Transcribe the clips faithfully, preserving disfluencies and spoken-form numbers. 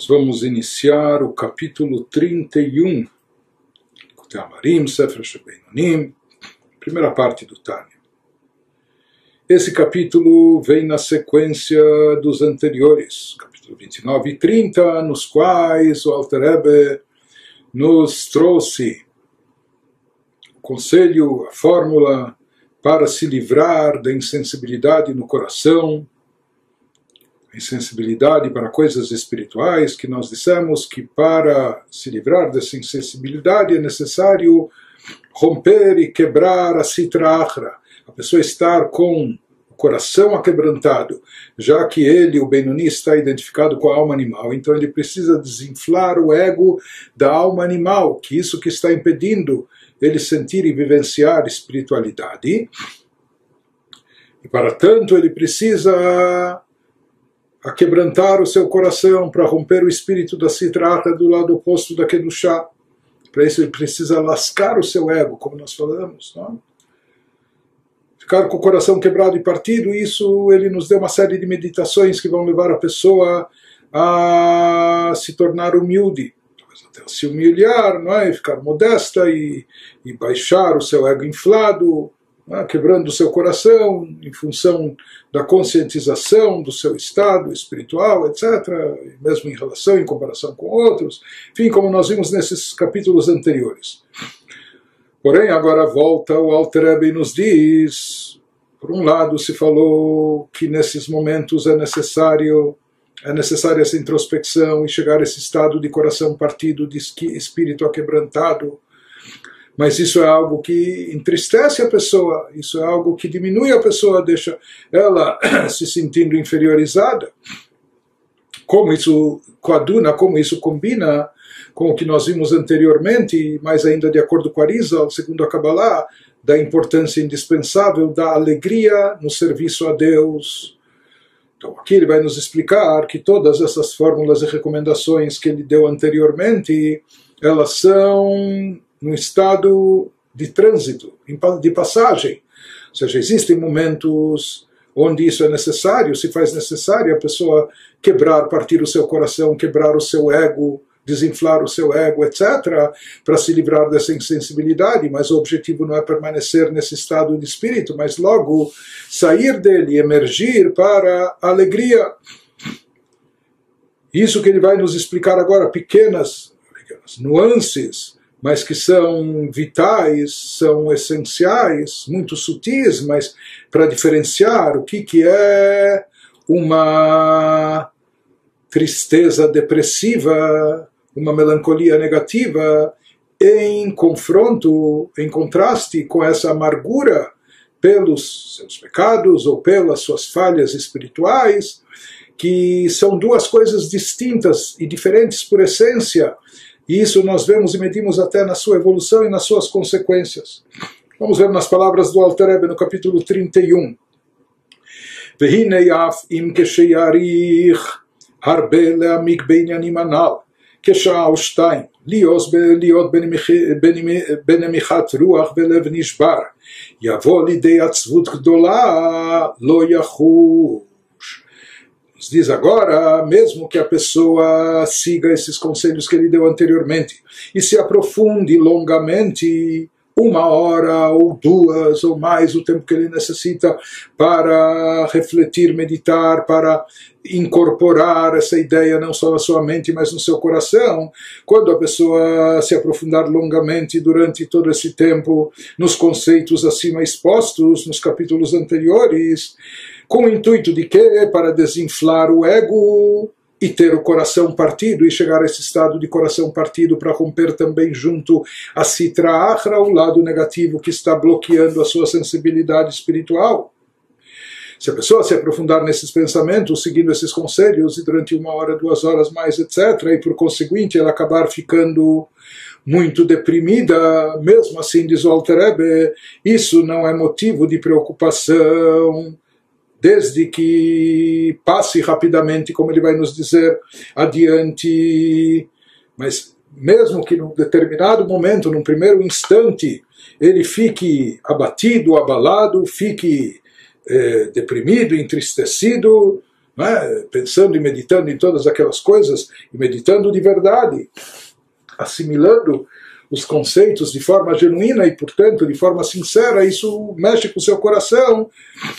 vamos iniciar o capítulo trinta e um, Likutei Amarim, Sefer Shebeinonim, primeira parte do Tânia. Esse capítulo vem na sequência dos anteriores, capítulo vinte e nove e trinta, nos quais o Alter Rebbe nos trouxe o conselho, a fórmula para se livrar da insensibilidade no coração, insensibilidade para coisas espirituais, que nós dissemos que para se livrar dessa insensibilidade é necessário romper e quebrar a sitra achra, a pessoa estar com o coração aquebrantado, já que ele, o Benoni, está identificado com a alma animal, então ele precisa desinflar o ego da alma animal, que isso que está impedindo ele sentir e vivenciar espiritualidade, e para tanto ele precisa a quebrantar o seu coração para romper o espírito da citrata do lado oposto da Kedushá. Para isso ele precisa lascar o seu ego, como nós falamos. Não? Ficar com o coração quebrado e partido, isso ele nos deu uma série de meditações que vão levar a pessoa a se tornar humilde, talvez até se humilhar, não é? Ficar modesta e, e baixar o seu ego inflado, não é? Quebrando o seu coração em função da conscientização do seu estado espiritual, etcétera, mesmo em relação, em comparação com outros, enfim, como nós vimos nesses capítulos anteriores. Porém, agora volta o Alter Rebbe e nos diz, por um lado se falou que nesses momentos é necessário, é necessária essa introspecção e chegar a esse estado de coração partido, de espírito aquebrantado, mas isso é algo que entristece a pessoa, isso é algo que diminui a pessoa, deixa ela se sentindo inferiorizada. Como isso coaduna, como isso combina com o que nós vimos anteriormente, mais ainda de acordo com Arizal, segundo a Kabbalah, da importância indispensável da alegria no serviço a Deus. Então aqui ele vai nos explicar que todas essas fórmulas e recomendações que ele deu anteriormente, elas são num estado de trânsito, de passagem. Ou seja, existem momentos onde isso é necessário, se faz necessário a pessoa quebrar, partir o seu coração, quebrar o seu ego, desinflar o seu ego, etcétera, para se livrar dessa insensibilidade, mas o objetivo não é permanecer nesse estado de espírito, mas logo sair dele, emergir para a alegria. Isso que ele vai nos explicar agora, pequenas, pequenas nuances, mas que são vitais, são essenciais, muito sutis, mas para diferenciar o que, que é uma tristeza depressiva, uma melancolia negativa, em confronto, em contraste com essa amargura pelos seus pecados ou pelas suas falhas espirituais, que são duas coisas distintas e diferentes por essência. E isso nós vemos e medimos até na sua evolução e nas suas consequências. Vamos ver nas palavras do Alter Rebbe no capítulo trinta e um. Vehinei af im kesheyarich harbe leamik beinyanim anal כשעה או שתיים, להיות בנמיכת רוח ולב נשבר, יבוא לידי עצבות גדולה, לא יחוש. Nos diz agora, mesmo que a pessoa siga esses conselhos que ele deu anteriormente e se aprofunde longamente, uma hora ou duas ou mais, o tempo que ele necessita para refletir, meditar, para incorporar essa ideia não só na sua mente, mas no seu coração, quando a pessoa se aprofundar longamente durante todo esse tempo nos conceitos acima expostos, nos capítulos anteriores, com o intuito de quê? Para desinflar o ego e ter o coração partido, e chegar a esse estado de coração partido para romper também junto a sitra achra, o lado negativo que está bloqueando a sua sensibilidade espiritual. Se a pessoa se aprofundar nesses pensamentos, seguindo esses conselhos, e durante uma hora, duas horas mais, etcétera, e por conseguinte ela acabar ficando muito deprimida, mesmo assim, diz o Alter Rebbe, isso não é motivo de preocupação, desde que passe rapidamente, como ele vai nos dizer adiante. Mas mesmo que num determinado momento, num primeiro instante, ele fique abatido, abalado, fique eh, deprimido, entristecido, não é? Pensando e meditando em todas aquelas coisas, e meditando de verdade, assimilando os conceitos de forma genuína e, portanto, de forma sincera, isso mexe com o seu coração,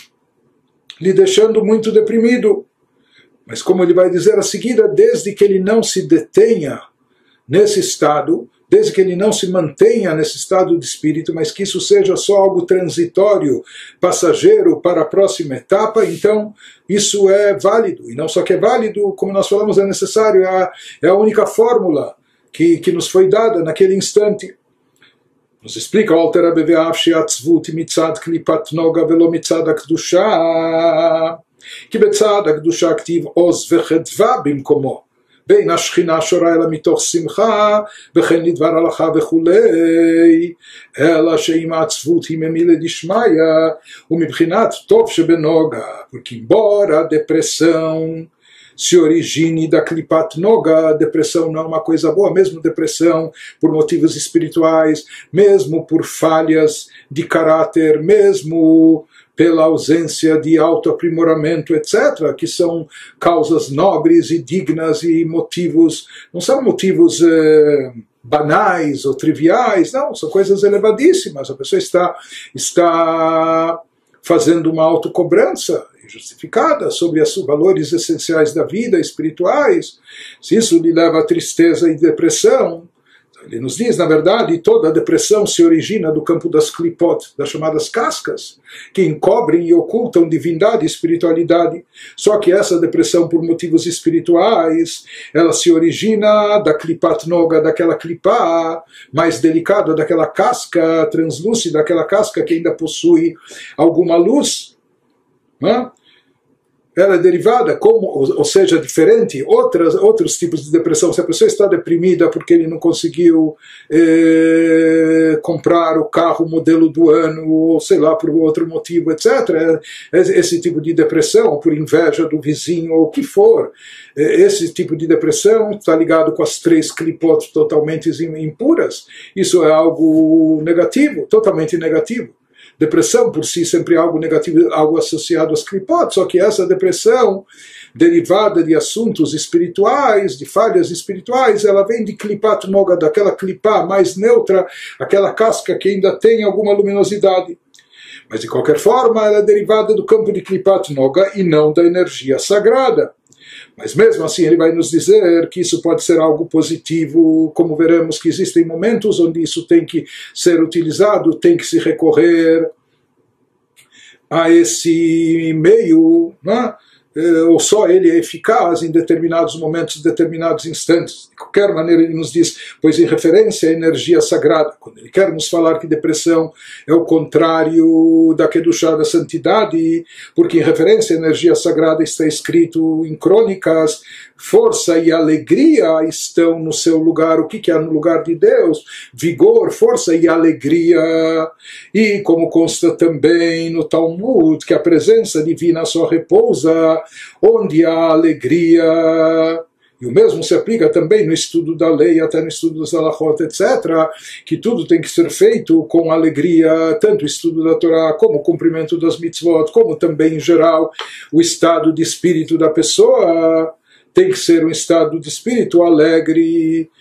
lhe deixando muito deprimido. Mas como ele vai dizer a seguir, desde que ele não se detenha nesse estado, desde que ele não se mantenha nesse estado de espírito, mas que isso seja só algo transitório, passageiro para a próxima etapa, então isso é válido. E não só que é válido, como nós falamos, é necessário, é a, é a única fórmula que, que nos foi dada naquele instante. Nos explica o Alter Rebbe ve'av she'atzvut mitzad klipat noga velo mitzad hakdusha, כי בצד הקדושה כתיב עוז וחדווה במקומו, בין השכינה שורה אלא מתוך שמחה, וכן לדבר הלכה וכולי, אלא שאם העצבות היא ממילא דשמיא, ומבחינת טוב שבנוגה, porque embora a depressão se origine da klipat noga, depressão não é uma coisa boa, mesmo depressão por motivos espirituais, mesmo por falhas de caráter, mesmo pela ausência de autoaprimoramento, etcétera, que são causas nobres e dignas e motivos, não são motivos eh, banais ou triviais, não, são coisas elevadíssimas. A pessoa está, está fazendo uma autocobrança justificada sobre os valores essenciais da vida, espirituais. Se isso lhe leva a tristeza e depressão, ele nos diz, na verdade, toda a depressão se origina do campo das klipot, das chamadas cascas, que encobrem e ocultam divindade e espiritualidade. Só que essa depressão, por motivos espirituais, ela se origina da klipat noga, daquela klipá mais delicada, daquela casca translúcida, daquela casca que ainda possui alguma luz, não é? Ela é derivada, como, ou seja, diferente, outras, outros tipos de depressão. Se a pessoa está deprimida porque ele não conseguiu eh, comprar o carro modelo do ano, ou sei lá, por outro motivo, etcétera, esse tipo de depressão, por inveja do vizinho, ou o que for, esse tipo de depressão está ligado com as três klipot totalmente impuras. Isso é algo negativo, totalmente negativo. Depressão por si sempre é algo negativo, algo associado às klipot, só que essa depressão derivada de assuntos espirituais, de falhas espirituais, ela vem de klipat noga, daquela klipá mais neutra, aquela casca que ainda tem alguma luminosidade. Mas de qualquer forma ela é derivada do campo de klipat noga e não da energia sagrada. Mas mesmo assim ele vai nos dizer que isso pode ser algo positivo, como veremos que existem momentos onde isso tem que ser utilizado, tem que se recorrer a esse meio, né? Ou só ele é eficaz em determinados momentos, determinados instantes. De qualquer maneira ele nos diz, pois em referência à energia sagrada, quando ele quer nos falar que depressão é o contrário da Kedushá, da santidade, porque em referência à energia sagrada está escrito em crônicas, força e alegria estão no seu lugar. O que, que há no lugar de Deus? Vigor, força e alegria. E como consta também no Talmud, que a presença divina só repousa onde há alegria. E o mesmo se aplica também no estudo da lei, até no estudo dos halachot, etcétera, que tudo tem que ser feito com alegria, tanto o estudo da Torá, como o cumprimento das mitzvot, como também, em geral, o estado de espírito da pessoa tem que ser um estado de espírito alegre.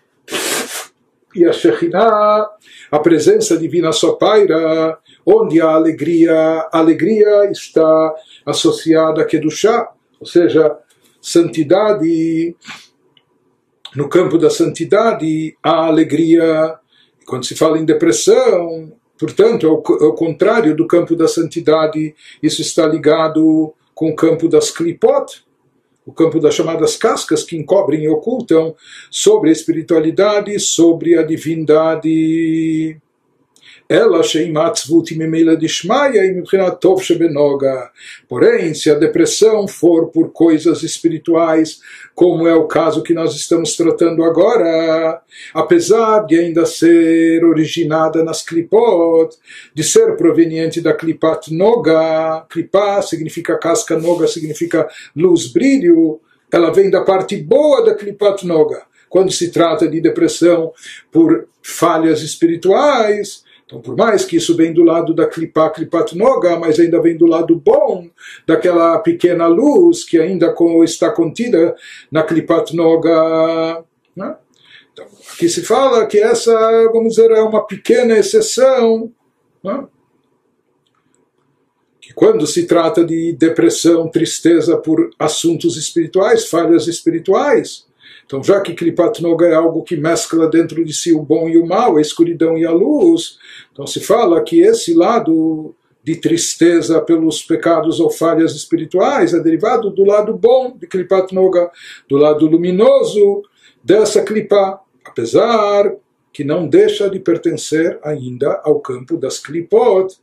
E a Shekhinah, a presença divina só paira onde a alegria, a alegria está associada a Kedushá, ou seja, santidade. No campo da santidade há alegria. E quando se fala em depressão, portanto, é o, é o contrário do campo da santidade. Isso está ligado com o campo das klipot, o campo das chamadas cascas que encobrem e ocultam sobre a espiritualidade, sobre a divindade. Ela sheimatzvut memela dishmaya e mibchinat tov shebenoga. Porém, se a depressão for por coisas espirituais, como é o caso que nós estamos tratando agora, apesar de ainda ser originada nas klipot, de ser proveniente da klipat noga, klipá significa casca, noga significa luz, brilho, ela vem da parte boa da klipat noga. Quando se trata de depressão por falhas espirituais, Então, por mais que isso vem do lado da Klipá, Klipat Noga, mas ainda vem do lado bom daquela pequena luz que ainda está contida na Klipat Noga. Né? Então, aqui se fala que essa, vamos dizer, é uma pequena exceção, né? Que quando se trata de depressão, tristeza por assuntos espirituais, falhas espirituais, então, já que Klipat Noga é algo que mescla dentro de si o bom e o mal, a escuridão e a luz, então se fala que esse lado de tristeza pelos pecados ou falhas espirituais é derivado do lado bom de Klipat Noga, do lado luminoso dessa Klipá, apesar que não deixa de pertencer ainda ao campo das Klipot,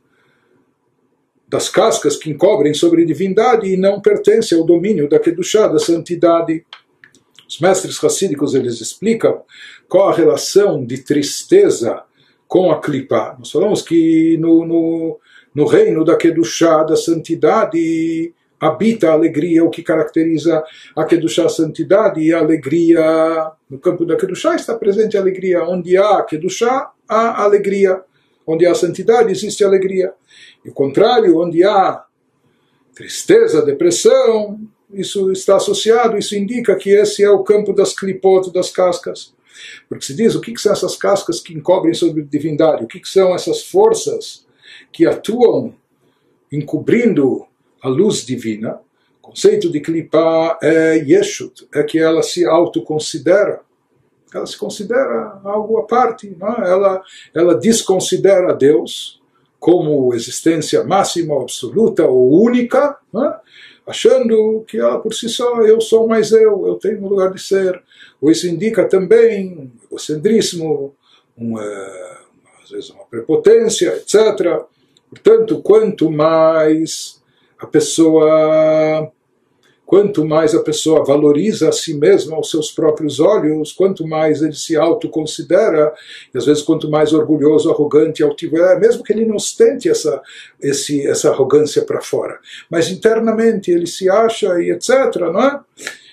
das cascas que encobrem sobre a divindade e não pertence ao domínio da Kedushá, da santidade. Os mestres racídicos, eles explicam qual a relação de tristeza com a Klipá. Nós falamos que no, no, no reino da Kedushá, da santidade, habita a alegria, o que caracteriza a Kedushá, a santidade, e a alegria. No campo da Kedushá está presente a alegria. Onde há Kedushá, há alegria. Onde há santidade, existe alegria. E o contrário, onde há tristeza, depressão, isso está associado, isso indica que esse é o campo das Klipot, das cascas. Porque se diz, o que são essas cascas que encobrem sobre a divindade? O que são essas forças que atuam encobrindo a luz divina? O conceito de Klipá é Yeshut, é que ela se autoconsidera. Ela se considera algo à parte, não é? ela, ela desconsidera Deus como existência máxima, absoluta ou única, não é? Achando que ela por si só, eu sou mais eu, eu tenho um lugar de ser. Ou isso indica também um egocentrismo, uma, às vezes uma prepotência, etcétera. Portanto, quanto mais a pessoa... Quanto mais a pessoa valoriza a si mesma aos seus próprios olhos, quanto mais ele se autoconsidera, e às vezes quanto mais orgulhoso, arrogante, altivo é, mesmo que ele não ostente essa, esse, essa arrogância para fora. Mas internamente ele se acha e etcétera. Não é?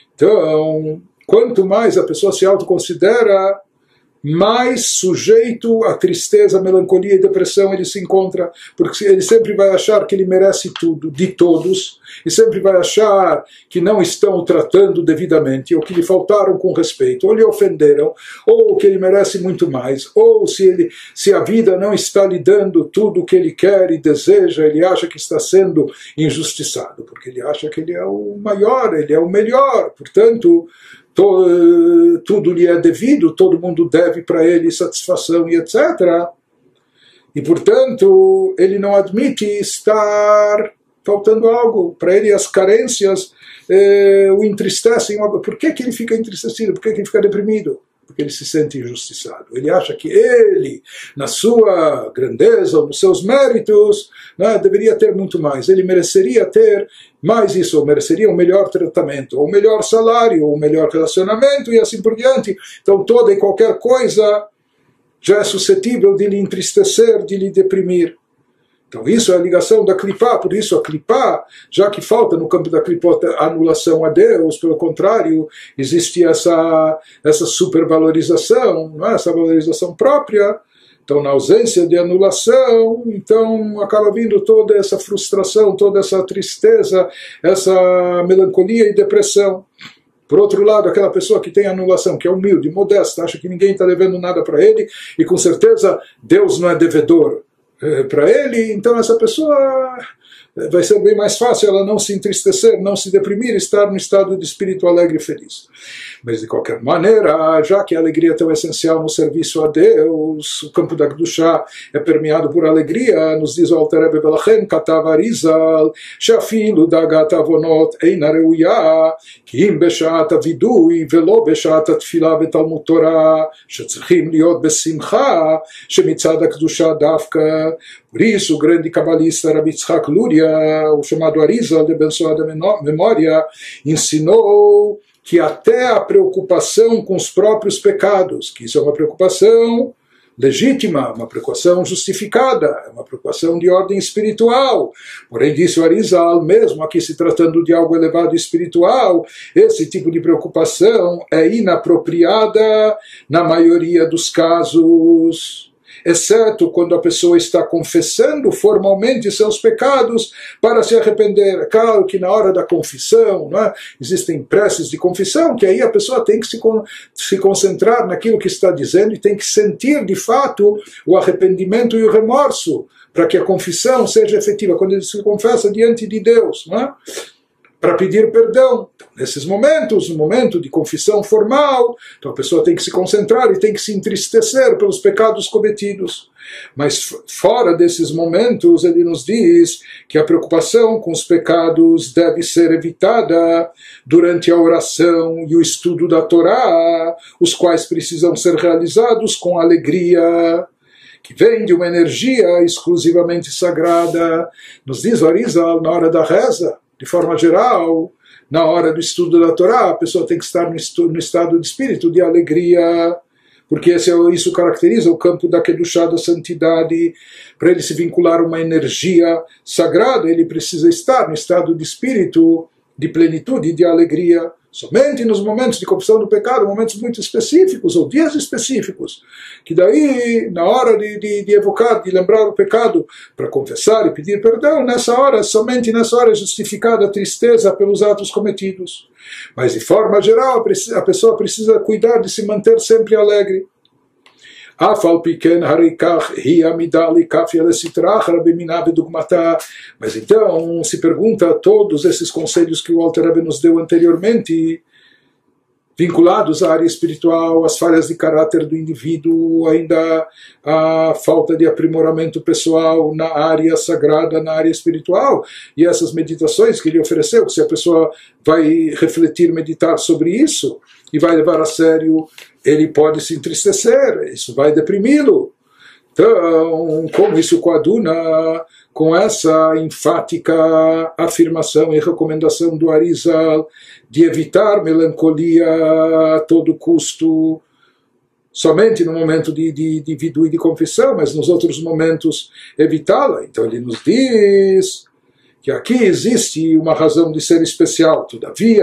Então, quanto mais a pessoa se autoconsidera, mais sujeito a tristeza, melancolia e depressão ele se encontra, porque ele sempre vai achar que ele merece tudo, de todos, e sempre vai achar que não estão o tratando devidamente, ou que lhe faltaram com respeito, ou lhe ofenderam, ou que ele merece muito mais, ou se, ele, se a vida não está lhe dando tudo o que ele quer e deseja, ele acha que está sendo injustiçado, porque ele acha que ele é o maior, ele é o melhor, portanto... tudo lhe é devido, todo mundo deve para ele satisfação e etcétera. E, portanto, ele não admite estar faltando algo. Para ele, as carências eh, o entristecem. Por que, que ele fica entristecido? Por que, que ele fica deprimido? Porque ele se sente injustiçado. Ele acha que ele, na sua grandeza, nos seus méritos, né, deveria ter muito mais. Ele mereceria ter mais isso, ou mereceria um melhor tratamento, ou um melhor salário, ou um melhor relacionamento, e assim por diante. Então toda e qualquer coisa já é suscetível de lhe entristecer, de lhe deprimir. Então isso é a ligação da Klipá, por isso a Klipá, já que falta no campo da Klipot a anulação a Deus, pelo contrário, existe essa, essa supervalorização, não é? Essa valorização própria. Então, na ausência de anulação, então acaba vindo toda essa frustração, toda essa tristeza, essa melancolia e depressão. Por outro lado, aquela pessoa que tem anulação, que é humilde, modesta, acha que ninguém está devendo nada para ele, e com certeza Deus não é devedor para ele, então essa pessoa vai ser bem mais fácil ela não se entristecer, não se deprimir, estar no estado de espírito alegre e feliz. Mas de qualquer maneira, já que a alegria é tão essencial no serviço a Deus, o campo da Kedushá é permeado por alegria, nos diz o Alter Rebbe Velachem Katav Arizal, שאפילו דאגת עוונות אינה ראויה, כי אם בשעת הווידוי ולא בשעת התפילה ותלמוד תורה, שצריכים להיות בשמחה, שמצד הקדושה דווקא. Por isso, o grande cabalista Rabi Yitzhak Luria, o chamado Arizal, de abençoada memória, ensinou que até a preocupação com os próprios pecados, que isso é uma preocupação legítima, uma preocupação justificada, uma preocupação de ordem espiritual. Porém, disse o Arizal, mesmo aqui se tratando de algo elevado espiritual, esse tipo de preocupação é inapropriada na maioria dos casos. exceto quando a pessoa está confessando formalmente seus pecados para se arrepender. É claro que na hora da confissão, não é? Existem preces de confissão, que aí a pessoa tem que se, con se concentrar naquilo que está dizendo e tem que sentir de fato o arrependimento e o remorso, para que a confissão seja efetiva, quando ele se confessa diante de Deus, não é? Para pedir perdão. Então, nesses momentos, no momento de confissão formal, então a pessoa tem que se concentrar e tem que se entristecer pelos pecados cometidos. Mas fora desses momentos, ele nos diz que a preocupação com os pecados deve ser evitada durante a oração e o estudo da Torá, os quais precisam ser realizados com alegria, que vem de uma energia exclusivamente sagrada. Nos diz o Arizal, na hora da reza, de forma geral, na hora do estudo da Torá, a pessoa tem que estar no, estudo, no estado de espírito de alegria, porque esse, isso caracteriza o campo da Kedushá, da santidade. Para ele se vincular a uma energia sagrada, ele precisa estar no estado de espírito de plenitude e de alegria. Somente nos momentos de confissão do pecado, momentos muito específicos, ou dias específicos, que daí, na hora de, de, de evocar, de lembrar o pecado, para confessar e pedir perdão, nessa hora, somente nessa hora é justificada a tristeza pelos atos cometidos. Mas, de forma geral, a pessoa precisa cuidar de se manter sempre alegre. Mas então se pergunta todos esses conselhos que o Alter Rebbe nos deu anteriormente, vinculados à área espiritual, às falhas de caráter do indivíduo, ainda a falta de aprimoramento pessoal na área sagrada, na área espiritual, e essas meditações que ele ofereceu, se a pessoa vai refletir, meditar sobre isso, e vai levar a sério, ele pode se entristecer, isso vai deprimi-lo. Então, como isso coaduna com essa enfática afirmação e recomendação do Arizal de evitar melancolia a todo custo, somente no momento de, de, de vidú e de confissão, mas nos outros momentos evitá-la. Então ele nos diz que aqui existe uma razão de ser especial. Todavia,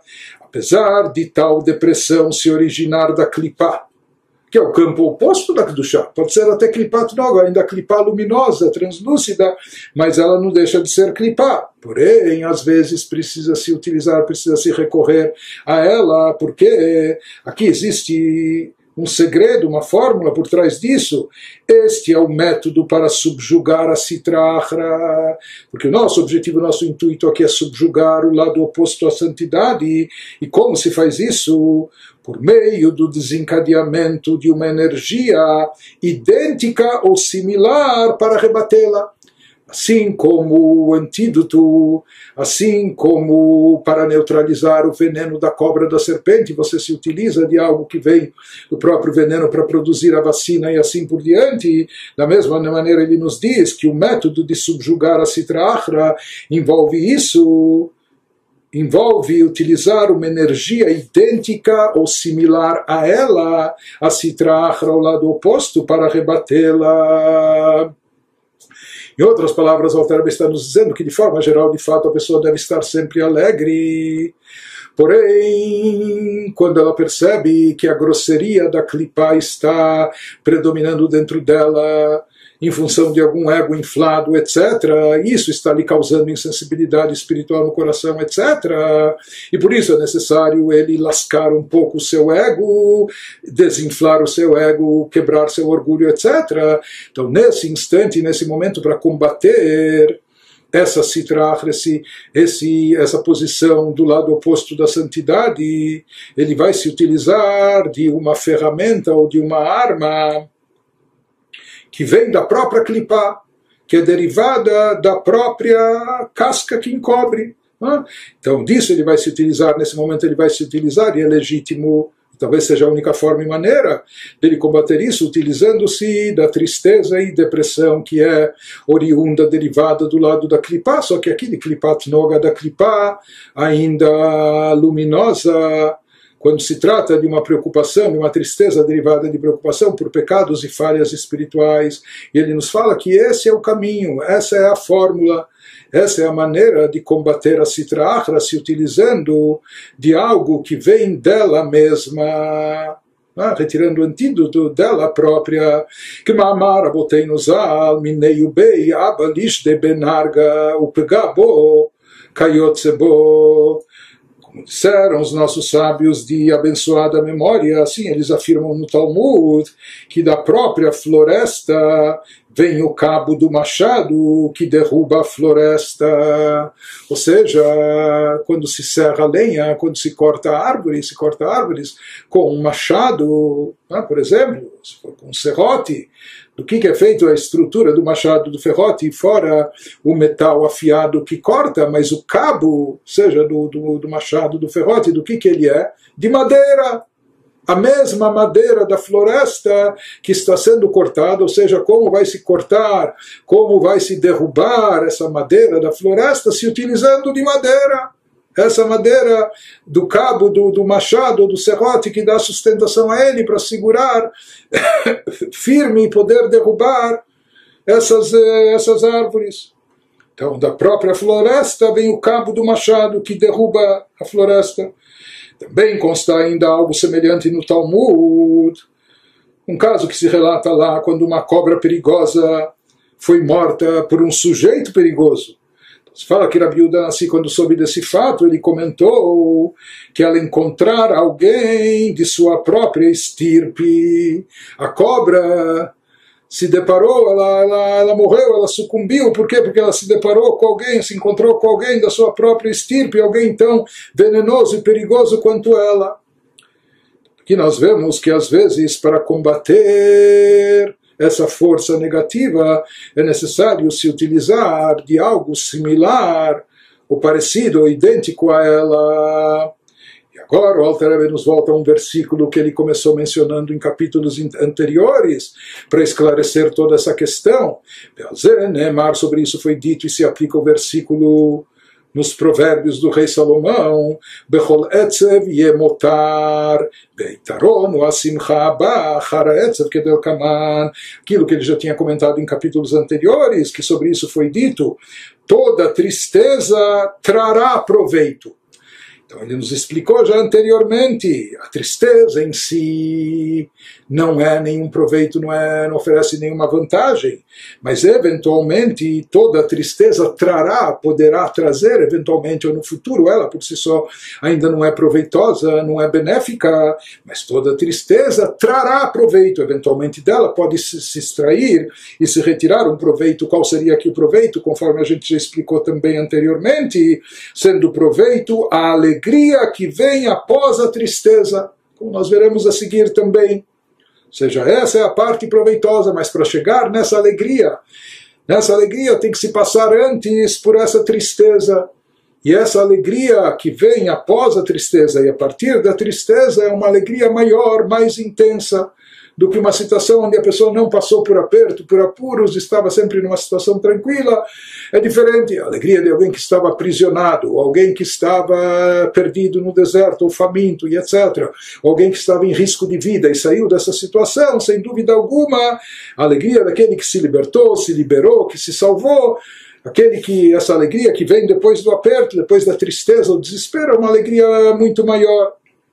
apesar de tal depressão se originar da clipá, que é o campo oposto da Kedushá, pode ser até clipá noga, ainda clipá luminosa, translúcida, mas ela não deixa de ser clipá. Porém, às vezes precisa se utilizar, precisa se recorrer a ela, porque aqui existe um segredo, uma fórmula por trás disso. Este é o método para subjugar a Sitra Achra, porque o nosso objetivo, o nosso intuito aqui é subjugar o lado oposto à santidade. E como se faz isso? Por meio do desencadeamento de uma energia idêntica ou similar para rebatê-la. Assim como o antídoto, assim como para neutralizar o veneno da cobra, da serpente, você se utiliza de algo que vem do próprio veneno para produzir a vacina e assim por diante. Da mesma maneira ele nos diz que o método de subjugar a Sitra Achra envolve isso, envolve utilizar uma energia idêntica ou similar a ela, a Sitra Achra ao lado oposto, para rebatê-la. Em outras palavras, o Alter Rebbe está nos dizendo que, de forma geral, de fato, a pessoa deve estar sempre alegre. Porém, quando ela percebe que a grosseria da clipá está predominando dentro dela, em função de algum ego inflado, etcétera, isso está lhe causando insensibilidade espiritual no coração, etcétera. E por isso é necessário ele lascar um pouco o seu ego, desinflar o seu ego, quebrar seu orgulho, etcétera. Então, nesse instante, nesse momento, para combater essa Sitra Achra, esse, esse, essa posição do lado oposto da santidade, ele vai se utilizar de uma ferramenta ou de uma arma que vem da própria clipá, que é derivada da própria casca que encobre. Então, disso ele vai se utilizar, nesse momento ele vai se utilizar, e é legítimo, talvez seja a única forma e maneira dele combater isso, utilizando-se da tristeza e depressão que é oriunda, derivada do lado da clipá, só que aqui de clipá noga, da clipá ainda luminosa, quando se trata de uma preocupação, de uma tristeza derivada de preocupação por pecados e falhas espirituais. E ele nos fala que esse é o caminho, essa é a fórmula, essa é a maneira de combater a Sitra Achra, se utilizando de algo que vem dela mesma. ah, retirando o antídoto dela própria. Que mamar botei nos al, minei bei, abalish de benarga, o pegabo, kayotsebo. Como disseram os nossos sábios de abençoada memória, assim eles afirmam no Talmud, que da própria floresta vem o cabo do machado que derruba a floresta. Ou seja, quando se serra a lenha, quando se corta a árvore, se corta árvores com um machado, né, por exemplo, se for com um serrote, do que, que é feito a estrutura do machado do ferrote, fora o metal afiado que corta, mas o cabo, seja do, do, do machado do ferrote, do que, que ele é? De madeira. A mesma madeira da floresta que está sendo cortada, ou seja, como vai se cortar, como vai se derrubar essa madeira da floresta, se utilizando de madeira. Essa madeira do cabo, do, do machado, do serrote, que dá sustentação a ele para segurar firme e poder derrubar essas, essas árvores. Então, da própria floresta vem o cabo do machado que derruba a floresta. Também consta ainda algo semelhante no Talmud, um caso que se relata lá quando uma cobra perigosa foi morta por um sujeito perigoso. Se fala que Rabi Yehuda Hanassi, quando soube desse fato, ele comentou que al encontrar alguém de sua própria estirpe, a cobra se deparou, ela, ela, ela morreu, ela sucumbiu. Por quê? Porque ela se deparou com alguém, se encontrou com alguém da sua própria estirpe, alguém tão venenoso e perigoso quanto ela. Aqui nós vemos que às vezes para combater essa força negativa é necessário se utilizar de algo similar, ou parecido, ou idêntico a ela. Agora o Alter Rebbe nos volta a um versículo que ele começou mencionando em capítulos anteriores, para esclarecer toda essa questão. Sobre isso foi dito e se aplica o versículo nos provérbios do rei Salomão, Bechol etzev yemotar, beitaron asimcha ba'achar etzev kedel kaman. Aquilo que ele já tinha comentado em capítulos anteriores, que sobre isso foi dito, toda tristeza trará proveito. Então ele nos explicou já anteriormente, a tristeza em si não é nenhum proveito, não, é, não oferece nenhuma vantagem, mas eventualmente toda tristeza trará, poderá trazer, eventualmente ou no futuro, ela por si só ainda não é proveitosa, não é benéfica, mas toda tristeza trará proveito, eventualmente dela pode se, se extrair e se retirar um proveito. Qual seria aqui o proveito? Conforme a gente já explicou também anteriormente, sendo proveito a alegria alegria que vem após a tristeza, como nós veremos a seguir também. Ou seja, essa é a parte proveitosa, mas para chegar nessa alegria, nessa alegria tem que se passar antes por essa tristeza. E essa alegria que vem após a tristeza e a partir da tristeza é uma alegria maior, mais intensa, do que uma situação onde a pessoa não passou por aperto, por apuros, estava sempre numa situação tranquila. É diferente. A alegria de alguém que estava aprisionado, alguém que estava perdido no deserto, ou faminto, e etcétera. Alguém que estava em risco de vida e saiu dessa situação, sem dúvida alguma. A alegria daquele que se libertou, se liberou, que se salvou. Aquele que, essa alegria que vem depois do aperto, depois da tristeza, o desespero, é uma alegria muito maior.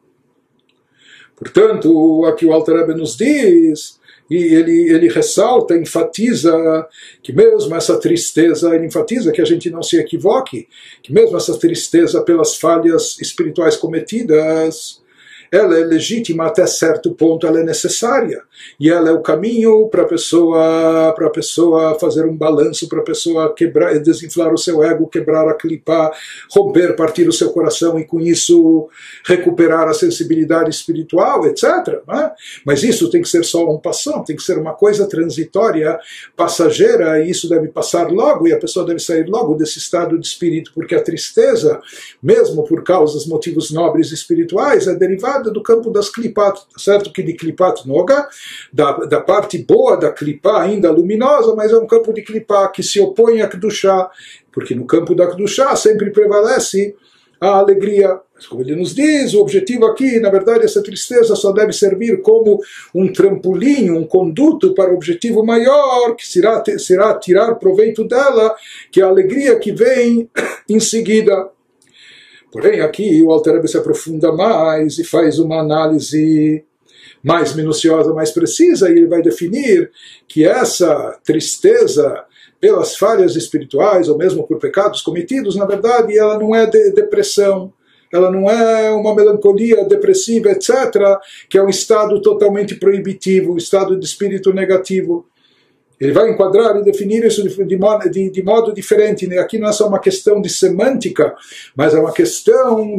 Portanto, aqui o Alter Rebbe nos diz, e ele, ele ressalta, enfatiza que mesmo essa tristeza, ele enfatiza que a gente não se equivoque, que mesmo essa tristeza pelas falhas espirituais cometidas, ela é legítima até certo ponto, ela é necessária. E ela é o caminho para a pessoa, para a pessoa fazer um balanço, para a pessoa quebrar, desinflar o seu ego, quebrar a clipa, romper, partir o seu coração e com isso recuperar a sensibilidade espiritual, etcétera. Né? Mas isso tem que ser só um passão, tem que ser uma coisa transitória, passageira, e isso deve passar logo, e a pessoa deve sair logo desse estado de espírito, porque a tristeza, mesmo por causas, motivos nobres espirituais, é derivada do campo das klipat, certo? Que de klipat noga, da, da parte boa da klipa ainda luminosa, mas é um campo de klipa que se opõe a Kedushá, porque no campo da Kedushá sempre prevalece a alegria. Mas como ele nos diz, o objetivo aqui, na verdade, essa tristeza só deve servir como um trampolim, um conduto para o objetivo maior, que será, será tirar proveito dela, que é a alegria que vem em seguida. Porém, aqui o Alter Rebbe se aprofunda mais e faz uma análise mais minuciosa, mais precisa, e ele vai definir que essa tristeza pelas falhas espirituais, ou mesmo por pecados cometidos, na verdade, ela não é de depressão, ela não é uma melancolia depressiva, etcétera, que é um estado totalmente proibitivo, um estado de espírito negativo. Ele vai enquadrar e definir isso de, de, de, de modo diferente. Aqui não é só uma questão de semântica, mas é uma questão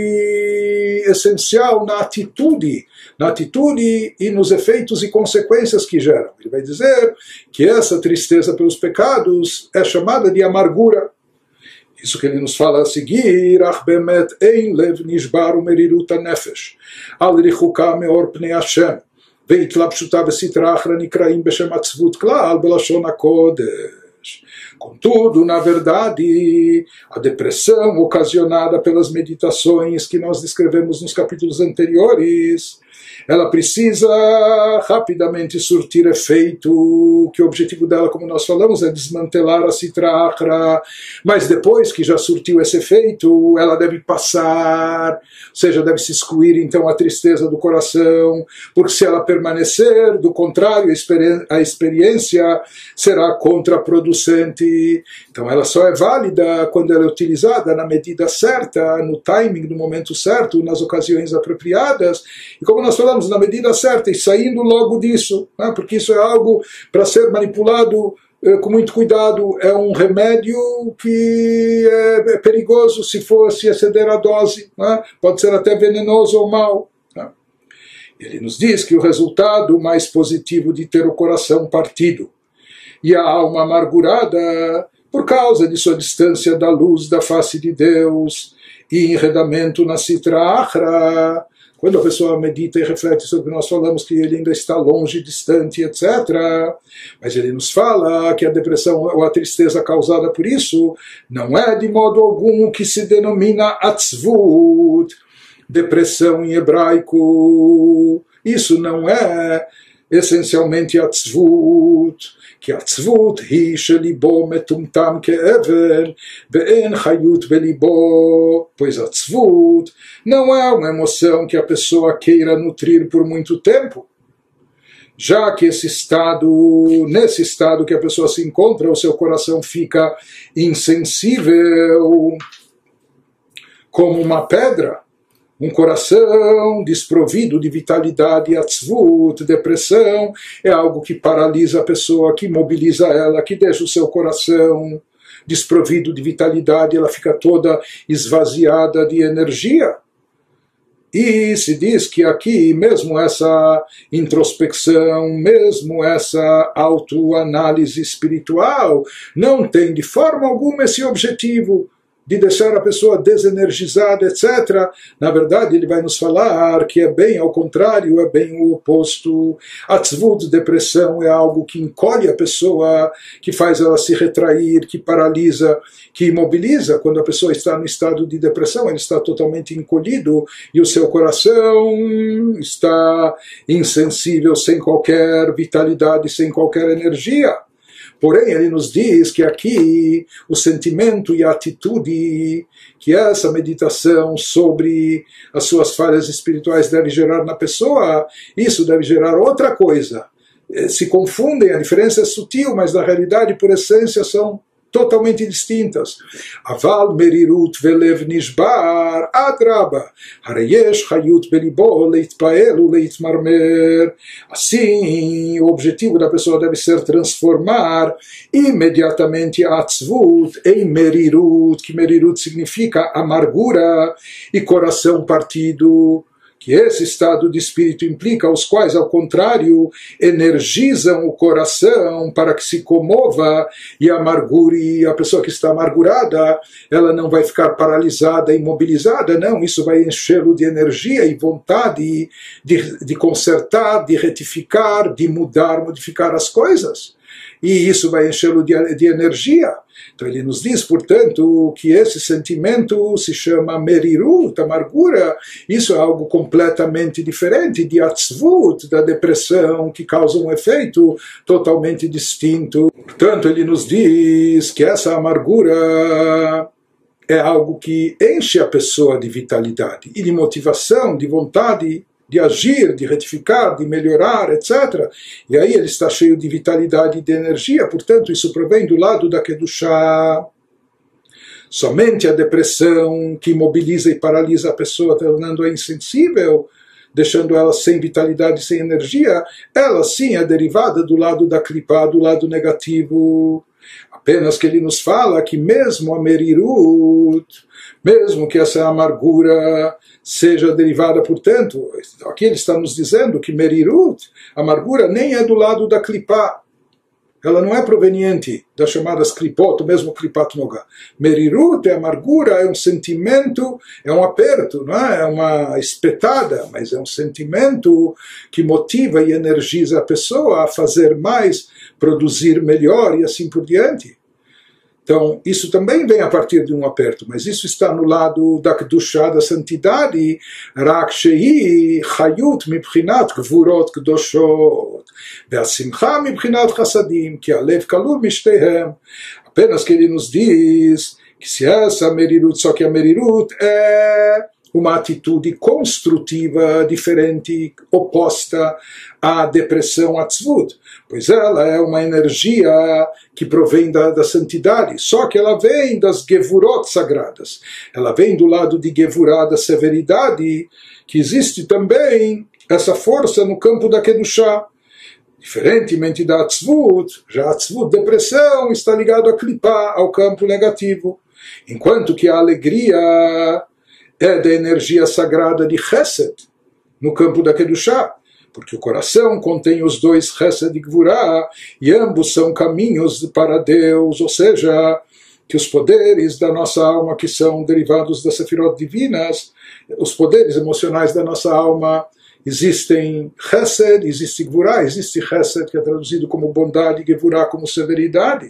de essencial na atitude, na atitude e nos efeitos e consequências que geram. Ele vai dizer que essa tristeza pelos pecados é chamada de amargura. Isso que ele nos fala a seguir, Ach bemet ein lev nishbar umerirut hanefesh, al richuka meor pnei Hashem. והתלבשותה בסתרה אחרא נקראים בשם עצבות כלל בלשון הקודש. Contudo, na verdade, a depressão ocasionada pelas meditações que nós descrevemos nos capítulos anteriores, ela precisa rapidamente surtir efeito, que o objetivo dela, como nós falamos, é desmantelar a Sitra Achra, mas depois que já surtiu esse efeito, ela deve passar, ou seja, deve se excluir então a tristeza do coração, porque se ela permanecer, do contrário, a experiência será contraproducente. Então ela só é válida quando ela é utilizada na medida certa, no timing, no momento certo, nas ocasiões apropriadas, e como nós falamos, na medida certa, e saindo logo disso, né? Porque isso é algo para ser manipulado eh, com muito cuidado, é um remédio que é, é perigoso se for se exceder a dose, né? Pode ser até venenoso ou mau. Né? Ele nos diz que o resultado mais positivo de ter o coração partido e a alma amargurada, por causa de sua distância da luz da face de Deus e enredamento na Sitra Achra, quando a pessoa medita e reflete sobre o que nós falamos, que ele ainda está longe, distante, etcétera. Mas ele nos fala que a depressão ou a tristeza causada por isso não é de modo algum o que se denomina atzvut, depressão em hebraico. Isso não é essencialmente atzvut, כי עצבות היא שליבו מטומטם כאבן ואין חיות בליבו, pois עצבות não é uma emoção que a pessoa queira nutrir por muito tempo, já que esse estado, nesse estado que a pessoa se encontra, o seu coração fica insensível como uma pedra. Um coração desprovido de vitalidade, atzvut, depressão, é algo que paralisa a pessoa, que imobiliza ela, que deixa o seu coração desprovido de vitalidade, ela fica toda esvaziada de energia. E se diz que aqui, mesmo essa introspecção, mesmo essa autoanálise espiritual, não tem de forma alguma esse objetivo de deixar a pessoa desenergizada, etcétera. Na verdade, ele vai nos falar que é bem ao contrário, é bem o oposto. Atzvut, depressão, é algo que encolhe a pessoa, que faz ela se retrair, que paralisa, que imobiliza. Quando a pessoa está no estado de depressão, ele está totalmente encolhido e o seu coração está insensível, sem qualquer vitalidade, sem qualquer energia. Porém, ele nos diz que aqui o sentimento e a atitude que essa meditação sobre as suas falhas espirituais deve gerar na pessoa, isso deve gerar outra coisa. Se confundem, a diferença é sutil, mas na realidade, por essência, são totalmente distintas. Aval merirut velev nishbar adraba, hareyesh chayut belibo leitpael uleitmarmer. Assim, o objetivo da pessoa deve ser transformar imediatamente a atzvut em merirut, que merirut significa amargura e coração partido, que esse estado de espírito implica, os quais, ao contrário, energizam o coração para que se comova e amargure. A pessoa que está amargurada, ela não vai ficar paralisada, imobilizada, não, isso vai enchê-lo de energia e vontade de, de consertar, de retificar, de mudar, modificar as coisas. E isso vai enchê-lo de, de energia. Então ele nos diz, portanto, que esse sentimento se chama merirut, amargura. Isso é algo completamente diferente de atzvut, da depressão, que causa um efeito totalmente distinto. Portanto, ele nos diz que essa amargura é algo que enche a pessoa de vitalidade e de motivação, de vontade de agir, de retificar, de melhorar, etcétera. E aí ele está cheio de vitalidade e de energia, portanto isso provém do lado da Kedushá. Somente a depressão que imobiliza e paralisa a pessoa, tornando-a insensível, deixando ela sem vitalidade, sem energia, ela sim é derivada do lado da Klipá, do lado negativo. Apenas que ele nos fala que mesmo a Merirut, mesmo que essa amargura seja derivada, portanto, aqui ele está nos dizendo que Merirut, a amargura, nem é do lado da Klipá. Ela não é proveniente das chamadas Klipot, mesmo Klipat Nogah. Merirut é amargura, é um sentimento, é um aperto, não é? É uma espetada, mas é um sentimento que motiva e energiza a pessoa a fazer mais, produzir melhor e assim por diante. Então, isso também vem a partir de um aperto, mas isso está no lado da Kedushá, da santidade, Rak Shei Chayut Mibchinat Gvurot Kedoshot, Ve'asimcha Mibchinat Chassadim, que Alev Kalur Mishtehem. Apenas que ele nos diz que se essa Merirut, só que a Merirut é uma atitude construtiva, diferente, oposta à depressão, à tzvut, pois ela é uma energia que provém da, da santidade, só que ela vem das gevurot sagradas, ela vem do lado de gevurá, da severidade, que existe também essa força no campo da Kedushá. Diferentemente da tzvut, já a tzvut, depressão, está ligado a klipá, ao campo negativo, enquanto que a alegria é da energia sagrada de Chesed, no campo da Kedushá, porque o coração contém os dois Chesed e Gvurá, e ambos são caminhos para Deus, ou seja, que os poderes da nossa alma, que são derivados das Sefirot divinas, os poderes emocionais da nossa alma, existem Chesed, existe Gvurá, existe Chesed, que é traduzido como bondade, e Gvurá como severidade.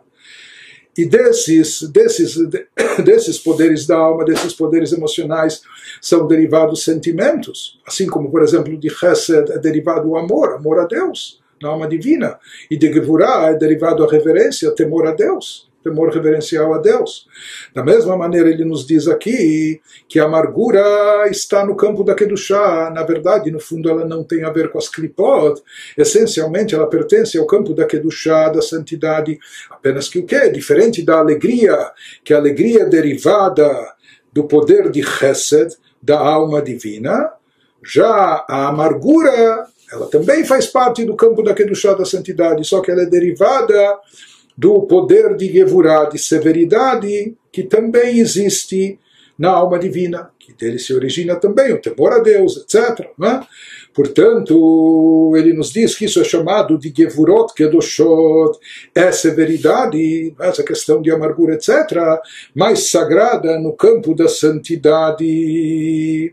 E desses, desses, desses poderes da alma, desses poderes emocionais, são derivados sentimentos. Assim como, por exemplo, de Chesed é derivado o amor, amor a Deus, na alma divina. E de Gevurah é derivado a reverência, temor a Deus, temor reverencial a Deus. Da mesma maneira, ele nos diz aqui que a amargura está no campo da Kedushá. Na verdade, no fundo, ela não tem a ver com as Klipot. Essencialmente, ela pertence ao campo da Kedushá, da santidade. Apenas que o quê? Diferente da alegria, que a alegria é derivada do poder de Chesed, da alma divina, já a amargura, ela também faz parte do campo da Kedushá, da santidade, só que ela é derivada do poder de Gevurá, de severidade, que também existe na alma divina, que dele se origina também o temor a Deus, etcétera. Né? Portanto, ele nos diz que isso é chamado de Gevurot Kedoshot, é severidade, essa questão de amargura, etcétera, mais sagrada no campo da santidade.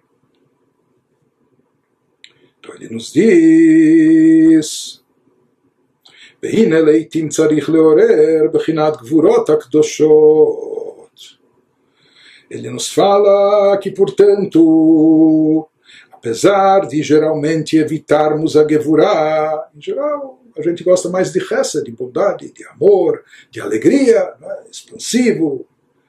Então ele nos diz: והנה לעתים צריך לעורר בחינת גבורות הקדושות. Ele nos fala que, portanto, apesar de geralmente evitarmos a Gevurá, em geral a gente gosta mais de Chesed, de bondade, de amor, de alegria, né? Expansivo,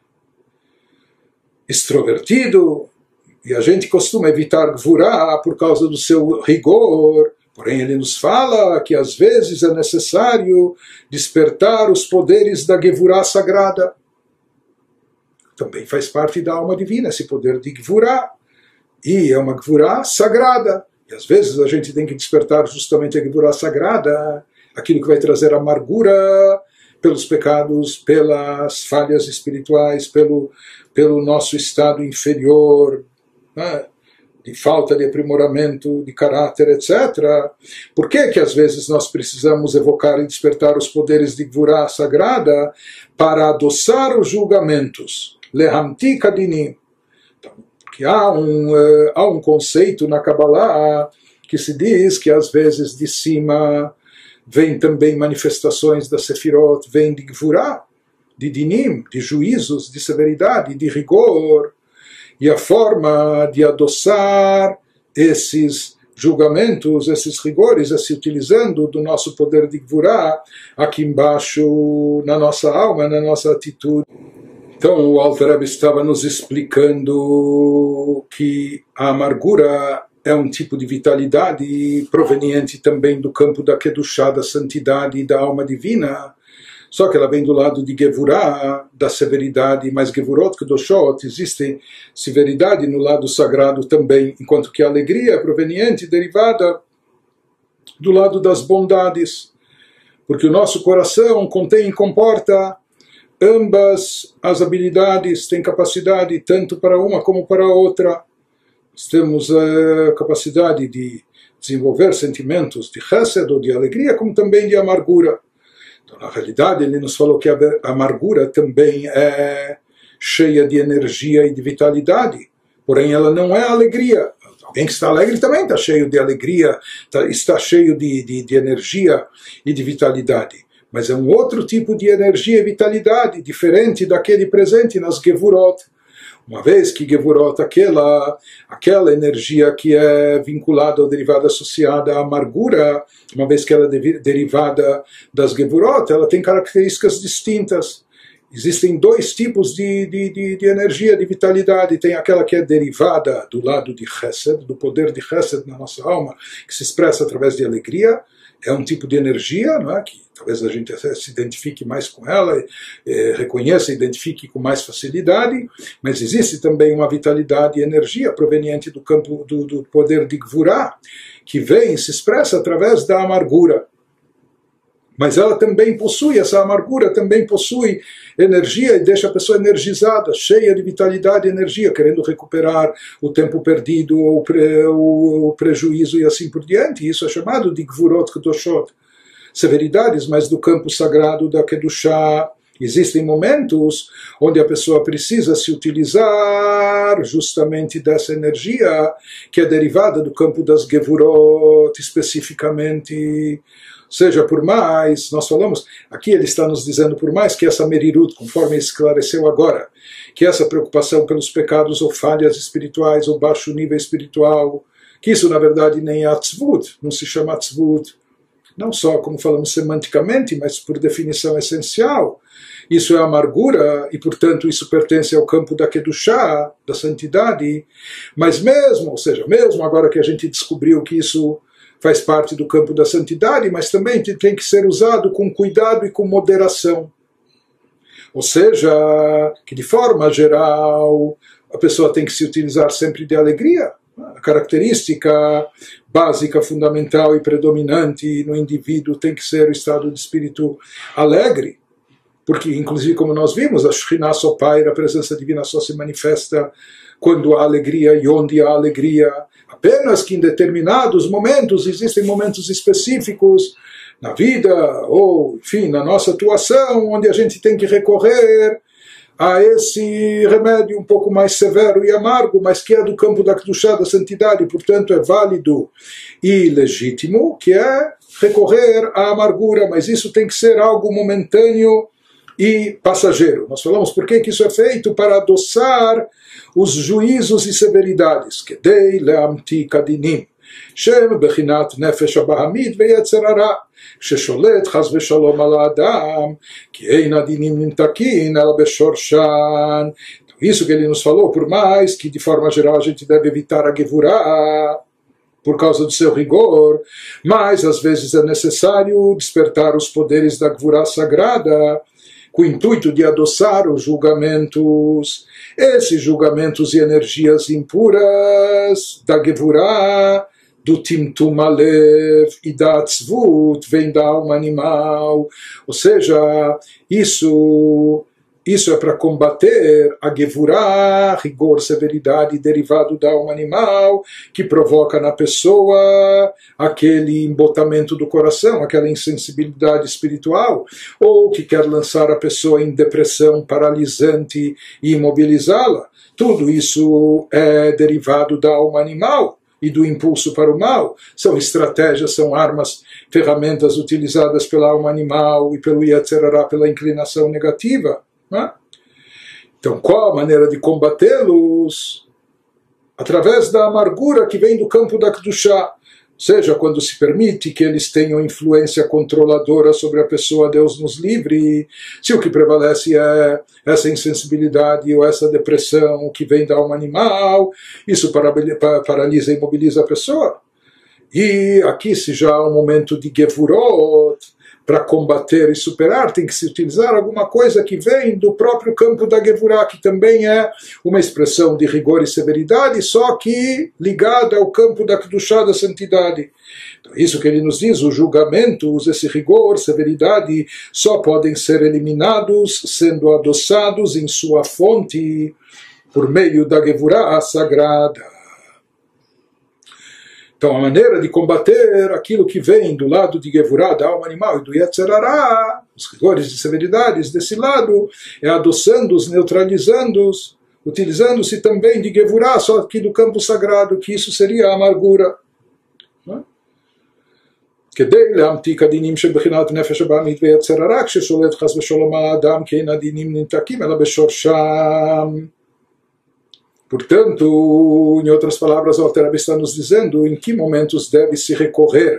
extrovertido, e a gente costuma evitar Gevurá por causa do seu rigor. Porém, ele nos fala que às vezes é necessário despertar os poderes da Gevurá sagrada. Também faz parte da alma divina, esse poder de Gevurá. E é uma Gevurá sagrada. E às vezes a gente tem que despertar justamente a Gevurá sagrada, aquilo que vai trazer amargura pelos pecados, pelas falhas espirituais, pelo, pelo nosso estado inferior, né? De falta de aprimoramento de caráter, etcétera. Por que que às vezes nós precisamos evocar e despertar os poderes de Gevurá sagrada? Para adoçar os julgamentos. Lehamti kadinim. Então, porque há um, uh, há um conceito na Kabbalah que se diz que às vezes de cima vem também manifestações da Sefirot, vem de Gevurá, de dinim, de juízos, de severidade, de rigor. E a forma de adoçar esses julgamentos, esses rigores, é se utilizando do nosso poder de Gevurá aqui embaixo, na nossa alma, na nossa atitude. Então o Alter Rebbe estava nos explicando que a amargura é um tipo de vitalidade proveniente também do campo da Kedushá, da santidade e da alma divina, só que ela vem do lado de Gevurah, da severidade, mas Gevurot, Kedoshot, existe severidade no lado sagrado também, enquanto que a alegria é proveniente, derivada do lado das bondades, porque o nosso coração contém e comporta ambas as habilidades, tem capacidade tanto para uma como para a outra. Temos a capacidade de desenvolver sentimentos de chesed ou de alegria, como também de amargura. Então, na realidade, ele nos falou que a amargura também é cheia de energia e de vitalidade, porém ela não é alegria. Alguém que está alegre também está cheio de alegria, está cheio de, de, de energia e de vitalidade. Mas é um outro tipo de energia e vitalidade, diferente daquele presente nas Gevurot. Uma vez que Gevurot, aquela, aquela energia que é vinculada ou derivada associada à amargura, uma vez que ela é derivada das Gevurot, ela tem características distintas. Existem dois tipos de, de, de, de energia, de vitalidade. Tem aquela que é derivada do lado de Chesed, do poder de Chesed na nossa alma, que se expressa através de alegria. É um tipo de energia, não é? Que talvez a gente se identifique mais com ela, eh, reconheça e identifique com mais facilidade, mas existe também uma vitalidade e energia proveniente do campo do, do poder de Gvurah, que vem e se expressa através da amargura. Mas ela também possui, essa amargura também possui energia e deixa a pessoa energizada, cheia de vitalidade e energia, querendo recuperar o tempo perdido, ou pre, o, o prejuízo e assim por diante. Isso é chamado de Gvurot Kedoshot, severidades, mas do campo sagrado da Kedushá. Existem momentos onde a pessoa precisa se utilizar justamente dessa energia que é derivada do campo das Gevurot, especificamente. Ou seja, por mais, nós falamos, aqui ele está nos dizendo, por mais que essa merirut, conforme esclareceu agora, que essa preocupação pelos pecados ou falhas espirituais ou baixo nível espiritual, que isso na verdade nem é atzvut, não se chama atzvut, não só como falamos semanticamente, mas por definição essencial. Isso é amargura e, portanto, isso pertence ao campo da Kedushá, da santidade. Mas mesmo, ou seja, mesmo agora que a gente descobriu que isso faz parte do campo da santidade, mas também tem que ser usado com cuidado e com moderação. Ou seja, que de forma geral a pessoa tem que se utilizar sempre de alegria. A característica básica, fundamental e predominante no indivíduo tem que ser o estado de espírito alegre. Porque, inclusive, como nós vimos, a Shekhinah só paira, a presença divina só se manifesta quando há alegria e onde há alegria. Apenas que em determinados momentos, existem momentos específicos na vida, ou, enfim, na nossa atuação, onde a gente tem que recorrer a esse remédio um pouco mais severo e amargo, mas que é do campo da Kedushá, da santidade, portanto é válido e legítimo, que é recorrer à amargura, mas isso tem que ser algo momentâneo e passageiro. Nós falamos por que isso é feito? Para adoçar os juízos e severidades. Kedei leamti kadinim. Shem bechinat nefesh abahamid veyetzer hara. ששולט חס ושלום על האדם, כי אין הדינים נמתקים אלא בשורשן. Então, isso que ele nos falou, por mais que de forma geral a gente deve evitar a Gevurah, por causa do seu rigor, mas às vezes é necessário despertar os poderes da Gevurah sagrada, com o intuito de adoçar os julgamentos, esses julgamentos e energias impuras da Gevurah, do Timtum Alev e da Atzvut, vem da alma animal. Ou seja, isso, isso é para combater a Gevurah, rigor, severidade derivado da alma animal, que provoca na pessoa aquele embotamento do coração, aquela insensibilidade espiritual, ou que quer lançar a pessoa em depressão paralisante e imobilizá-la. Tudo isso é derivado da alma animal e do impulso para o mal. São estratégias, são armas, ferramentas utilizadas pela alma animal e pelo Yetzer Hara, pela inclinação negativa. Né? Então, qual a maneira de combatê-los? Através da amargura que vem do campo da Kedushá. seja quando se permite que eles tenham influência controladora sobre a pessoa, Deus nos livre, se o que prevalece é essa insensibilidade ou essa depressão que vem da alma animal, isso paralisa e imobiliza a pessoa. E aqui, se já há um momento de Gevurot, para combater e superar, tem que se utilizar alguma coisa que vem do próprio campo da Gevurah, que também é uma expressão de rigor e severidade, só que ligada ao campo da Kedushá, da santidade. Então, isso que ele nos diz, os julgamentos, esse rigor, severidade, só podem ser eliminados sendo adoçados em sua fonte por meio da Gevurah sagrada. Então, a maneira de combater aquilo que vem do lado de Gevurah, da alma animal, e do Yetzer Hara, os rigores de severidades desse lado, é adoçando-os, neutralizando-os, utilizando-se também de Gevurah, só que do campo sagrado, que isso seria a amargura. כדי להמתיק הדינים שבחינת נפש הבאמית ויצר הרע, כששולט חס ושלום האדם, כי אין הדינים נמתקים אלא בשורשם. Portanto, em outras palavras, o Alter Rebbe está nos dizendo em que momentos deve-se recorrer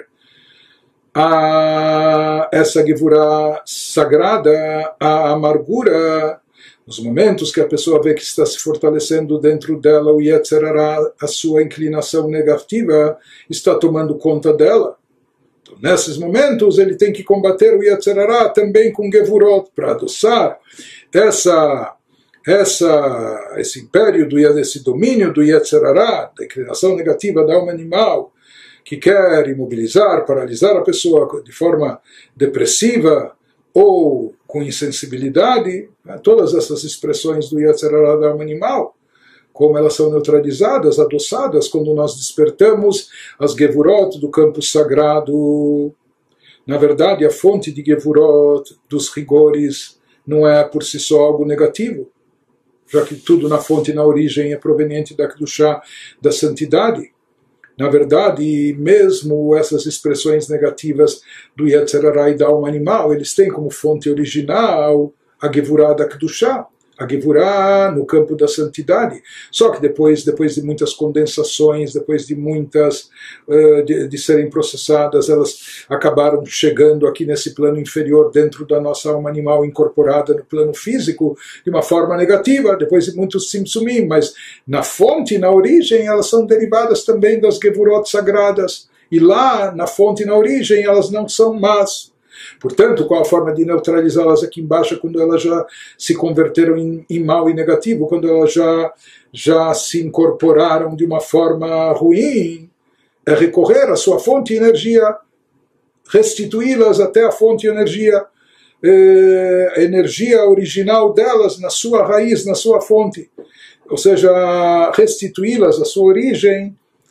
a essa Gevurah sagrada, a amargura, nos momentos que a pessoa vê que está se fortalecendo dentro dela, o Yetzer Hara, a sua inclinação negativa, está tomando conta dela. Então, nesses momentos, ele tem que combater o Yetzer Hara também com Gevurot, para adoçar essa... Essa, esse império, do, esse domínio do Yetzer Hara, da inclinação negativa da alma animal, que quer imobilizar, paralisar a pessoa de forma depressiva ou com insensibilidade, né, todas essas expressões do Yetzer Hara da alma animal, como elas são neutralizadas, adoçadas, quando nós despertamos as Gevurot do campo sagrado. Na verdade, a fonte de Gevurot, dos rigores, não é por si só algo negativo, já que tudo na fonte, na origem, é proveniente da Kedushá, da santidade. Na verdade, mesmo essas expressões negativas do Yetzer Hara e da alma animal, eles têm como fonte original a Gevurah da Kedushá, a Gevurah no campo da santidade. Só que depois, depois de muitas condensações, depois de muitas, uh, de, de serem processadas, elas acabaram chegando aqui nesse plano inferior, dentro da nossa alma animal incorporada no plano físico, de uma forma negativa, depois de muitos simsumim, mas na fonte, na origem, elas são derivadas também das Gevurot sagradas, e lá, na fonte, na origem, elas não são más. Portanto, qual a forma de neutralizá-las aqui embaixo, quando elas já se converteram em, em mal e negativo, quando elas já, já se incorporaram de uma forma ruim? É recorrer à sua fonte de energia, restituí-las até a fonte de energia, eh, a energia original delas na sua raiz, na sua fonte. Ou seja, restituí-las à sua origem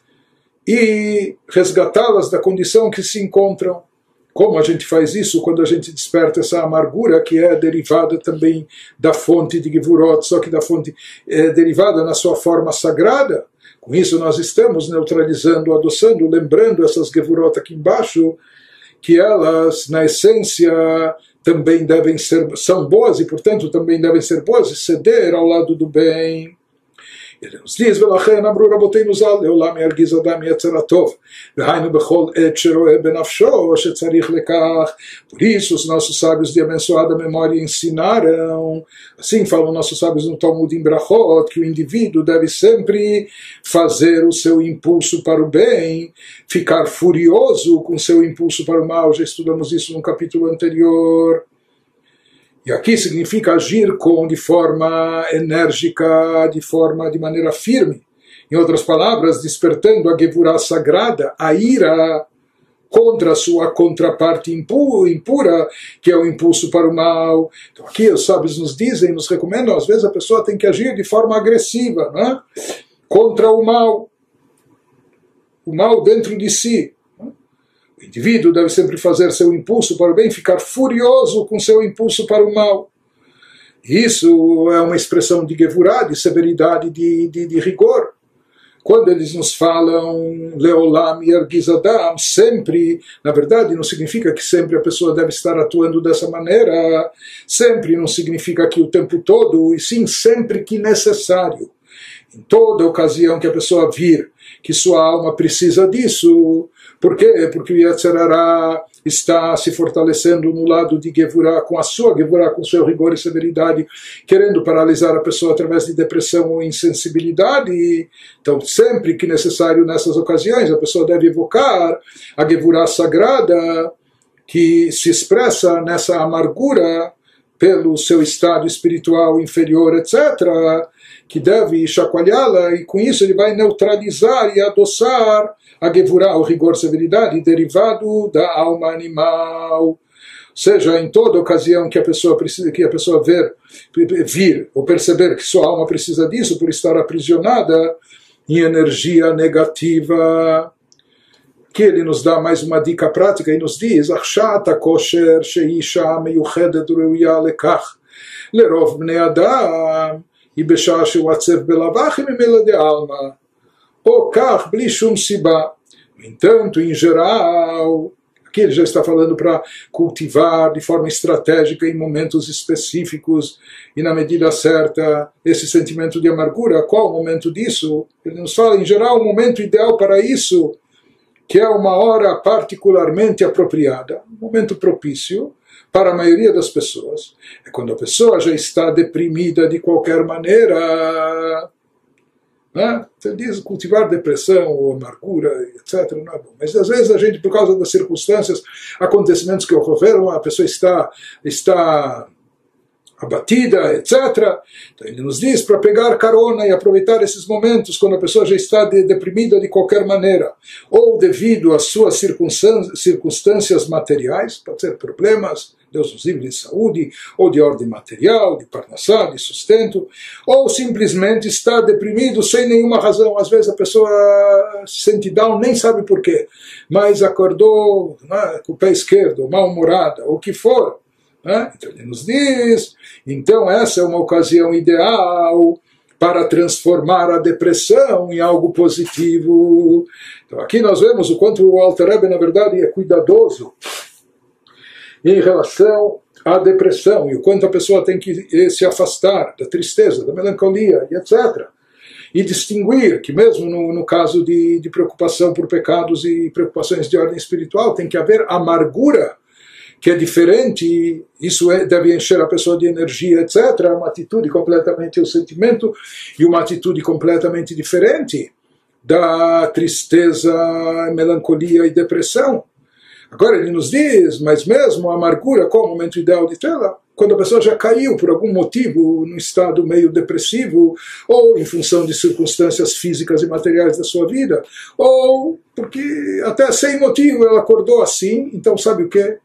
e resgatá-las da condição que se encontram. Como a gente faz isso quando a gente desperta essa amargura que é derivada também da fonte de Gevurot, só que da fonte é derivada na sua forma sagrada? Com isso nós estamos neutralizando, adoçando, lembrando essas Gevurot aqui embaixo, que elas, na essência, também devem ser, são boas e, portanto, também devem ser boas e ceder ao lado do bem. Ele nos diz, ולכן אמרו רבותינו ז"ל, לעולם ירגיז אדם יצר הטוב, והיינו בכל עת שרואה בנפשו שצריך לכך. Por isso os nossos sábios de abençoada memória ensinaram, assim falam nossos sábios no Talmud em Brachot, que o indivíduo deve sempre fazer o seu impulso para o bem, ficar furioso com seu impulso para o mal. Já estudamos isso no capítulo anterior. E aqui significa agir com, de forma enérgica, de forma, de maneira firme. Em outras palavras, despertando a Gevurah sagrada, a ira contra a sua contraparte impura, que é o impulso para o mal. Então aqui os sábios nos dizem, nos recomendam, às vezes a pessoa tem que agir de forma agressiva, né? Contra o mal. O mal dentro de si. O indivíduo deve sempre fazer seu impulso para o bem, ficar furioso com seu impulso para o mal. Isso é uma expressão de Gevurah, de severidade, de, de, de rigor. Quando eles nos falam Leolam Yergiz Adam, sempre, na verdade não significa que sempre a pessoa deve estar atuando dessa maneira, sempre não significa que o tempo todo, e sim sempre que necessário. Em toda ocasião que a pessoa vir que sua alma precisa disso, Por quê? Porque o Yetzer Hara está se fortalecendo no lado de Gevurah, com a sua Gevurah, com seu rigor e severidade, querendo paralisar a pessoa através de depressão ou insensibilidade. Então, sempre que necessário nessas ocasiões, a pessoa deve evocar a Gevurah sagrada, que se expressa nessa amargura pelo seu estado espiritual inferior, etcétera, que deve chacoalhá-la, e com isso ele vai neutralizar e adoçar a Gevurah, o rigor, severidade, derivado da alma animal. Ou seja, em toda ocasião que a pessoa precisa, que a pessoa ver, vir ou perceber que sua alma precisa disso por estar aprisionada em energia negativa, que ele nos dá mais uma dica prática e nos diz: Achshat kosher sheisha meyuchedet reuya lekach lerov bnei adam e beshah she'uatzev belavach mimela de alma o kach bli shum siba. No entanto, em geral, aqui ele já está falando para cultivar de forma estratégica em momentos específicos e na medida certa esse sentimento de amargura. Qual o momento disso? Ele nos fala, em geral, o momento ideal para isso, que é uma hora particularmente apropriada, um momento propício para a maioria das pessoas. É quando a pessoa já está deprimida de qualquer maneira. Né? Você diz cultivar depressão ou amargura, etcétera, não é bom. Mas às vezes a gente, por causa das circunstâncias, acontecimentos que ocorreram, a pessoa está, está abatida, etcétera. Então ele nos diz para pegar carona e aproveitar esses momentos quando a pessoa já está de, deprimida de qualquer maneira, ou devido às suas circunstâncias, circunstâncias materiais, pode ser problemas, Deus nos livre, de saúde, ou de ordem material, de parnassá, de sustento, ou simplesmente está deprimido sem nenhuma razão. Às vezes a pessoa se sente down, nem sabe porquê, mas acordou, né, com o pé esquerdo, mal-humorada, ou o que for. Né? Então ele nos diz, então essa é uma ocasião ideal para transformar a depressão em algo positivo. Então aqui nós vemos o quanto o Alter Rebbe, na verdade, é cuidadoso em relação à depressão, e o quanto a pessoa tem que se afastar da tristeza, da melancolia, e etcétera. E distinguir que mesmo no, no caso de, de preocupação por pecados e preocupações de ordem espiritual, tem que haver amargura, que é diferente, isso é, deve encher a pessoa de energia, etcétera. Uma atitude completamente, o sentimento, e uma atitude completamente diferente da tristeza, melancolia e depressão. Agora ele nos diz, mas mesmo a amargura, qual o momento ideal de tê-la? Quando a pessoa já caiu por algum motivo num estado meio depressivo, ou em função de circunstâncias físicas e materiais da sua vida, ou porque até sem motivo ela acordou assim. Então sabe o que?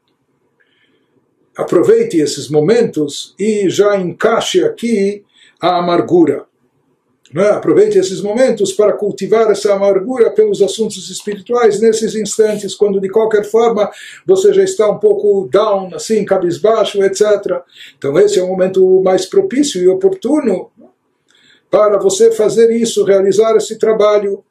Aproveite esses momentos e já encaixe aqui a amargura. Né? Aproveite esses momentos para cultivar essa amargura pelos assuntos espirituais nesses instantes, quando de qualquer forma você já está um pouco down, assim, cabisbaixo, etcétera. Então esse é o momento mais propício e oportuno para você fazer isso, realizar esse trabalho.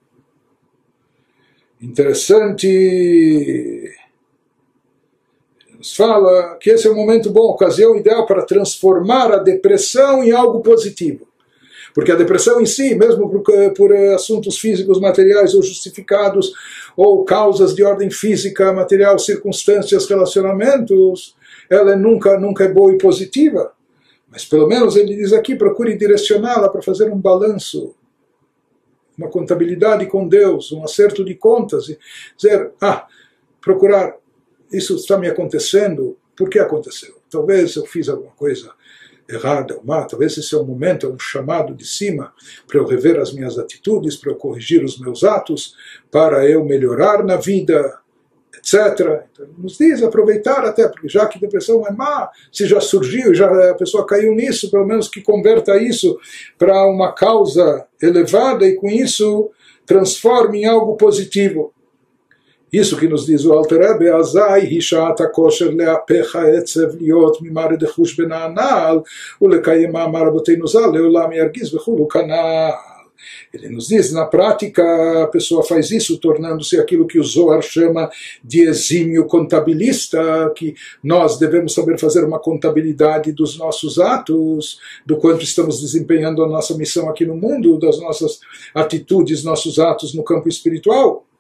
Interessante. Nos fala que esse é um momento bom, ocasião ideal para transformar a depressão em algo positivo. Porque a depressão em si, mesmo por, por assuntos físicos, materiais ou justificados, ou causas de ordem física, material, circunstâncias, relacionamentos, ela nunca, nunca é boa e positiva. Mas pelo menos ele diz aqui, procure direcioná-la para fazer um balanço, uma contabilidade com Deus, um acerto de contas, e dizer, ah, procurar, isso está me acontecendo, por que aconteceu? Talvez eu fiz alguma coisa errada, ou má, talvez esse é um momento, é um chamado de cima para eu rever as minhas atitudes, para eu corrigir os meus atos, para eu melhorar na vida, etcétera. Então, nos diz aproveitar até, porque já que depressão é má, se já surgiu, já a pessoa caiu nisso, pelo menos que converta isso para uma causa elevada e com isso transforme em algo positivo. Isso que nos diz o Alter Rebbe, Azai hishat kosher leapecha etzev liot mimare dechush benanal ulekayem ma'amar rabotenu zal leolam yargiz vechulu kanal. Ele nos diz, na prática, a pessoa faz isso, tornando-se aquilo que o Zohar chama de exímio contabilista, que nós devemos saber fazer uma contabilidade dos nossos atos, do quanto estamos desempenhando a nossa missão aqui no mundo, das nossas atitudes, nossos atos no campo espiritual.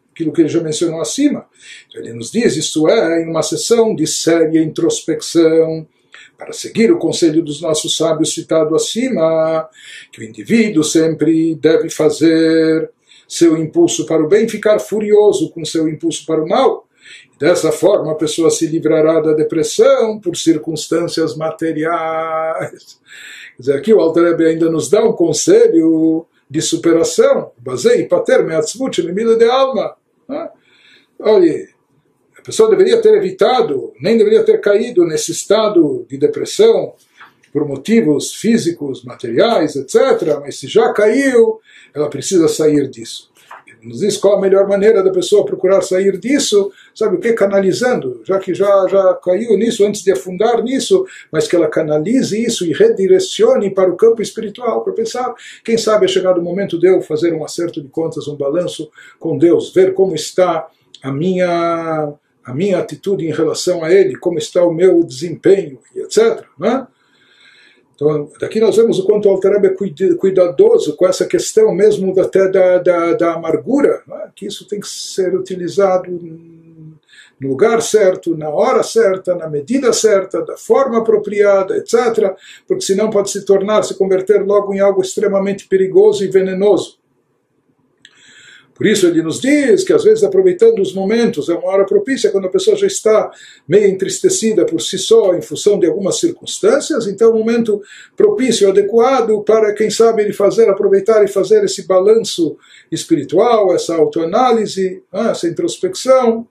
aquilo que ele já mencionou acima. Então, ele nos diz, isto é, em uma sessão de séria introspecção, para seguir o conselho dos nossos sábios citado acima, que o indivíduo sempre deve fazer seu impulso para o bem ficar furioso com seu impulso para o mal. Dessa forma, a pessoa se livrará da depressão por circunstâncias materiais. Quer dizer, aqui o Alter Rebbe ainda nos dá um conselho de superação. Basei pater meatzvut lemida de alma. Olha, a pessoa deveria ter evitado, nem deveria ter caído nesse estado de depressão por motivos físicos, materiais, etcétera. Mas se já caiu, ela precisa sair disso. Ele nos diz qual a melhor maneira da pessoa procurar sair disso, sabe o que? Canalizando, já que já, já caiu nisso, antes de afundar nisso, mas que ela canalize isso e redirecione para o campo espiritual, para pensar, quem sabe é chegado o momento de eu fazer um acerto de contas, um balanço com Deus, ver como está a minha... a minha atitude em relação a ele, como está o meu desempenho, etcétera. Né? Então, daqui nós vemos o quanto o Alter Rebbe é cuidadoso com essa questão mesmo até da, da, da amargura, né? Que isso tem que ser utilizado no lugar certo, na hora certa, na medida certa, da forma apropriada, etcétera. Porque senão pode se tornar, se converter logo em algo extremamente perigoso e venenoso. Por isso ele nos diz que às vezes aproveitando os momentos, é uma hora propícia quando a pessoa já está meio entristecida por si só em função de algumas circunstâncias, então é um momento propício, adequado para quem sabe ele fazer, aproveitar e fazer esse balanço espiritual, essa autoanálise, essa introspecção.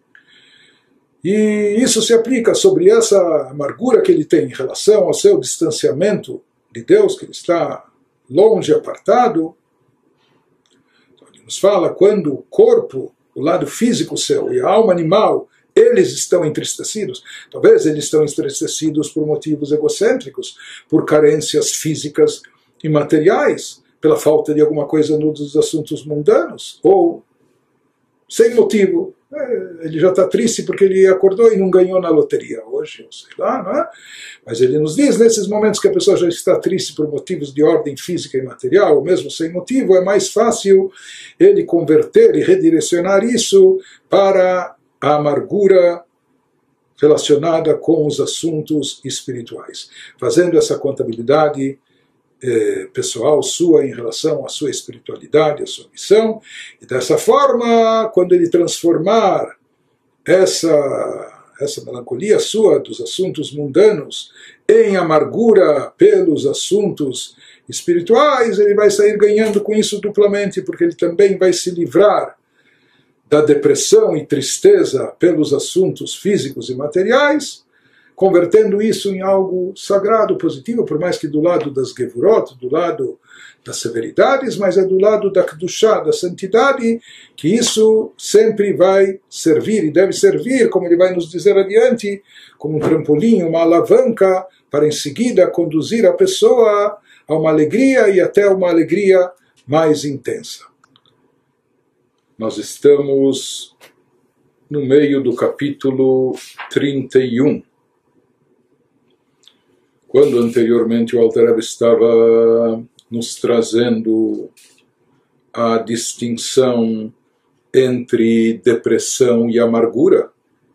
E isso se aplica sobre essa amargura que ele tem em relação ao seu distanciamento de Deus, que ele está longe, apartado. Nos fala quando o corpo, o lado físico seu e a alma animal, eles estão entristecidos. Talvez eles estão entristecidos por motivos egocêntricos, por carências físicas e materiais, pela falta de alguma coisa nos assuntos mundanos, ou sem motivo. Ele já está triste porque ele acordou e não ganhou na loteria hoje, ou sei lá, não é? Mas ele nos diz, nesses momentos que a pessoa já está triste por motivos de ordem física e material, ou mesmo sem motivo, é mais fácil ele converter e redirecionar isso para a amargura relacionada com os assuntos espirituais, fazendo essa contabilidade Eh, pessoal sua em relação à sua espiritualidade, à sua missão, e dessa forma, quando ele transformar essa, essa melancolia sua dos assuntos mundanos em amargura pelos assuntos espirituais, ele vai sair ganhando com isso duplamente, porque ele também vai se livrar da depressão e tristeza pelos assuntos físicos e materiais, convertendo isso em algo sagrado, positivo, por mais que do lado das Gevurot, do lado das severidades, mas é do lado da Kedushá, da santidade, que isso sempre vai servir, e deve servir, como ele vai nos dizer adiante, como um trampolim, uma alavanca, para em seguida conduzir a pessoa a uma alegria e até uma alegria mais intensa. Nós estamos no meio do capítulo trinta e um. Quando anteriormente o Alter Rebbe estava nos trazendo a distinção entre depressão e amargura,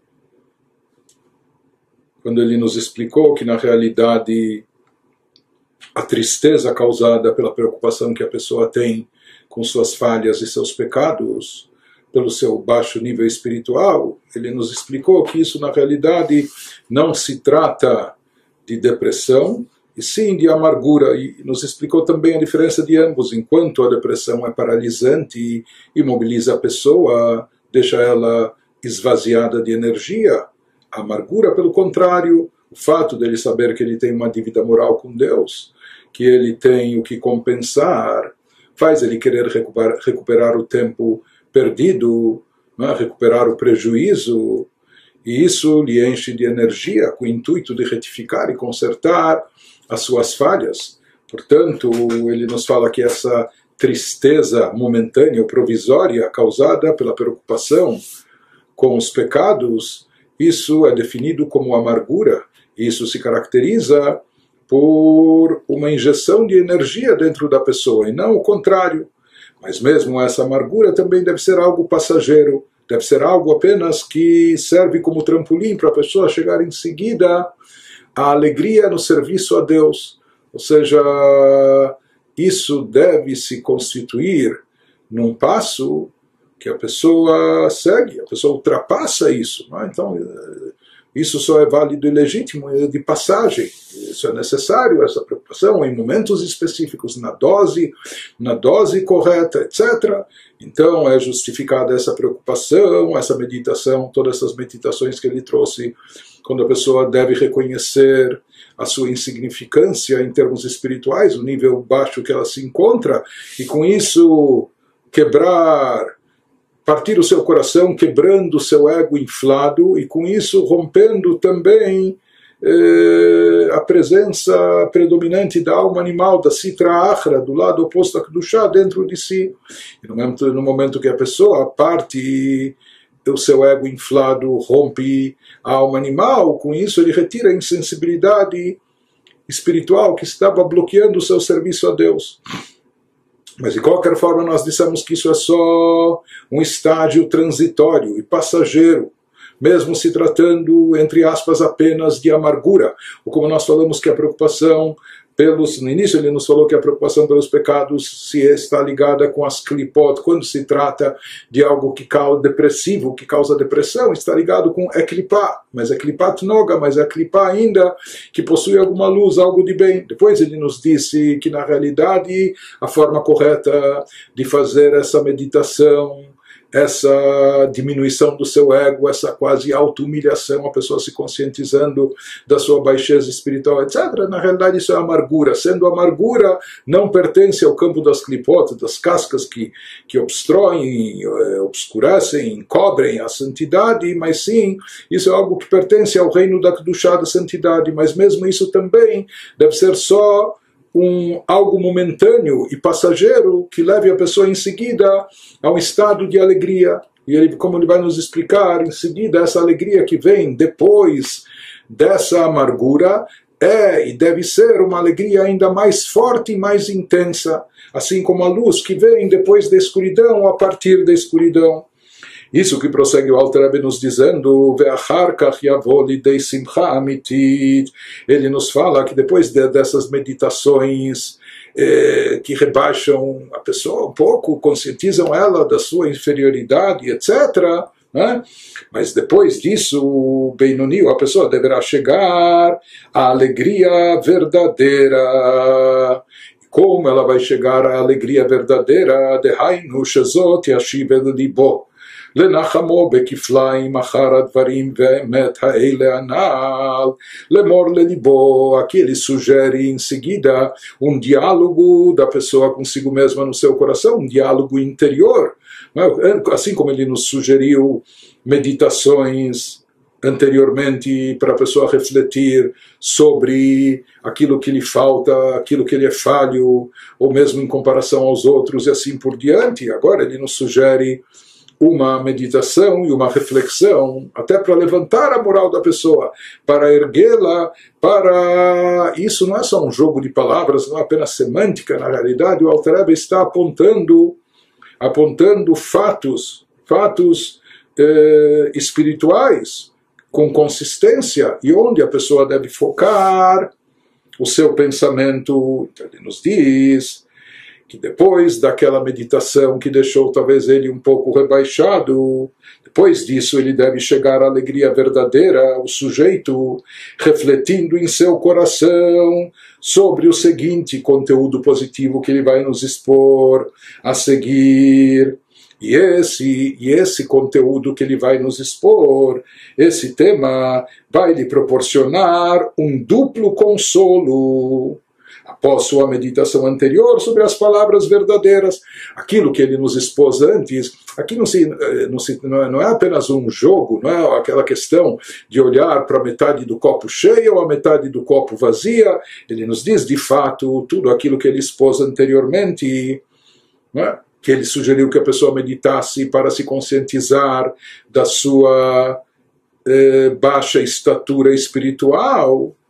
quando ele nos explicou que na realidade a tristeza causada pela preocupação que a pessoa tem com suas falhas e seus pecados, pelo seu baixo nível espiritual, ele nos explicou que isso na realidade não se trata de depressão, e sim de amargura, e nos explicou também a diferença de ambos. Enquanto a depressão é paralisante e imobiliza a pessoa, deixa ela esvaziada de energia, a amargura, pelo contrário, o fato dele saber que ele tem uma dívida moral com Deus, que ele tem o que compensar, faz ele querer recuperar, recuperar o tempo perdido, né, recuperar o prejuízo, e isso lhe enche de energia com o intuito de retificar e consertar as suas falhas. Portanto, ele nos fala que essa tristeza momentânea ou provisória causada pela preocupação com os pecados, isso é definido como amargura. Isso se caracteriza por uma injeção de energia dentro da pessoa, e não o contrário. Mas mesmo essa amargura também deve ser algo passageiro, deve ser algo apenas que serve como trampolim para a pessoa chegar em seguida à alegria no serviço a Deus. Ou seja, isso deve se constituir num passo que a pessoa segue, a pessoa ultrapassa isso. Não é? Então, isso só é válido e legítimo, é de passagem. Isso é necessário, essa preocupação, em momentos específicos, na dose, na dose correta, etcétera. Então, é justificada essa preocupação, essa meditação, todas essas meditações que ele trouxe, quando a pessoa deve reconhecer a sua insignificância em termos espirituais, o nível baixo que ela se encontra, e com isso quebrar, partir o seu coração, quebrando o seu ego inflado, e com isso rompendo também eh, a presença predominante da alma animal, da Sitra Achra, do lado oposto da Kedushá, dentro de si. E no momento, no momento que a pessoa parte o seu ego inflado, rompe a alma animal, com isso ele retira a insensibilidade espiritual que estava bloqueando o seu serviço a Deus. Mas de qualquer forma nós dissemos que isso é só um estágio transitório e passageiro, mesmo se tratando, entre aspas, apenas de amargura. Ou como nós falamos que a preocupação pelos, no início ele nos falou que a preocupação pelos pecados se está ligada com as klipot, quando se trata de algo que causa depressivo, que causa depressão, está ligado com é klipá, mas é klipat noga, mas é klipá ainda que possui alguma luz, algo de bem. Depois ele nos disse que na realidade a forma correta de fazer essa meditação, essa diminuição do seu ego, essa quase auto-humilhação, a pessoa se conscientizando da sua baixeza espiritual, etcétera. Na realidade isso é amargura. Sendo amargura, não pertence ao campo das clipotas, das cascas que, que obstroem, obscurecem, cobrem a santidade, mas sim, isso é algo que pertence ao reino da Kedushá, da santidade. Mas mesmo isso também deve ser só um algo momentâneo e passageiro que leve a pessoa em seguida a um estado de alegria. E ele, como ele vai nos explicar em seguida, essa alegria que vem depois dessa amargura é e deve ser uma alegria ainda mais forte e mais intensa, assim como a luz que vem depois da escuridão, a partir da escuridão. Isso que prossegue o Alter Rebbe nos dizendo, ele nos fala que depois de, dessas meditações eh, que rebaixam a pessoa um pouco, conscientizam ela da sua inferioridade, etcétera, né? Mas depois disso, Benoni, a pessoa deverá chegar à alegria verdadeira. Como ela vai chegar à alegria verdadeira? Dehainu shezot yashiv el libo. לנחמו בכפליים אחר הדברים והאמת האלה הנ"ל, לאמור לליבו. Aqui ele sugere em seguida um diálogo da pessoa consigo mesma no seu coração, um diálogo interior, assim como ele nos sugeriu meditações anteriormente para a pessoa refletir sobre aquilo que lhe falta, aquilo que lhe é falho, ou mesmo em comparação aos outros e assim por diante. Agora ele nos sugere uma meditação e uma reflexão, até para levantar a moral da pessoa, para erguê-la, para... Isso não é só um jogo de palavras, não é apenas semântica, na realidade o Alter Rebbe está apontando, apontando fatos, fatos eh, espirituais, com consistência, e onde a pessoa deve focar o seu pensamento. Então ele nos diz que depois daquela meditação que deixou talvez ele um pouco rebaixado, depois disso ele deve chegar à alegria verdadeira, o sujeito refletindo em seu coração sobre o seguinte conteúdo positivo que ele vai nos expor a seguir. E esse, e esse conteúdo que ele vai nos expor, esse tema, vai lhe proporcionar um duplo consolo. Após sua meditação anterior sobre as palavras verdadeiras, aquilo que ele nos expôs antes, aqui não, se, não, se, não é apenas um jogo, não é aquela questão de olhar para a metade do copo cheio ou a metade do copo vazia. Ele nos diz de fato tudo aquilo que ele expôs anteriormente, não é? Que ele sugeriu que a pessoa meditasse para se conscientizar da sua eh, baixa estatura espiritual.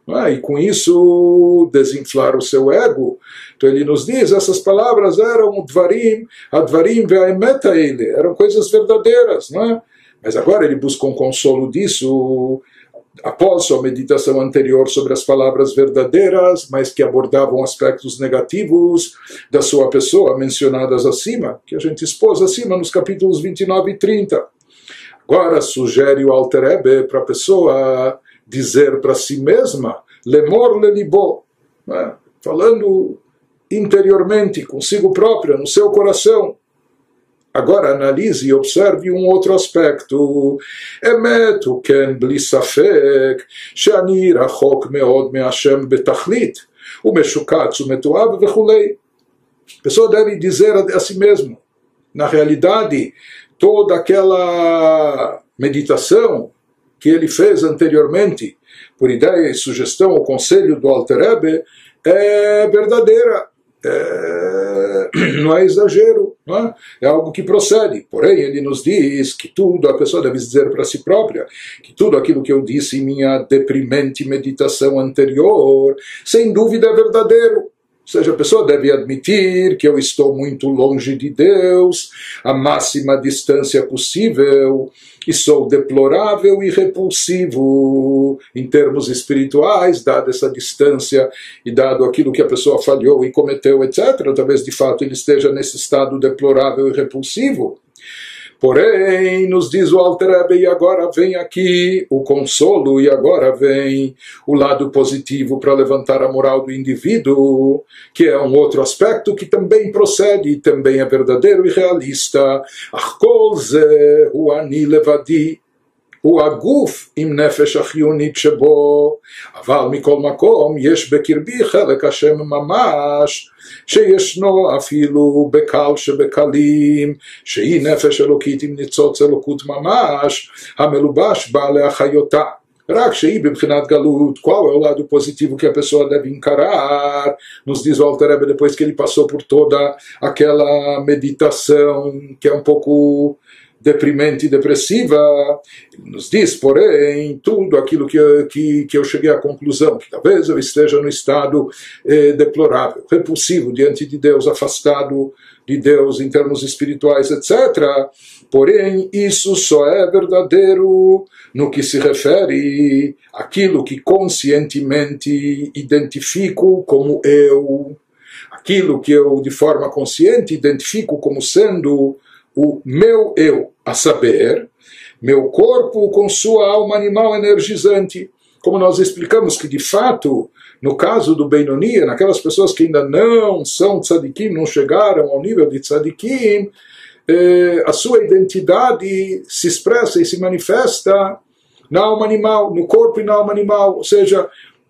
é? E com isso desinflar o seu ego. Então ele nos diz, essas palavras eram o Dvarim, Advarim ve'aemet ele, eram coisas verdadeiras, não é? Mas agora ele busca um consolo disso, após sua meditação anterior sobre as palavras verdadeiras, mas que abordavam aspectos negativos da sua pessoa, mencionadas acima, que a gente expôs acima nos capítulos vinte e nove e trinta. Agora sugere o Alter Rebbe para a pessoa dizer para si mesma, lemor lelibo, né? Falando interiormente, consigo própria, no seu coração. Agora analise e observe um outro aspecto. Emet hu ken bli safek she'ani rachok meod me'Hashem betachlit umeshukatz umetuab vechulei. A pessoa deve dizer a si mesmo, na realidade, toda aquela meditação que ele fez anteriormente, por ideia e sugestão ou conselho do Alter Rebbe, é verdadeira. É, não é exagero, não é? É algo que procede. Porém, ele nos diz que tudo, a pessoa deve dizer para si própria, que tudo aquilo que eu disse em minha deprimente meditação anterior, sem dúvida é verdadeiro. Ou seja, a pessoa deve admitir que eu estou muito longe de Deus, a máxima distância possível, e sou deplorável e repulsivo em termos espirituais, dada essa distância e dado aquilo que a pessoa falhou e cometeu, etcétera. Talvez de fato ele esteja nesse estado deplorável e repulsivo. Porém, nos diz o Alter Rebbe, e agora vem aqui o consolo, e agora vem o lado positivo para levantar a moral do indivíduo, que é um outro aspecto que também procede, e também é verdadeiro e realista. Ach kol ze hu ani levadi, הוא הגוף עם נפש החיונית שבו, אבל מכל מקום יש בקרבי חלק השם ממש, שישנו אפילו בקל שבקלים, שהיא נפש אלוקית עם ניצוץ אלוקות ממש, המלובש בה להחיותה. רק שהיא בבחינת גלות, qual é o lado positivo que a pessoa deve encarar? Nos diz o Alter Rebbe depois que ele passou por toda aquela meditação que é um pouco deprimente e depressiva. Ele nos diz, porém, tudo aquilo que eu, que, que eu cheguei à conclusão, que talvez eu esteja no estado eh, deplorável, repulsivo diante de Deus, afastado de Deus em termos espirituais, etcétera. Porém, isso só é verdadeiro no que se refere àquilo que conscientemente identifico como eu, aquilo que eu de forma consciente identifico como sendo o meu eu, a saber, meu corpo com sua alma animal energizante. Como nós explicamos que, de fato, no caso do Benoni, naquelas pessoas que ainda não são tzadikim, não chegaram ao nível de tzadikim, eh, a sua identidade se expressa e se manifesta na alma animal, no corpo e na alma animal. Ou seja,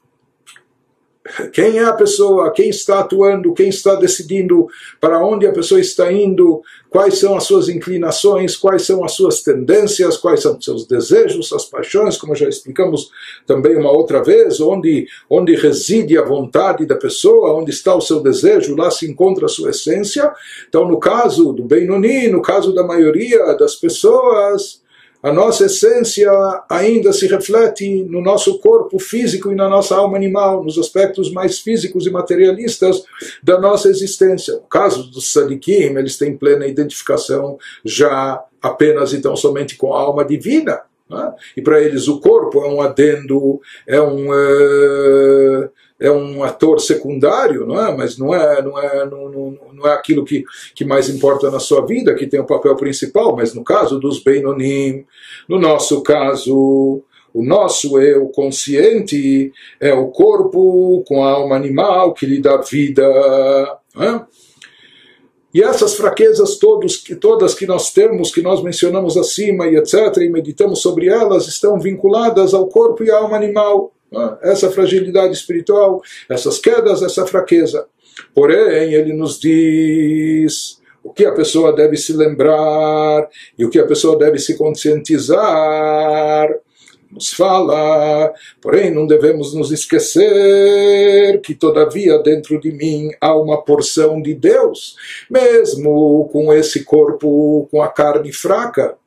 quem é a pessoa, quem está atuando, quem está decidindo para onde a pessoa está indo, quais são as suas inclinações, quais são as suas tendências, quais são os seus desejos, as paixões, como já explicamos também uma outra vez, onde, onde reside a vontade da pessoa, onde está o seu desejo, lá se encontra a sua essência. Então, no caso do Benoni, no caso da maioria das pessoas, a nossa essência ainda se reflete no nosso corpo físico e na nossa alma animal, nos aspectos mais físicos e materialistas da nossa existência. No caso dos tzadikim, eles têm plena identificação já apenas e tão somente com a alma divina, né? E para eles o corpo é um adendo, é um... É... é um ator secundário, não é? Mas não é, não é, não, não, não é aquilo que, que mais importa na sua vida, que tem o papel principal. Mas no caso dos Beinonim, no nosso caso, o nosso eu consciente é o corpo com a alma animal que lhe dá vida, não é? E essas fraquezas todos, todas que nós temos, que nós mencionamos acima e etcétera, e meditamos sobre elas, estão vinculadas ao corpo e à alma animal. Essa fragilidade espiritual, essas quedas, essa fraqueza. Porém, ele nos diz o que a pessoa deve se lembrar e o que a pessoa deve se conscientizar. Nos fala, porém não devemos nos esquecer que todavia dentro de mim há uma porção de Deus, mesmo com esse corpo, com a carne fraca.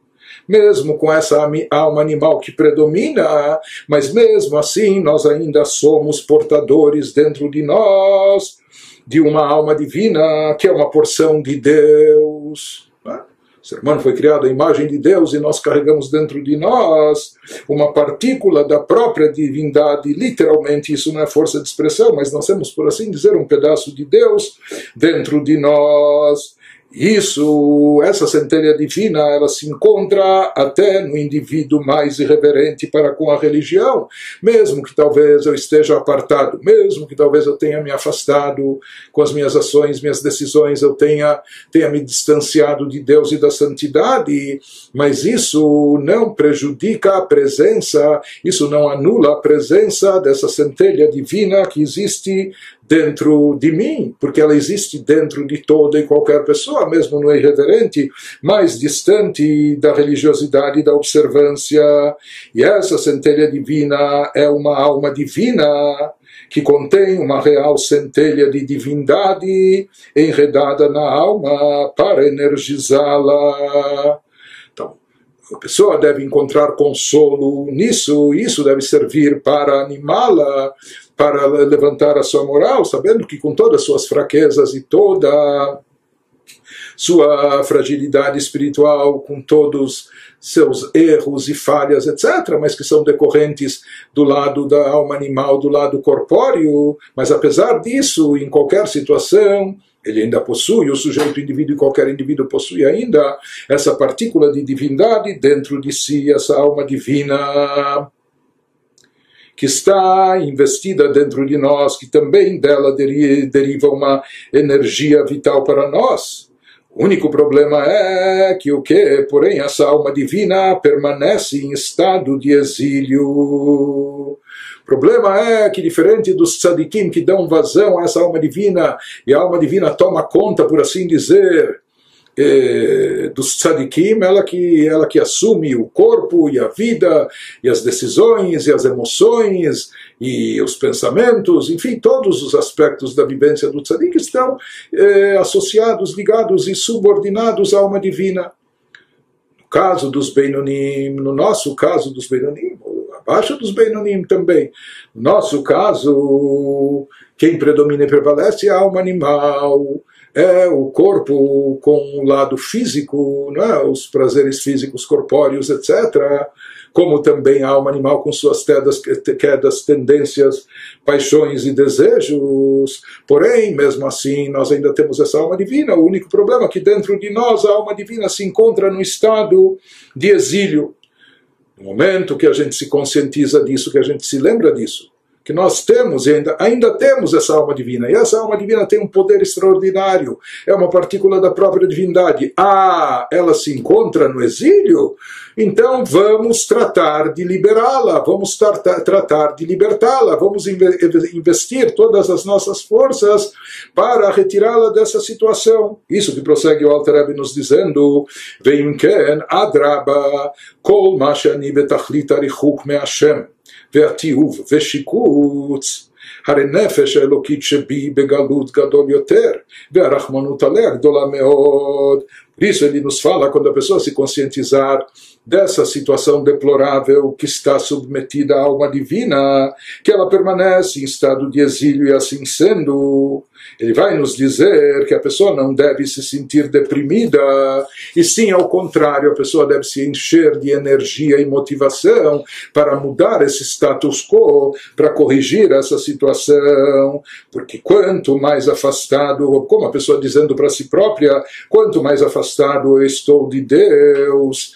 mesmo com essa alma animal que predomina, mas mesmo assim nós ainda somos portadores dentro de nós de uma alma divina, que é uma porção de Deus. O ser humano foi criado à imagem de Deus e nós carregamos dentro de nós uma partícula da própria divindade. Literalmente, isso não é força de expressão, mas nós temos, por assim dizer, um pedaço de Deus dentro de nós. Isso, essa centelha divina, ela se encontra até no indivíduo mais irreverente para com a religião, mesmo que talvez eu esteja apartado, mesmo que talvez eu tenha me afastado com as minhas ações, minhas decisões, eu tenha, tenha me distanciado de Deus e da santidade, mas isso não prejudica a presença, isso não anula a presença dessa centelha divina que existe dentro de mim, porque ela existe dentro de toda e qualquer pessoa, mesmo no irreverente, mais distante da religiosidade e da observância. E essa centelha divina é uma alma divina que contém uma real centelha de divindade enredada na alma para energizá-la. Então, a pessoa deve encontrar consolo nisso, e isso deve servir para animá-la, para levantar a sua moral, sabendo que com todas as suas fraquezas e toda sua fragilidade espiritual, com todos seus erros e falhas, etcétera, mas que são decorrentes do lado da alma animal, do lado corpóreo, mas apesar disso, em qualquer situação, ele ainda possui, o sujeito, o indivíduo, qualquer indivíduo possui ainda essa partícula de divindade dentro de si, essa alma divina que está investida dentro de nós, que também dela deriva uma energia vital para nós. O único problema é que o que, porém, essa alma divina permanece em estado de exílio. O problema é que, diferente dos tzadikim que dão vazão a essa alma divina, e a alma divina toma conta, por assim dizer, Eh, dos tzadikim, ela que, ela que assume o corpo e a vida, e as decisões, e as emoções, e os pensamentos, enfim, todos os aspectos da vivência do tzadik estão eh, associados, ligados e subordinados à alma divina. No caso dos Beinonim, no nosso caso dos Beinonim, abaixo dos Beinonim também, no nosso caso, quem predomina e prevalece é a alma animal, é o corpo com o lado físico, não é? Os prazeres físicos corpóreos, etcétera, como também a alma animal com suas quedas, quedas, tendências, paixões e desejos. Porém, mesmo assim, nós ainda temos essa alma divina. O único problema é que dentro de nós a alma divina se encontra no estado de exílio. No momento que a gente se conscientiza disso, que a gente se lembra disso, que nós temos e ainda, ainda temos essa alma divina, e essa alma divina tem um poder extraordinário, é uma partícula da própria divindade. Ah, ela se encontra no exílio? Então vamos tratar de liberá-la, vamos tratar, tratar de libertá-la, vamos investir todas as nossas forças para retirá-la dessa situação. Isso que prossegue o Alter Rebbe nos dizendo, Veim ken adraba kol ma shani betachlit arichuk me Hashem והתיעוב ושיקוץ, הרי נפש האלוקית שבי בגלות גדול יותר, והרחמנות עליה גדולה מאוד. Por isso ele nos fala, quando a pessoa se conscientizar dessa situação deplorável que está submetida à alma divina, que ela permanece em estado de exílio, e assim sendo, ele vai nos dizer que a pessoa não deve se sentir deprimida, e sim, ao contrário, a pessoa deve se encher de energia e motivação para mudar esse status quo, para corrigir essa situação, porque quanto mais afastado, como a pessoa dizendo para si própria, quanto mais afastado eu estou de Deus,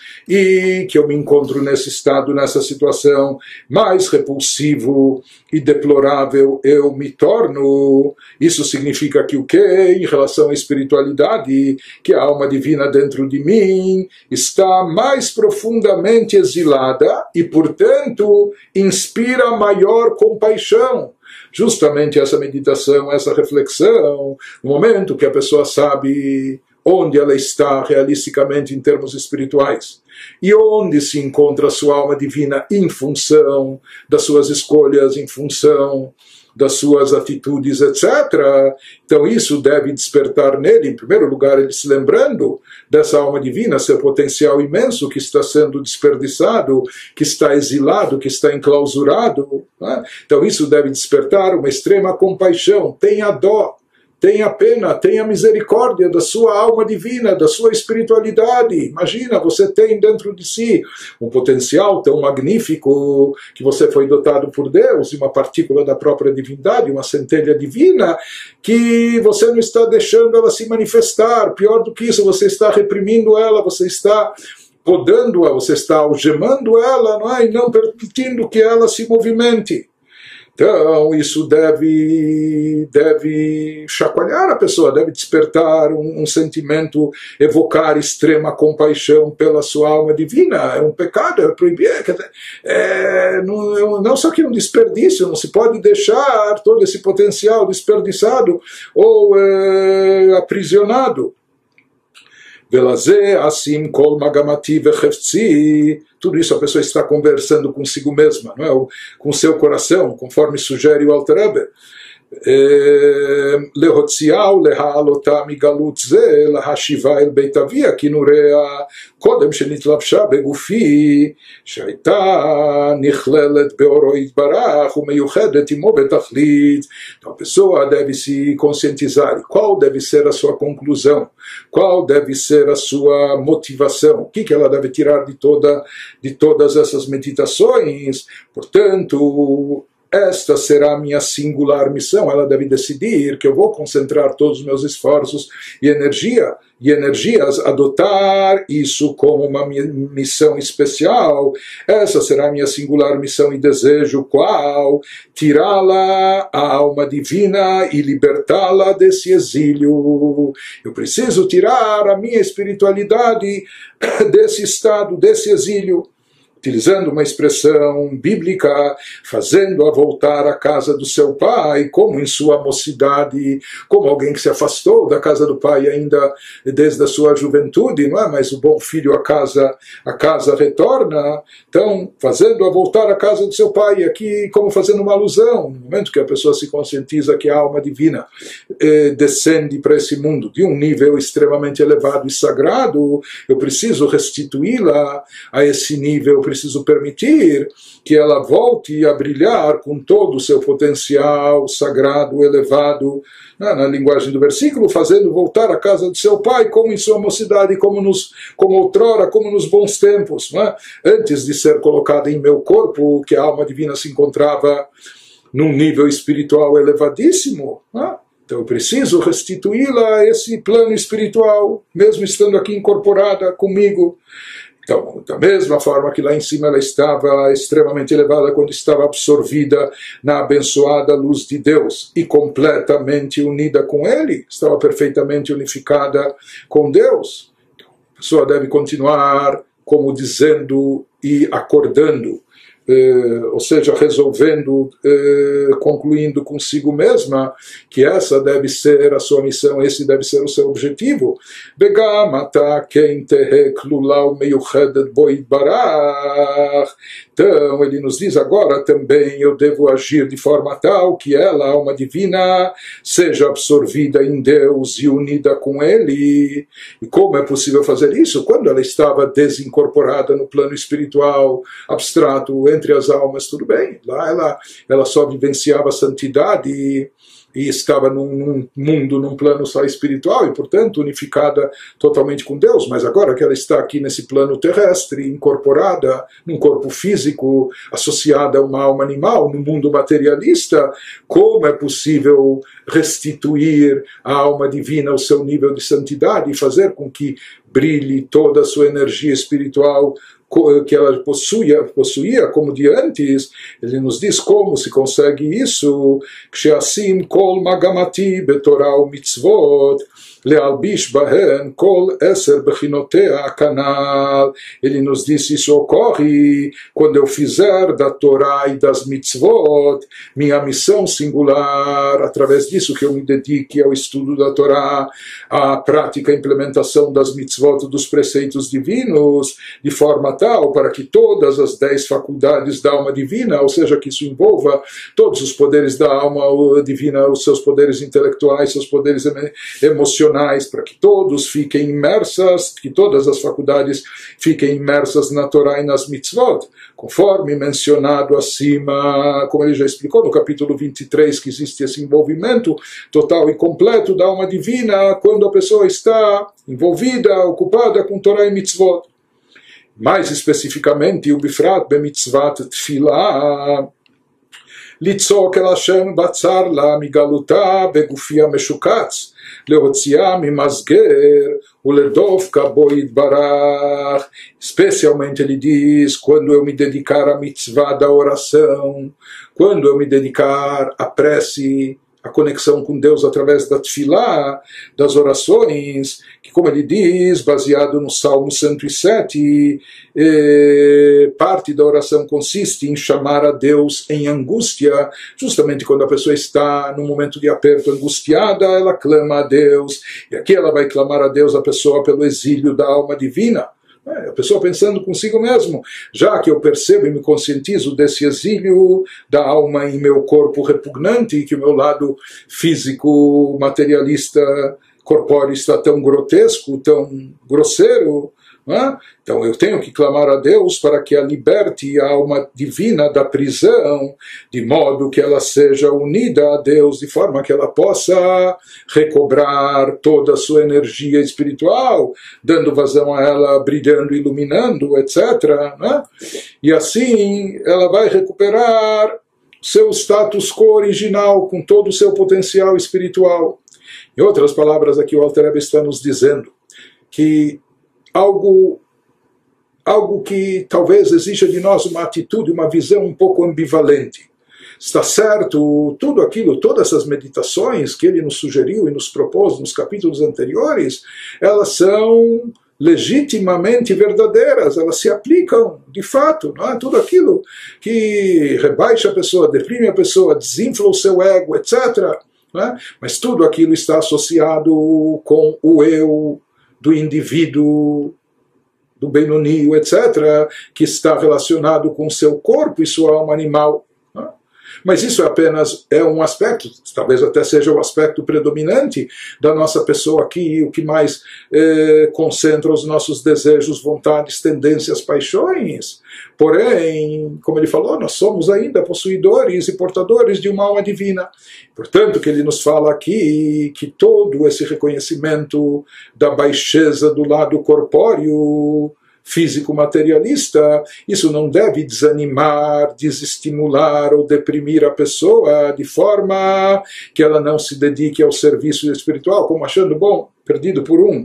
e que eu me encontro nesse estado, nessa situação, mais repulsivo e deplorável eu me torno. Isso significa que o que? Em relação à espiritualidade, que a alma divina dentro de mim está mais profundamente exilada e, portanto, inspira maior compaixão. Justamente essa meditação, essa reflexão, no momento que a pessoa sabe onde ela está realisticamente em termos espirituais e onde se encontra a sua alma divina em função das suas escolhas, em função das suas atitudes, etcétera. Então isso deve despertar nele, em primeiro lugar, ele se lembrando dessa alma divina, seu potencial imenso que está sendo desperdiçado, que está exilado, que está enclausurado, né? Então isso deve despertar uma extrema compaixão. Tenha dó, tenha pena, tenha misericórdia da sua alma divina, da sua espiritualidade. Imagina, você tem dentro de si um potencial tão magnífico que você foi dotado por Deus, uma partícula da própria divindade, uma centelha divina, que você não está deixando ela se manifestar. Pior do que isso, você está reprimindo ela, você está podando-a, você está algemando ela, não é? E não permitindo que ela se movimente. Então, isso deve, deve chacoalhar a pessoa, deve despertar um, um sentimento, evocar extrema compaixão pela sua alma divina. É um pecado, é proibido. É, não, não só que é um desperdício, não se pode deixar todo esse potencial desperdiçado ou é, aprisionado. Velazé, assim, kol magamati vechefzi. Tudo isso a pessoa está conversando consigo mesma, não é? Com seu coração, conforme sugere o Alter Rebbe. להוציאו להעלותה מגלות זה, להשיבה אל בית אביה, כנוריה קודם שנתלבשה בגופי, שהייתה נכללת באורו יתברך ומיוחדת עמו בתכלית. Então a pessoa deve se conscientizar. Qual deve ser a sua conclusão? Qual deve ser a sua motivação? O que ela deve tirar de, toda, de todas essas meditações? Portanto, esta será a minha singular missão. Ela deve decidir que eu vou concentrar todos os meus esforços e energia e energias, adotar isso como uma missão especial. Essa será a minha singular missão e desejo, qual? Tirá-la, a alma divina, e libertá-la desse exílio. Eu preciso tirar a minha espiritualidade desse estado, desse exílio. Utilizando uma expressão bíblica, fazendo-a voltar à casa do seu pai, como em sua mocidade, como alguém que se afastou da casa do pai ainda desde a sua juventude, não é? Mas o bom filho a casa, a casa retorna. Então, fazendo-a voltar à casa do seu pai, aqui como fazendo uma alusão, no momento que a pessoa se conscientiza que a alma divina eh, descende para esse mundo de um nível extremamente elevado e sagrado, eu preciso restituí-la a esse nível, preciso permitir que ela volte a brilhar com todo o seu potencial sagrado, elevado, na, na linguagem do versículo, fazendo voltar à casa do seu pai, como em sua mocidade, como, nos, como outrora, como nos bons tempos, não é? Antes de ser colocada em meu corpo, que a alma divina se encontrava num nível espiritual elevadíssimo, não é? Então eu preciso restituí-la a esse plano espiritual, mesmo estando aqui incorporada comigo. Então, da mesma forma que lá em cima ela estava extremamente elevada quando estava absorvida na abençoada luz de Deus e completamente unida com Ele, estava perfeitamente unificada com Deus. Então, a pessoa deve continuar como dizendo e acordando, Eh, ou seja, resolvendo, eh, concluindo consigo mesma que essa deve ser a sua missão, esse deve ser o seu objetivo. Então ele nos diz agora também, eu devo agir de forma tal que ela, a alma divina, seja absorvida em Deus e unida com Ele. E como é possível fazer isso? Quando ela estava desincorporada no plano espiritual abstrato entre as almas, tudo bem, lá ela, ela só vivenciava a santidade e, e estava num, num mundo, num plano só espiritual e, portanto, unificada totalmente com Deus. Mas agora que ela está aqui nesse plano terrestre, incorporada num corpo físico, associada a uma alma animal, no mundo materialista, como é possível restituir à alma divina ao seu nível de santidade e fazer com que brilhe toda a sua energia espiritual que ela possuía, possuía como de antes? Ele nos diz como se consegue isso. Ksheasim kol magamati betorah u'mitzvot. Lealbish bahen kol eser bechinotea kanal. Ele nos disse, isso ocorre quando eu fizer da Torá e das mitzvot minha missão singular, através disso que eu me dedique ao estudo da Torá, à prática e implementação das mitzvot, dos preceitos divinos, de forma tal para que todas as dez faculdades da alma divina, ou seja, que isso envolva todos os poderes da alma divina, os seus poderes intelectuais, seus poderes emocionais, para que todos fiquem imersas, que todas as faculdades fiquem imersas na Torá e nas mitzvot, conforme mencionado acima, como ele já explicou no capítulo vinte e três, que existe esse envolvimento total e completo da alma divina quando a pessoa está envolvida, ocupada com Torá e mitzvot. Mais especificamente, o bifrat bemitzvat tfilah, litzok el Hashem batzar la migaluta begufia meshukatz, להוציאה ממסגר ולדופקה בו יתברך. Especialmente ele diz, quando eu me dedicar à mitzvah da oração, quando eu me dedicar à prece, a conexão com Deus através da tefilá, das orações, que, como ele diz, baseado no Salmo cento e sete, eh, parte da oração consiste em chamar a Deus em angústia. Justamente quando a pessoa está num momento de aperto, angustiada, ela clama a Deus, e aqui ela vai clamar a Deus, a pessoa, pelo exílio da alma divina. É, a pessoa pensando consigo mesmo, já que eu percebo e me conscientizo desse exílio da alma em meu corpo repugnante, que o meu lado físico, materialista, corpóreo está tão grotesco, tão grosseiro, né? Então eu tenho que clamar a Deus para que a liberte a alma divina da prisão, de modo que ela seja unida a Deus, de forma que ela possa recobrar toda a sua energia espiritual, dando vazão a ela, brilhando, iluminando, etcétera, né? E assim ela vai recuperar seu status quo original, com todo o seu potencial espiritual. Em outras palavras, aqui o Alter Rebbe está nos dizendo que Algo, algo que talvez exija de nós uma atitude, uma visão um pouco ambivalente. Está certo, tudo aquilo, todas essas meditações que ele nos sugeriu e nos propôs nos capítulos anteriores, elas são legitimamente verdadeiras, elas se aplicam de fato, não é? Tudo aquilo que rebaixa a pessoa, deprime a pessoa, desinfla o seu ego, etcétera. Não é? Mas tudo aquilo está associado com o eu do indivíduo, do Benoni, etcétera, que está relacionado com seu corpo e sua alma animal. Né? Mas isso apenas é um aspecto, talvez até seja o aspecto predominante da nossa pessoa aqui, o que mais eh, concentra os nossos desejos, vontades, tendências, paixões. Porém, como ele falou, nós somos ainda possuidores e portadores de uma alma divina. Portanto, que ele nos fala aqui que todo esse reconhecimento da baixeza do lado corpóreo, físico-materialista, isso não deve desanimar, desestimular ou deprimir a pessoa de forma que ela não se dedique ao serviço espiritual, como achando, bom, perdido por um,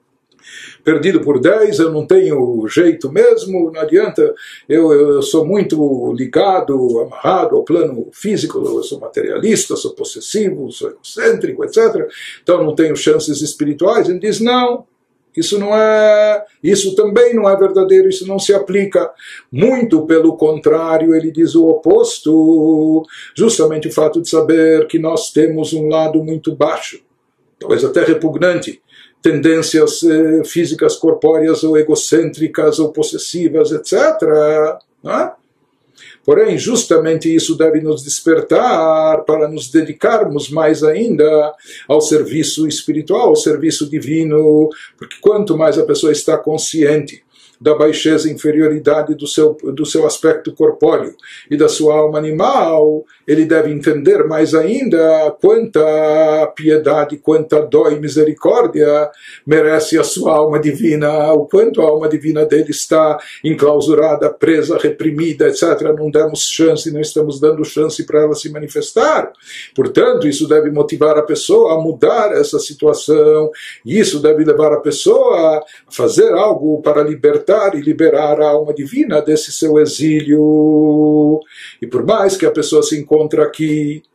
perdido por dez, eu não tenho jeito mesmo, não adianta, eu, eu sou muito ligado, amarrado ao plano físico, eu sou materialista, sou possessivo, sou egocêntrico, etcétera. Então não tenho chances espirituais. Ele diz, não, isso não é, isso também não é verdadeiro, isso não se aplica. Muito pelo contrário, ele diz o oposto. Justamente o fato de saber que nós temos um lado muito baixo, talvez até repugnante, tendências eh, físicas, corpóreas, ou egocêntricas, ou possessivas, etcétera. Não é? Porém, justamente isso deve nos despertar para nos dedicarmos mais ainda ao serviço espiritual, ao serviço divino, porque quanto mais a pessoa está consciente da baixeza e inferioridade do seu, do seu aspecto corpóreo e da sua alma animal, ele deve entender mais ainda quanta piedade, quanta dó e misericórdia merece a sua alma divina, o quanto a alma divina dele está enclausurada, presa, reprimida, etcétera. Não demos chance, não estamos dando chance para ela se manifestar. Portanto, isso deve motivar a pessoa a mudar essa situação, e isso deve levar a pessoa a fazer algo para libertar e liberar a alma divina desse seu exílio. E por mais que a pessoa se encontre aqui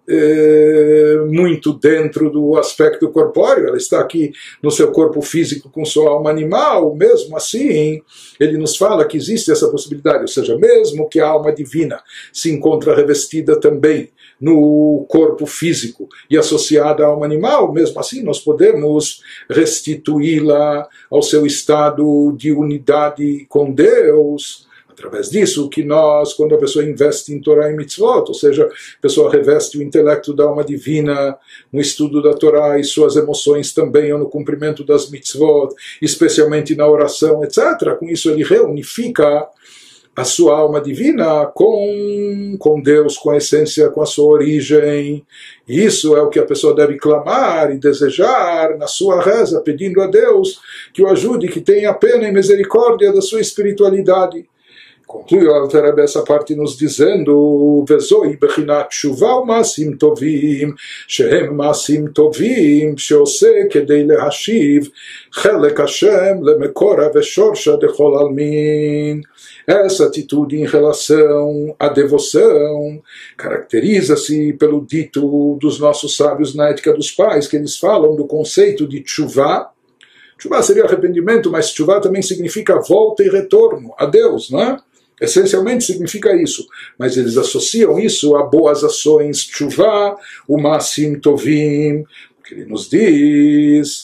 é, muito dentro do aspecto corpóreo, ela está aqui no seu corpo físico com sua alma animal, mesmo assim, ele nos fala que existe essa possibilidade, ou seja, mesmo que a alma divina se encontra revestida também no corpo físico e associada à alma animal, mesmo assim nós podemos restituí-la ao seu estado de unidade com Deus. Através disso que nós, quando a pessoa investe em Torá e Mitzvot, ou seja, a pessoa reveste o intelecto da alma divina no estudo da Torá e suas emoções também, ou no cumprimento das Mitzvot, especialmente na oração, etcétera. Com isso ele reunifica a sua alma divina com, com Deus, com a essência, com a sua origem. E isso é o que a pessoa deve clamar e desejar na sua reza, pedindo a Deus que o ajude, que tenha pena e misericórdia da sua espiritualidade. Conclui o Alter Rebbe essa parte nos dizendo: Vezoi bechinat tshuva u'masim tovim, shehem masim tovim, sheose kedei lehashiv, chelek Hashem lemekora veshorsha dechol almin. Essa atitude em relação à devoção caracteriza-se pelo dito dos nossos sábios na Ética dos Pais, que eles falam do conceito de tshuva. Tshuva seria arrependimento, mas tshuva também significa volta e retorno a Deus, não é? Essencialmente significa isso, mas eles associam isso a boas ações, tshuva, u'masim tovim, que ele nos diz,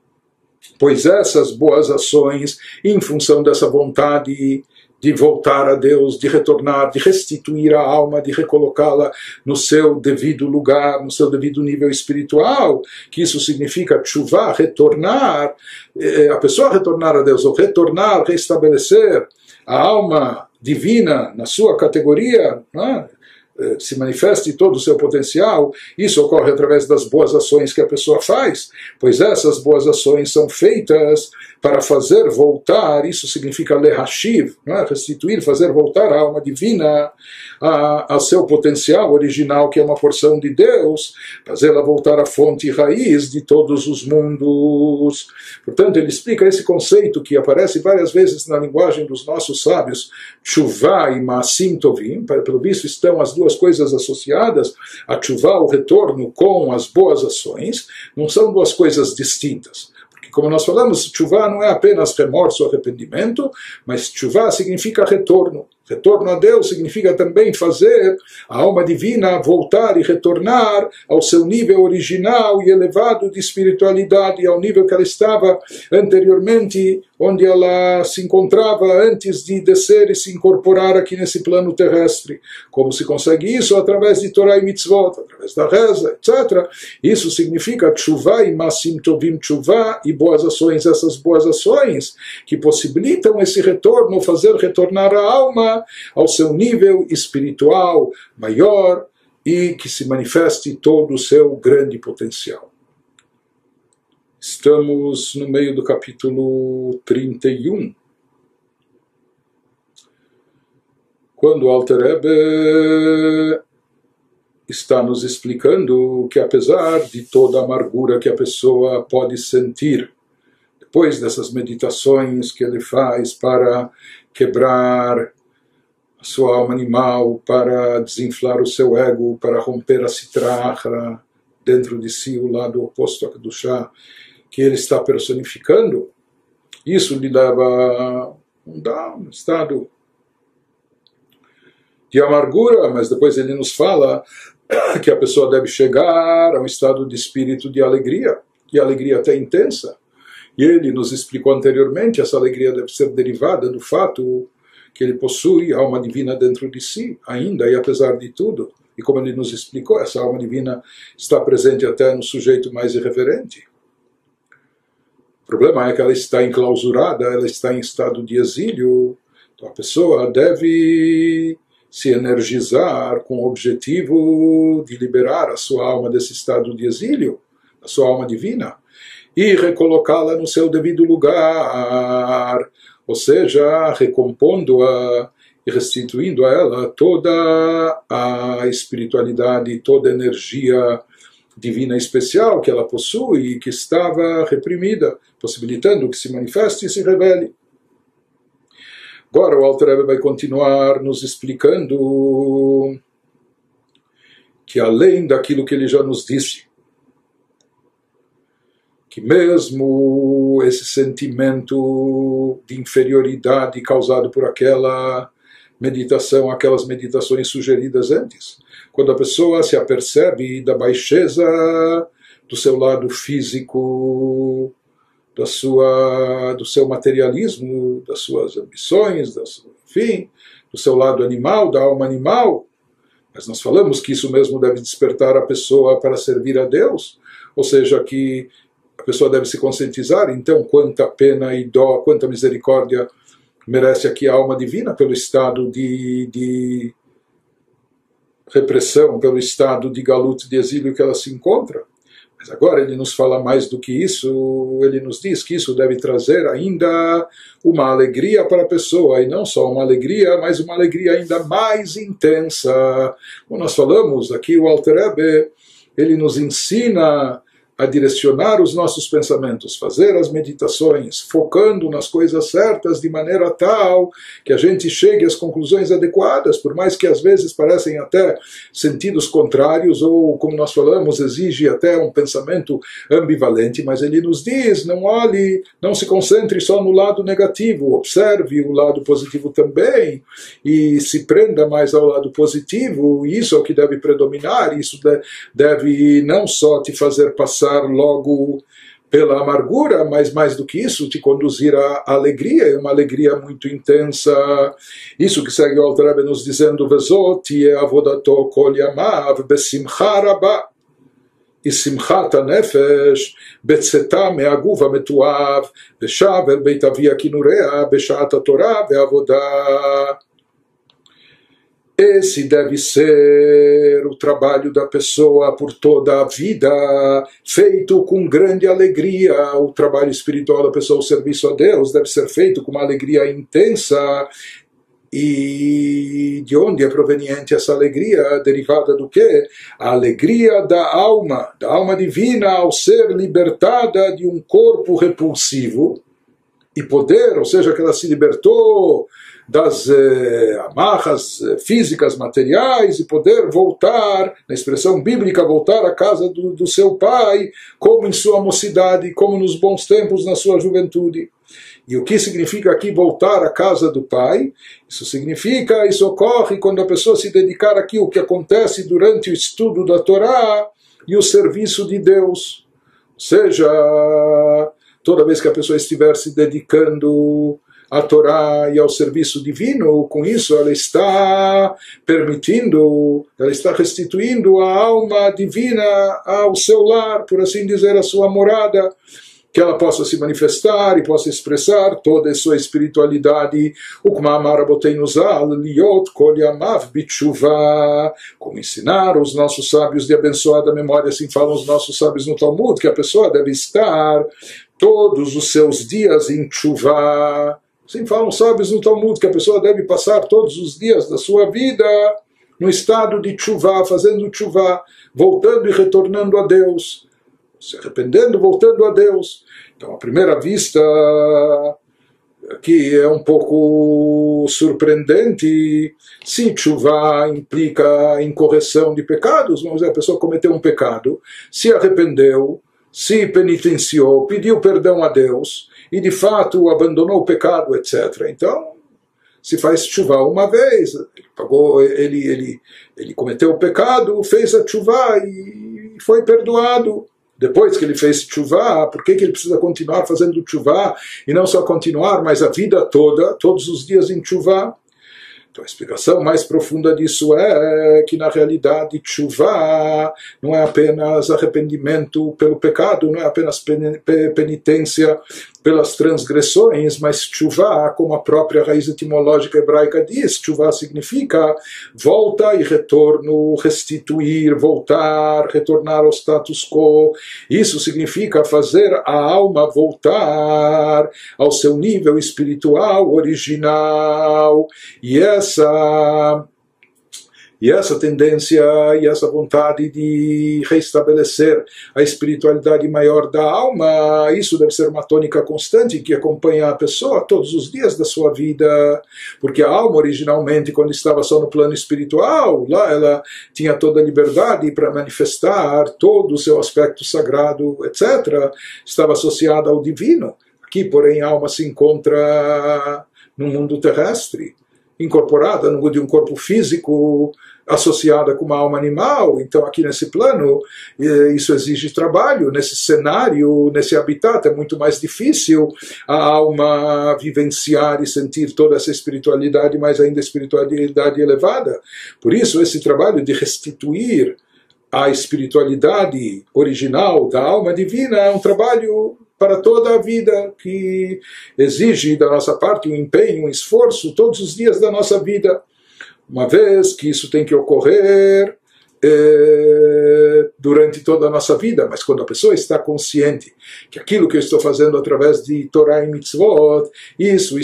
pois essas boas ações, em função dessa vontade de voltar a Deus, de retornar, de restituir a alma, de recolocá-la no seu devido lugar, no seu devido nível espiritual, que isso significa tshuva, retornar, a pessoa retornar a Deus, ou retornar, restabelecer a alma divina na sua categoria, né? Se manifeste todo o seu potencial. Isso ocorre através das boas ações que a pessoa faz, pois essas boas ações são feitas para fazer voltar, isso significa lehashiv, né? Restituir, fazer voltar a alma divina a, a seu potencial original, que é uma porção de Deus, fazê-la voltar à fonte e raiz de todos os mundos. Portanto, ele explica esse conceito que aparece várias vezes na linguagem dos nossos sábios, tshuva e maasim tovim. Pelo visto estão as duas coisas associadas, a tshuva, o retorno, com as boas ações, não são duas coisas distintas. Como nós falamos, tshuva não é apenas remorso ou arrependimento, mas tshuva significa retorno. Retorno a Deus significa também fazer a alma divina voltar e retornar ao seu nível original e elevado de espiritualidade, ao nível que ela estava anteriormente, onde ela se encontrava antes de descer e se incorporar aqui nesse plano terrestre. Como se consegue isso? Através de Torá e Mitzvot, através da reza, etcétera. Isso significa tshuva e masim tovim, tshuva e boas ações, essas boas ações que possibilitam esse retorno, fazer retornar a alma ao seu nível espiritual maior e que se manifeste todo o seu grande potencial. Estamos no meio do capítulo trinta e um, quando o Alter Rebbe está nos explicando que, apesar de toda a amargura que a pessoa pode sentir depois dessas meditações que ele faz para quebrar a sua alma animal, para desinflar o seu ego, para romper a sitra achra dentro de si, o lado oposto a Kedushá, que ele está personificando, isso lhe leva a um estado de amargura, mas depois ele nos fala que a pessoa deve chegar a um estado de espírito de alegria, e alegria até intensa. E ele nos explicou anteriormente, essa alegria deve ser derivada do fato que ele possui a alma divina dentro de si, ainda e apesar de tudo. E como ele nos explicou, essa alma divina está presente até no sujeito mais irreverente. O problema é que ela está enclausurada, ela está em estado de exílio. Então a pessoa deve se energizar com o objetivo de liberar a sua alma desse estado de exílio, a sua alma divina, e recolocá-la no seu devido lugar, ou seja, recompondo-a e restituindo a ela toda a espiritualidade, toda a energia divina especial que ela possui e que estava reprimida, possibilitando que se manifeste e se revele. Agora o Alter Rebbe vai continuar nos explicando que além daquilo que ele já nos disse, que mesmo esse sentimento de inferioridade causado por aquela meditação, aquelas meditações sugeridas antes, quando a pessoa se apercebe da baixeza do seu lado físico, da sua, do seu materialismo, das suas ambições, das, enfim, do seu lado animal, da alma animal, mas nós falamos que isso mesmo deve despertar a pessoa para servir a Deus, ou seja, que a pessoa deve se conscientizar, então, quanta pena e dó, quanta misericórdia merece aqui a alma divina pelo estado de, de repressão, pelo estado de galuto, de exílio que ela se encontra. Mas agora ele nos fala mais do que isso, ele nos diz que isso deve trazer ainda uma alegria para a pessoa, e não só uma alegria, mas uma alegria ainda mais intensa. Como nós falamos aqui, o Alter Rebbe, ele nos ensina a direcionar os nossos pensamentos, fazer as meditações, focando nas coisas certas de maneira tal que a gente chegue às conclusões adequadas, por mais que às vezes parecem até sentidos contrários, ou, como nós falamos, exige até um pensamento ambivalente, mas ele nos diz, não olhe, não se concentre só no lado negativo, observe o lado positivo também, e se prenda mais ao lado positivo, isso é o que deve predominar, isso deve não só te fazer passar logo pela amargura, mas mais do que isso, te conduzir à alegria, e uma alegria muito intensa. Isso que segue o Alter Rebbe nos dizendo, Vezot ye avodato kol yamav besimcha rabah, e simchat hanefesh betzeta me'aguv hametuav veshav el beit avi akinurea beshat hatorah ve'avodah. Esse deve ser o trabalho da pessoa por toda a vida, feito com grande alegria. O trabalho espiritual da pessoa, o serviço a Deus, deve ser feito com uma alegria intensa. E de onde é proveniente essa alegria? Derivada do quê? A alegria da alma, da alma divina, ao ser libertada de um corpo repulsivo e poder, ou seja, que ela se libertou das eh, amarras eh, físicas, materiais, e poder voltar, na expressão bíblica, voltar à casa do, do seu pai, como em sua mocidade, como nos bons tempos, na sua juventude. E o que significa aqui voltar à casa do pai? Isso significa, isso ocorre quando a pessoa se dedicar aqui ao que acontece durante o estudo da Torá e o serviço de Deus. Ou seja, toda vez que a pessoa estiver se dedicando à Torá e ao serviço divino, com isso ela está permitindo, ela está restituindo a alma divina ao seu lar, por assim dizer, a sua morada, que ela possa se manifestar e possa expressar toda a sua espiritualidade, como ensinaram os nossos sábios de abençoada memória, assim falam os nossos sábios no Talmud, que a pessoa deve estar todos os seus dias em tshuva. Assim falam os sábios no Talmud, que a pessoa deve passar todos os dias da sua vida no estado de tshuva, fazendo tshuva, voltando e retornando a Deus, se arrependendo, voltando a Deus. Então, à primeira vista, aqui é um pouco surpreendente. Se tshuva implica em correção de pecados, vamos dizer, a pessoa cometeu um pecado, se arrependeu, se penitenciou, pediu perdão a Deus, e de fato abandonou o pecado, etcétera. Então, se faz tshuva uma vez, ele, pagou, ele, ele, ele cometeu o pecado, fez a tshuva e foi perdoado. Depois que ele fez tshuva, por que, que ele precisa continuar fazendo tshuva? E não só continuar, mas a vida toda, todos os dias em tshuva? Então a explicação mais profunda disso é que na realidade tshuva não é apenas arrependimento pelo pecado, não é apenas penitência pelas transgressões, mas tshuva, como a própria raiz etimológica hebraica diz, tshuva significa volta e retorno, restituir, voltar, retornar ao status quo. Isso significa fazer a alma voltar ao seu nível espiritual original. E essa E essa tendência e essa vontade de restabelecer a espiritualidade maior da alma, isso deve ser uma tônica constante que acompanha a pessoa todos os dias da sua vida, porque a alma originalmente, quando estava só no plano espiritual, lá ela tinha toda a liberdade para manifestar todo o seu aspecto sagrado, etcétera, estava associada ao divino. Aqui, porém, a alma se encontra no mundo terrestre, incorporada no de um corpo físico, associada com uma alma animal. Então aqui nesse plano isso exige trabalho, nesse cenário, nesse habitat é muito mais difícil a alma vivenciar e sentir toda essa espiritualidade, mais ainda espiritualidade elevada. Por isso esse trabalho de restituir a espiritualidade original da alma divina é um trabalho para toda a vida, que exige da nossa parte um empenho, um esforço todos os dias da nossa vida. Uma vez que isso tem que ocorrer é, durante toda a nossa vida, mas quando a pessoa está consciente que aquilo que eu estou fazendo através de Torah e Mitzvot, isso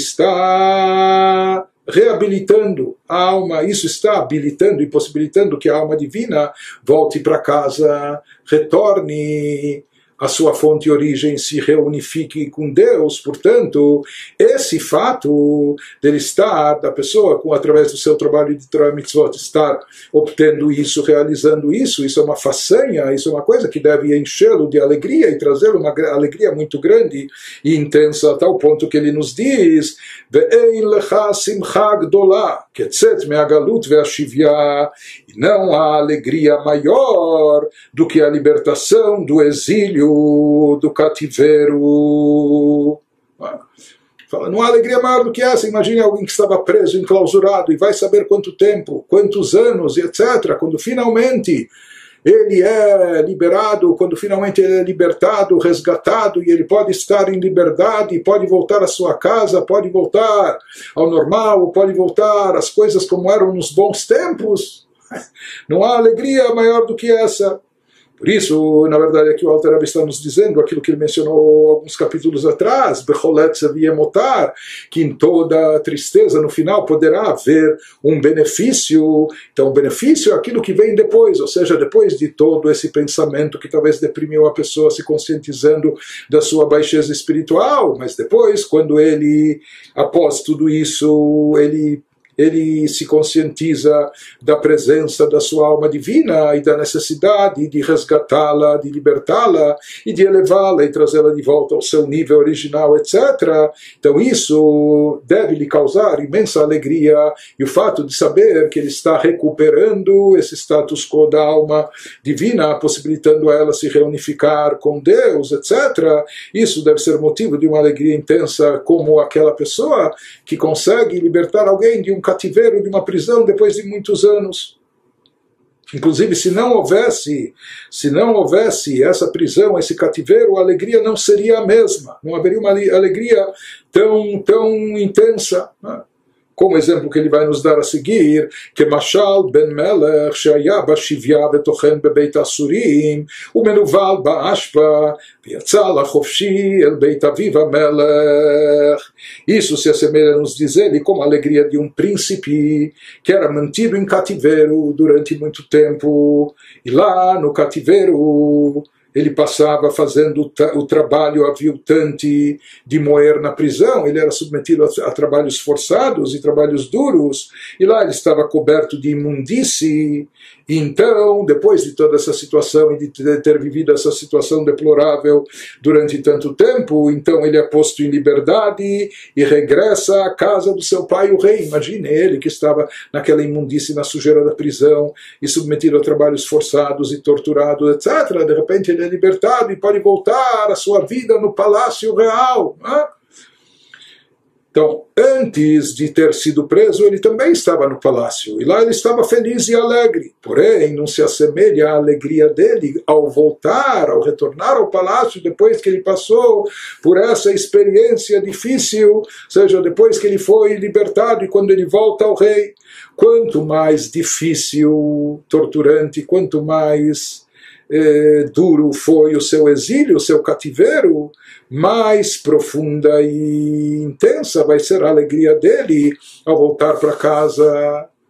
está reabilitando a alma, isso está habilitando e possibilitando que a alma divina volte para casa, retorne a sua fonte de origem, se reunifique com Deus. Portanto, esse fato dele estar, da pessoa, com, através do seu trabalho de Torah e Mitzvot, estar obtendo isso, realizando isso, isso é uma façanha, isso é uma coisa que deve enchê-lo de alegria e trazer uma alegria muito grande e intensa, a tal ponto que ele nos diz: Ve'ein lecha simcha gdolah, ketzet me'agalut ve'ashivya, e não há alegria maior do que a libertação do exílio, do cativeiro. Fala, não há alegria maior do que essa. Imagine alguém que estava preso, enclausurado, e vai saber quanto tempo, quantos anos, e etcétera. Quando finalmente ele é liberado, quando finalmente ele é libertado, resgatado, e ele pode estar em liberdade, pode voltar à sua casa, pode voltar ao normal, pode voltar às coisas como eram nos bons tempos. Não há alegria maior do que essa. Por isso, na verdade, aqui o Alter Rebbe está nos dizendo aquilo que ele mencionou alguns capítulos atrás, que em toda tristeza, no final, poderá haver um benefício. Então, o benefício é aquilo que vem depois, ou seja, depois de todo esse pensamento que talvez deprimiu a pessoa se conscientizando da sua baixeza espiritual, mas depois, quando ele, após tudo isso, ele ele se conscientiza da presença da sua alma divina e da necessidade de resgatá-la, de libertá-la e de elevá-la e trazê-la de volta ao seu nível original, etcétera. Então isso deve lhe causar imensa alegria, e o fato de saber que ele está recuperando esse status quo da alma divina, possibilitando a ela se reunificar com Deus, etcétera, isso deve ser motivo de uma alegria intensa, como aquela pessoa que consegue libertar alguém de um cativeiro, de uma prisão, depois de muitos anos. Inclusive, se não houvesse, se não houvesse essa prisão, esse cativeiro, a alegria não seria a mesma, não haveria uma alegria tão, tão intensa, né? Como exemplo que ele vai nos dar a seguir, que Mashal ben Melech, shaya bashivya betochem bebeit asurim, umenuval ba'ashpa, ויצא לחופשי אל בית אביו המלך. Isso se assemelha, nos dizer, como a alegria de um príncipe que era mantido em cativeiro durante muito tempo, e lá no cativeiro ele passava fazendo o trabalho aviltante de moer na prisão. Ele era submetido a, a trabalhos forçados e trabalhos duros, e lá ele estava coberto de imundície. E então, depois de toda essa situação e de ter vivido essa situação deplorável durante tanto tempo, então ele é posto em liberdade e regressa à casa do seu pai, o rei. Imagine ele que estava naquela imundície, na sujeira da prisão, e submetido a trabalhos forçados e torturado, etcétera. De repente ele é libertado e pode voltar à sua vida no palácio real. Né? Então, antes de ter sido preso, ele também estava no palácio, e lá ele estava feliz e alegre. Porém, não se assemelha à alegria dele ao voltar, ao retornar ao palácio, depois que ele passou por essa experiência difícil, ou seja, depois que ele foi libertado e quando ele volta ao rei. Quanto mais difícil, torturante, quanto mais Eh, duro foi o seu exílio, o seu cativeiro, mais profunda e intensa vai ser a alegria dele ao voltar para casa.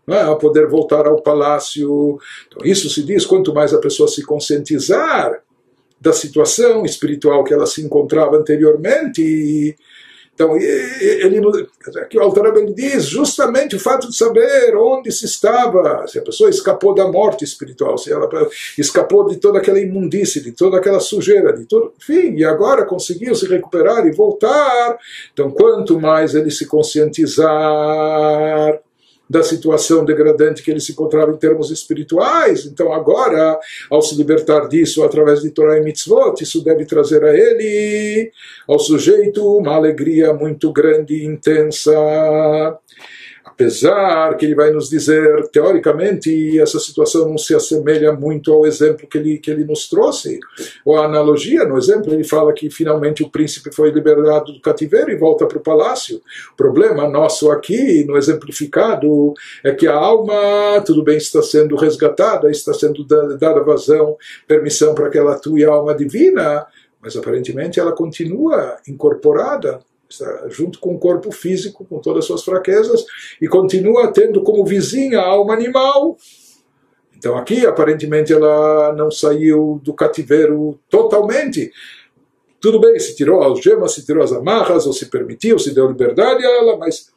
não é? A poder voltar ao palácio. Então, isso se diz, quanto mais a pessoa se conscientizar da situação espiritual que ela se encontrava anteriormente. Então, ele, aqui o Alter Rebbe diz justamente o fato de saber onde se estava, se a pessoa escapou da morte espiritual, se ela escapou de toda aquela imundície, de toda aquela sujeira, de todo, enfim, e agora conseguiu se recuperar e voltar. Então, quanto mais ele se conscientizar da situação degradante que ele se encontrava em termos espirituais, então agora, ao se libertar disso através de Torah e Mitzvot, isso deve trazer a ele, ao sujeito, uma alegria muito grande e intensa. Apesar que ele vai nos dizer, teoricamente, essa situação não se assemelha muito ao exemplo que ele, que ele nos trouxe, ou a analogia, no exemplo, ele fala que finalmente o príncipe foi liberado do cativeiro e volta para o palácio. O problema nosso aqui, no exemplificado, é que a alma, tudo bem, está sendo resgatada, está sendo dada vazão, permissão para que ela atue a alma divina, mas aparentemente ela continua incorporada, está junto com o corpo físico, com todas as suas fraquezas, e continua tendo como vizinha a alma animal. Então aqui, aparentemente, ela não saiu do cativeiro totalmente. Tudo bem, se tirou as algemas, se tirou as amarras, ou se permitiu, se deu liberdade a ela, mas...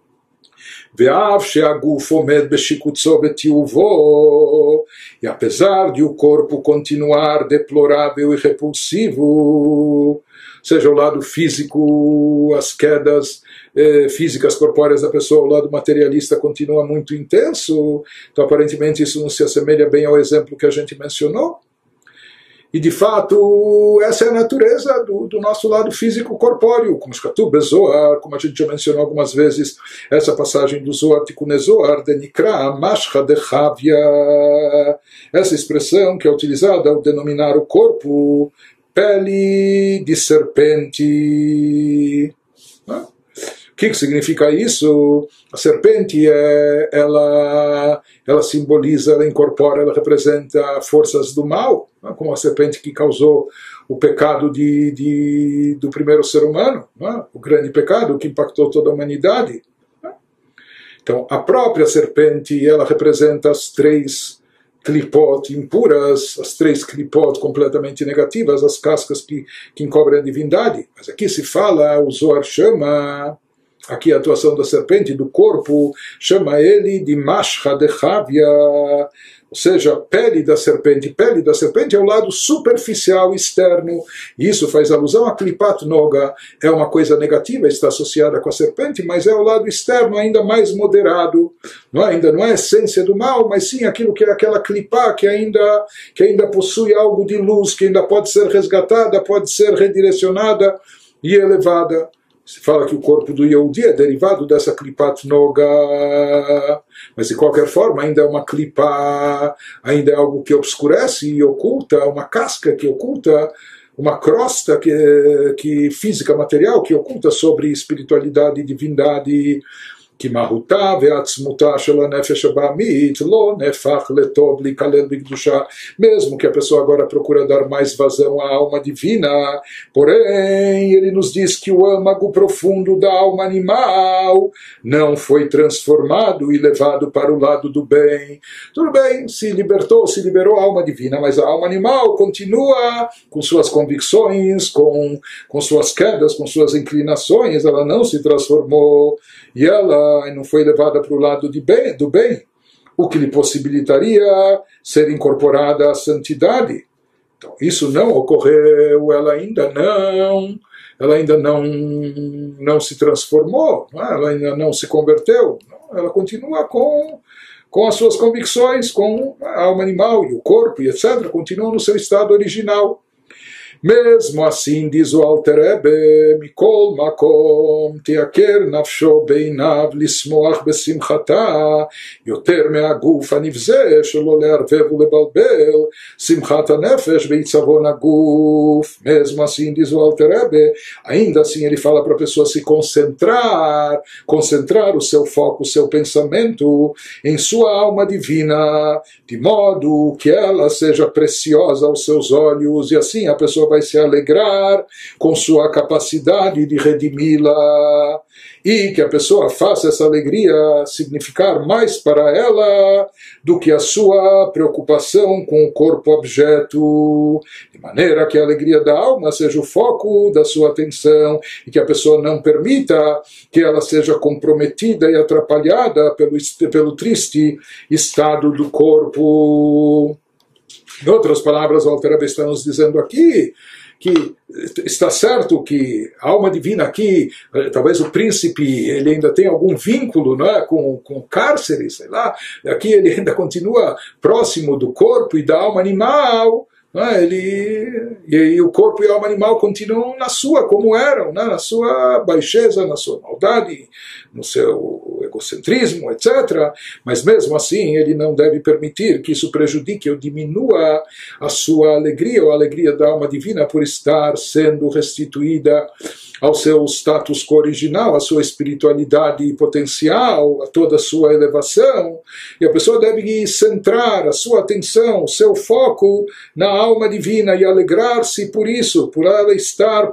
E apesar de o corpo continuar deplorável e repulsivo, seja o lado físico, as quedas eh, físicas corpóreas da pessoa, o lado materialista continua muito intenso, então aparentemente isso não se assemelha bem ao exemplo que a gente mencionou. E de fato, essa é a natureza do, do nosso lado físico corpóreo, como Shkatu Bezoar, como a gente já mencionou algumas vezes, essa passagem do Zohar Tikkun Zohar, de Nikra, Mashcha de Chavia, essa expressão que é utilizada ao denominar o corpo pele de serpente. Não? O que, que significa isso? A serpente, é, ela, ela simboliza, ela incorpora, ela representa forças do mal, não? Como a serpente que causou o pecado de, de, do primeiro ser humano, não? O grande pecado que impactou toda a humanidade. Não? Então, a própria serpente, ela representa as três clipot impuras, as três clipot completamente negativas, as cascas que, que encobrem a divindade. Mas aqui se fala, o Zohar chama... Aqui a atuação da serpente, do corpo, chama ele de Mashcha de Chavia, ou seja, pele da serpente. Pele da serpente é o lado superficial, externo. E isso faz alusão a Klipat Noga. É uma coisa negativa, está associada com a serpente, mas é o lado externo ainda mais moderado. Não é? Ainda não é a essência do mal, mas sim aquilo que é aquela Klipá que ainda, que ainda possui algo de luz, que ainda pode ser resgatada, pode ser redirecionada e elevada. Se fala que o corpo do Yehudi é derivado dessa Klipat Noga, mas de qualquer forma ainda é uma Klipá, ainda é algo que obscurece e oculta, uma casca que oculta, uma crosta que, que física, material, que oculta sobre espiritualidade e divindade. כי מהותה ועצמותה של הנפש הבעמית לא נהפך לטוב להיכלל בקדושה, mesmo que a pessoa agora procura dar mais vazão à alma divina, porém ele nos diz que o âmago profundo da alma animal não foi transformado e levado para o lado do bem. Tudo bem, se libertou, se liberou a alma divina, mas a alma animal continua com suas convicções, com, com suas quedas, com suas inclinações, ela não se transformou e ela não foi levada para o lado de bem, do bem, o que lhe possibilitaria ser incorporada à santidade. Então, isso não ocorreu, ela ainda não, ela ainda não, não se transformou, não é? Ela ainda não se converteu, não? Ela continua com, com as suas convicções, com a alma animal e o corpo, e etcétera, continua no seu estado original. Mesmo assim, diz o Alter Rebbe, Mikol Makom, Teaker Nafsho Beinav Lismoach Besimchata, Yoter Meaguf Anivze, Shelo Learvev Ulebalbel, Simchat Anefesh Beitzavon Aguf. Mesmo assim, diz o Alter Rebbe, ainda assim ele fala para a pessoa se concentrar, concentrar o seu foco, o seu pensamento em sua alma divina, de modo que ela seja preciosa aos seus olhos, e assim a pessoa vai se alegrar com sua capacidade de redimi-la, e que a pessoa faça essa alegria significar mais para ela do que a sua preocupação com o corpo objeto, de maneira que a alegria da alma seja o foco da sua atenção e que a pessoa não permita que ela seja comprometida e atrapalhada pelo, pelo triste estado do corpo. Em outras palavras, o Alter Rebbe está nos dizendo aqui que está certo que a alma divina aqui, talvez o príncipe, ele ainda tem algum vínculo, não é, com, com o cárcere, sei lá, aqui ele ainda continua próximo do corpo e da alma animal, não é? Ele, e, e o corpo e a alma animal continuam na sua, como eram, não é? Na sua baixeza, na sua maldade, no seu egocentrismo, etcétera. Mas mesmo assim ele não deve permitir que isso prejudique ou diminua a sua alegria, ou a alegria da alma divina por estar sendo restituída ao seu status quo original, à sua espiritualidade potencial, a toda a sua elevação. E a pessoa deve centrar a sua atenção, o seu foco na alma divina e alegrar-se por isso, por ela estar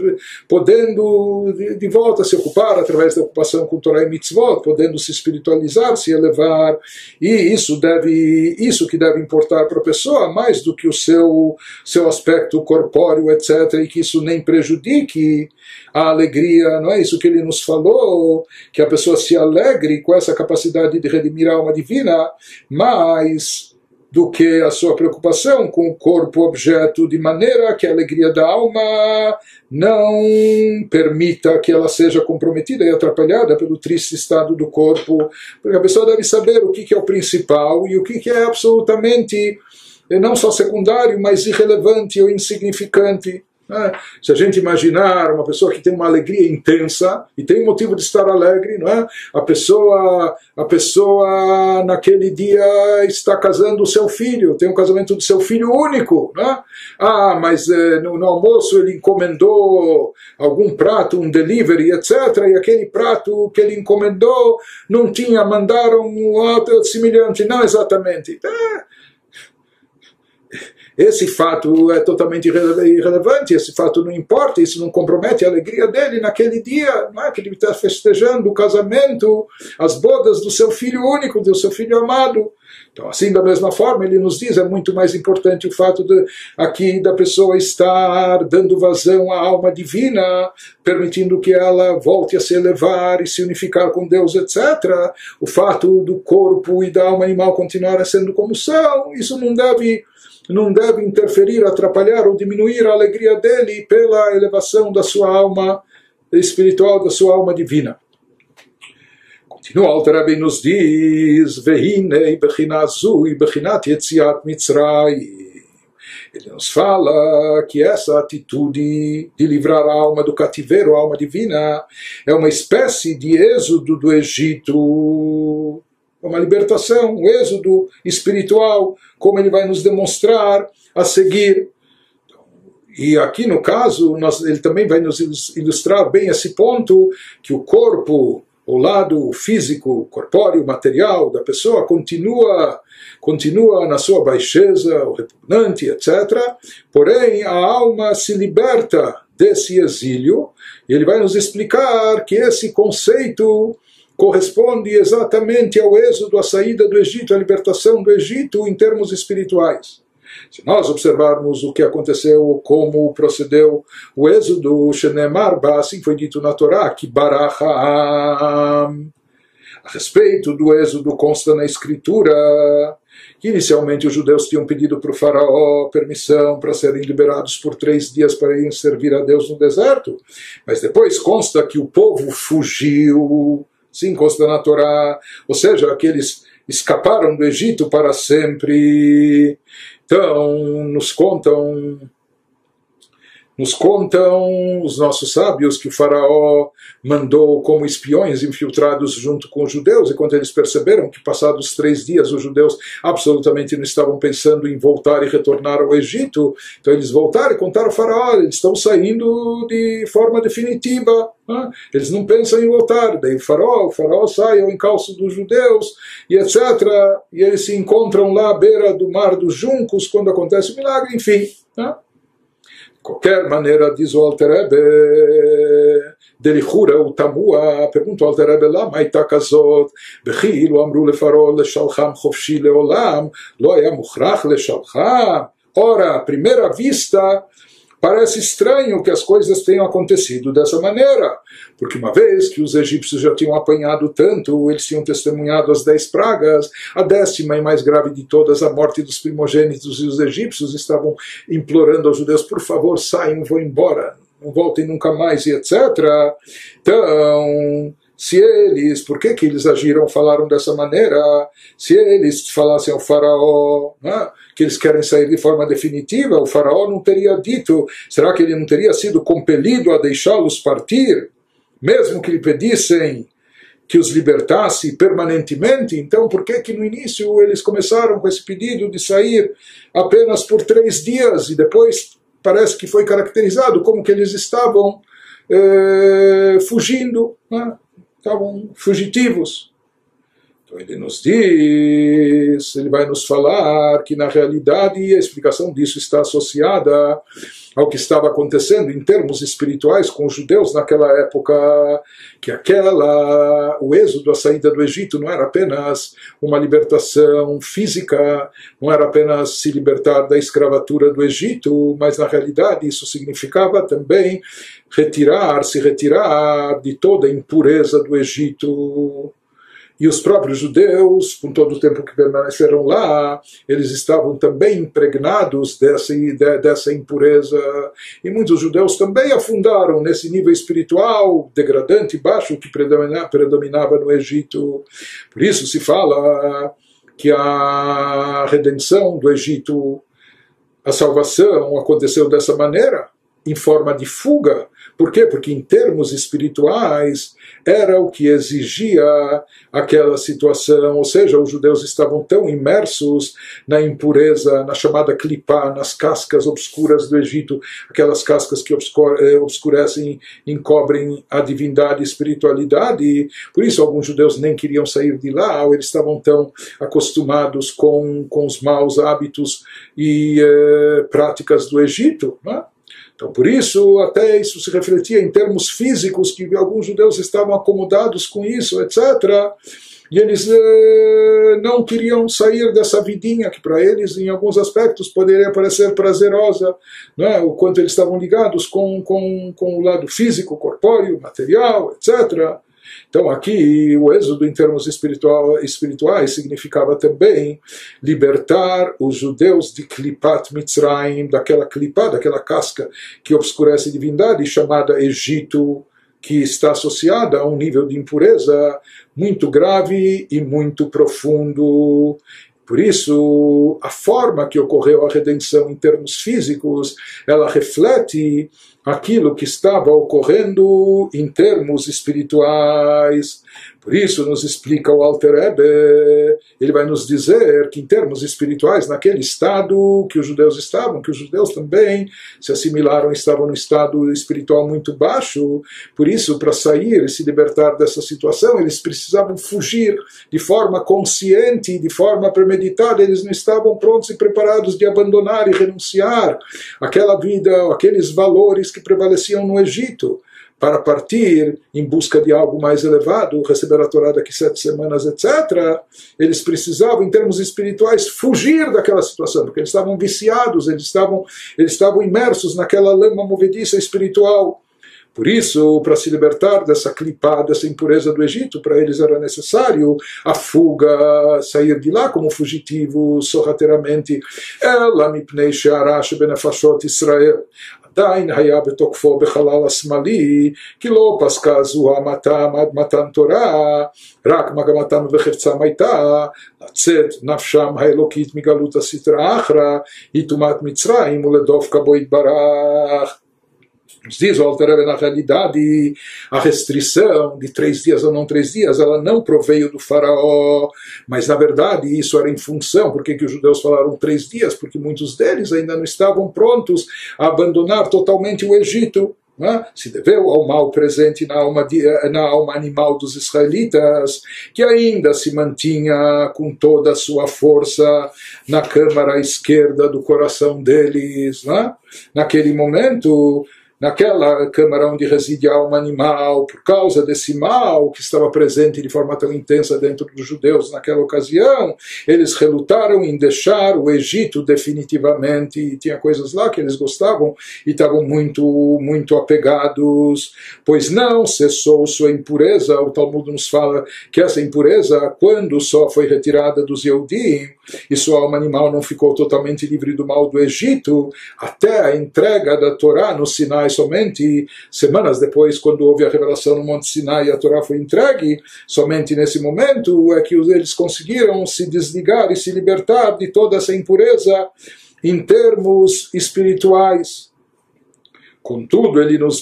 podendo de volta se ocupar através da ocupação com Torah e Mitzvot, podendo se espiritualizar, se elevar. E isso deve, isso que deve importar para a pessoa, mais do que o seu, seu aspecto corpóreo, etcétera, e que isso nem prejudique a alegria, não é isso que ele nos falou, que a pessoa se alegre com essa capacidade de redimir a alma divina, mais do que a sua preocupação com o corpo objeto, de maneira que a alegria da alma não permita que ela seja comprometida e atrapalhada pelo triste estado do corpo, porque a pessoa deve saber o que é o principal e o que é absolutamente, não só secundário, mas irrelevante ou insignificante. É, se a gente imaginar uma pessoa que tem uma alegria intensa e tem motivo de estar alegre, não é? A pessoa, a pessoa naquele dia está casando o seu filho, tem um casamento do seu filho único, não é? Ah, mas eh, no, no almoço ele encomendou algum prato, um delivery, etcétera, e aquele prato que ele encomendou não tinha, mandaram um outro semelhante, não exatamente. É, esse fato é totalmente irrelevante, esse fato não importa, isso não compromete a alegria dele naquele dia, não é? Que ele está festejando o casamento, as bodas do seu filho único, do seu filho amado. Então, assim, da mesma forma, ele nos diz, é muito mais importante o fato de, aqui da pessoa estar dando vazão à alma divina, permitindo que ela volte a se elevar e se unificar com Deus, etcétera. O fato do corpo e da alma animal continuarem sendo como são, isso não deve... não deve interferir, atrapalhar ou diminuir a alegria dele pela elevação da sua alma espiritual, da sua alma divina. Continua, o Alter Rebbe nos diz, Vehinei bechina zui bechinat yetziat Mitzrayim. Ele nos fala que essa atitude de livrar a alma do cativeiro, a alma divina, é uma espécie de êxodo do Egito, uma libertação, um êxodo espiritual, como ele vai nos demonstrar a seguir. E aqui no caso, nós, ele também vai nos ilustrar bem esse ponto, que o corpo, o lado físico, corpóreo, material da pessoa continua, continua na sua baixeza, o repugnante, etcétera. Porém, a alma se liberta desse exílio, e ele vai nos explicar que esse conceito corresponde exatamente ao êxodo, à saída do Egito, à libertação do Egito em termos espirituais. Se nós observarmos o que aconteceu, como procedeu o êxodo, Shenemar Ba, assim foi dito na Torá, que Baracham. A respeito do êxodo consta na escritura que inicialmente os judeus tinham pedido para o faraó permissão para serem liberados por três dias para irem servir a Deus no deserto, mas depois consta que o povo fugiu. Sim, consta na Torá, ou seja, que eles escaparam do Egito para sempre. Então, nos contam, nos contam os nossos sábios que o faraó mandou como espiões infiltrados junto com os judeus, e quando eles perceberam que passados três dias os judeus absolutamente não estavam pensando em voltar e retornar ao Egito, então eles voltaram e contaram ao faraó, eles estão saindo de forma definitiva. Eles não pensam em voltar, daí o faraó, o faraó sai ao encalço dos judeus, e etcétera. E eles se encontram lá à beira do mar dos juncos, quando acontece o milagre, enfim. Né? qualquer maneira, diz o Alter Rebbe, דליחורה ותמוה, pergunta ao Alter Rebbe, למה הייתה כזאת? וכאילו אמרו לפרעה לשלחם חופשי לעולם, לא היה מוכרח לשלחם. Ora, à primeira vista, parece estranho que as coisas tenham acontecido dessa maneira, porque uma vez que os egípcios já tinham apanhado tanto, eles tinham testemunhado as dez pragas, a décima e mais grave de todas, a morte dos primogênitos, e os egípcios estavam implorando aos judeus, por favor, saiam, vão embora, não voltem nunca mais, e etcétera. Então, se eles, por que que eles agiram, falaram dessa maneira? Se eles falassem ao faraó, né, que eles querem sair de forma definitiva, o faraó não teria dito, será que ele não teria sido compelido a deixá-los partir, mesmo que lhe pedissem que os libertasse permanentemente? Então por que que no início eles começaram com esse pedido de sair apenas por três dias, e depois parece que foi caracterizado como que eles estavam eh, fugindo, né? Estavam fugitivos. Então ele nos diz, ele vai nos falar que na realidade a explicação disso está associada ao que estava acontecendo em termos espirituais com os judeus naquela época, que aquela, o êxodo, a saída do Egito, não era apenas uma libertação física, não era apenas se libertar da escravatura do Egito, mas na realidade isso significava também retirar, se retirar de toda a impureza do Egito. E os próprios judeus, com todo o tempo que permaneceram lá, eles estavam também impregnados dessa, dessa impureza. E muitos judeus também afundaram nesse nível espiritual degradante, baixo, que predominava no Egito. Por isso se fala que a redenção do Egito, a salvação, aconteceu dessa maneira, em forma de fuga. Por quê? Porque em termos espirituais era o que exigia aquela situação, ou seja, os judeus estavam tão imersos na impureza, na chamada clipá, nas cascas obscuras do Egito, aquelas cascas que obscurecem, encobrem a divindade e espiritualidade. Por isso alguns judeus nem queriam sair de lá, ou eles estavam tão acostumados com, com os maus hábitos e eh, práticas do Egito, não é? Então, por isso, até isso se refletia em termos físicos, que alguns judeus estavam acomodados com isso, etcétera. E eles eh, não queriam sair dessa vidinha, que para eles, em alguns aspectos, poderia parecer prazerosa, não é? O quanto eles estavam ligados com, com, com o lado físico, corpóreo, material, etcétera. Então aqui o êxodo em termos espiritual, espirituais significava também libertar os judeus de Klipat Mitzrayim, daquela clipá, daquela casca que obscurece a divindade, chamada Egito, que está associada a um nível de impureza muito grave e muito profundo. Por isso, a forma que ocorreu a redenção em termos físicos, ela reflete aquilo que estava ocorrendo em termos espirituais. Por isso nos explica o Alter Rebbe, ele vai nos dizer que em termos espirituais, naquele estado que os judeus estavam, que os judeus também se assimilaram, estavam no estado espiritual muito baixo, por isso para sair e se libertar dessa situação, eles precisavam fugir de forma consciente, de forma premeditada, eles não estavam prontos e preparados de abandonar e renunciar àquela vida, aqueles valores que prevaleciam no Egito, para partir em busca de algo mais elevado, receber a Torá daqui sete semanas, etcétera. Eles precisavam, em termos espirituais, fugir daquela situação, porque eles estavam viciados, eles estavam, eles estavam imersos naquela lama movediça espiritual. Por isso, para se libertar dessa clipá, dessa impureza do Egito, para eles era necessário a fuga, sair de lá como fugitivos, sorrateiramente. Ela mipnei she'arash benefashot Israel. עדיין היה בתוקפו בחלל השמאלי, כי לא פסקה זו המתם עד מתן תורה, רק מגמתם וחפצם הייתה לצאת נפשם האלוקית מגלות הסטרא אחרא, היא טומאת מצרים ולדבקה בו יתברך. Diz o Alter Rebbe, na realidade, a restrição de três dias ou não três dias, ela não proveio do faraó, mas na verdade isso era em função, porque que os judeus falaram três dias? Porque muitos deles ainda não estavam prontos a abandonar totalmente o Egito. né? Se deveu ao mal presente na alma, de, na alma animal dos israelitas, que ainda se mantinha com toda a sua força na câmara esquerda do coração deles, né? Naquele momento, naquela câmara onde reside a alma animal, por causa desse mal que estava presente de forma tão intensa dentro dos judeus naquela ocasião, eles relutaram em deixar o Egito definitivamente, e tinha coisas lá que eles gostavam e estavam muito, muito apegados, pois não cessou sua impureza. O Talmud nos fala que essa impureza, quando só foi retirada dos Yehudim, e sua alma animal não ficou totalmente livre do mal do Egito, até a entrega da Torá no Sinai, somente semanas depois, quando houve a revelação no Monte Sinai e a Torá foi entregue, somente nesse momento é que eles conseguiram se desligar e se libertar de toda essa impureza em termos espirituais. Contudo, ele nos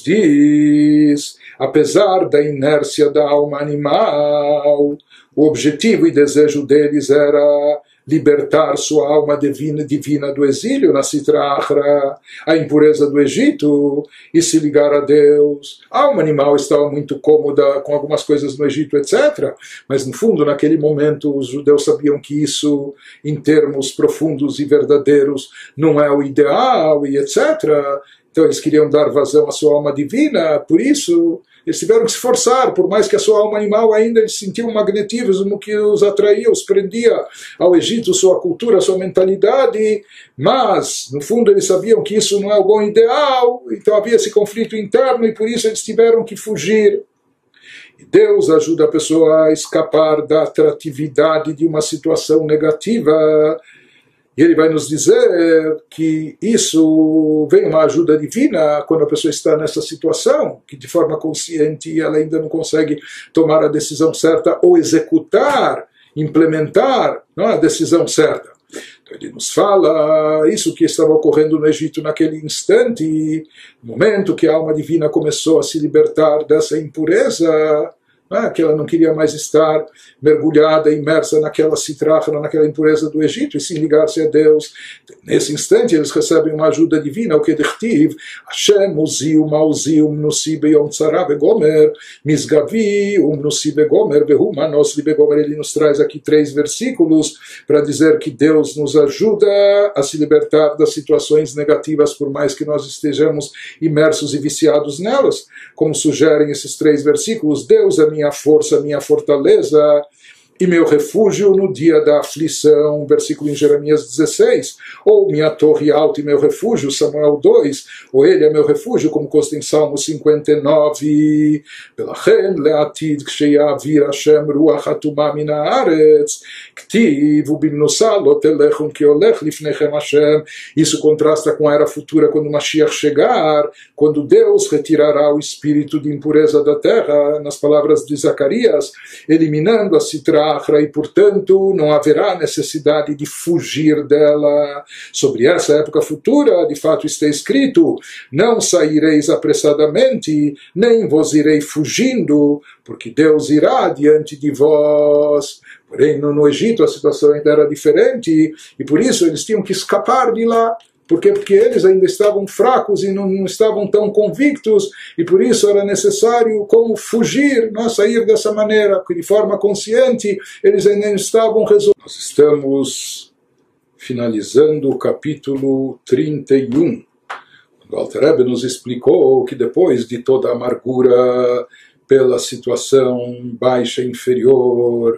diz, apesar da inércia da alma animal, o objetivo e desejo deles era libertar sua alma divina, divina do exílio na Sitra Achra, a impureza do Egito, e se ligar a Deus. A alma animal estava muito cômoda com algumas coisas no Egito, etcétera. Mas, no fundo, naquele momento, os judeus sabiam que isso, em termos profundos e verdadeiros, não é o ideal, e etcétera. Então, eles queriam dar vazão à sua alma divina, por isso eles tiveram que se esforçar, por mais que a sua alma animal ainda eles sentiam um magnetismo que os atraía, os prendia ao Egito, sua cultura, sua mentalidade, mas, no fundo, eles sabiam que isso não é o bom ideal, então havia esse conflito interno e por isso eles tiveram que fugir. E Deus ajuda a pessoa a escapar da atratividade de uma situação negativa. E ele vai nos dizer que isso vem uma ajuda divina quando a pessoa está nessa situação, que de forma consciente ela ainda não consegue tomar a decisão certa ou executar, implementar, não, a decisão certa. Então ele nos fala isso que estava ocorrendo no Egito naquele instante, no momento que a alma divina começou a se libertar dessa impureza, que ela não queria mais estar mergulhada, imersa naquela citrachra, naquela impureza do Egito, e sim ligar-se a Deus. Nesse instante eles recebem uma ajuda divina, o que dechtiv, Hashem uzi umauzi umnusi beyom tzara begomer, misgavi umnusi begomer, vehu manos li begomer. Ele nos traz aqui três versículos para dizer que Deus nos ajuda a se libertar das situações negativas, por mais que nós estejamos imersos e viciados nelas. Como sugerem esses três versículos, Deus é minha força, minha fortaleza e meu refúgio no dia da aflição, versículo em Jeremias dezesseis, ou minha torre alta e meu refúgio, Samuel dois, ou ele é meu refúgio, como consta em Salmo cinquenta e nove, Pelachem leatid kshe'yavir Hashem ruach atumah min haaretz, ktiv ubimnusa lo telechum ki olech lifnechem Hashem. Isso contrasta com a era futura, quando Mashiach chegar, quando Deus retirará o espírito de impureza da terra, nas palavras de Zacarias, eliminando a citra e, portanto, não haverá necessidade de fugir dela. Sobre essa época futura, de fato está escrito, não saireis apressadamente, nem vos irei fugindo, porque Deus irá diante de vós. Porém, no, no Egito a situação ainda era diferente, e por isso eles tinham que escapar de lá. Por quê? Porque eles ainda estavam fracos e não, não estavam tão convictos, e por isso era necessário como fugir, não sair dessa maneira, porque de forma consciente eles ainda não estavam resolvidos. Nós estamos finalizando o capítulo trinta e um. O Alter Rebbe nos explicou que depois de toda a amargura pela situação baixa e inferior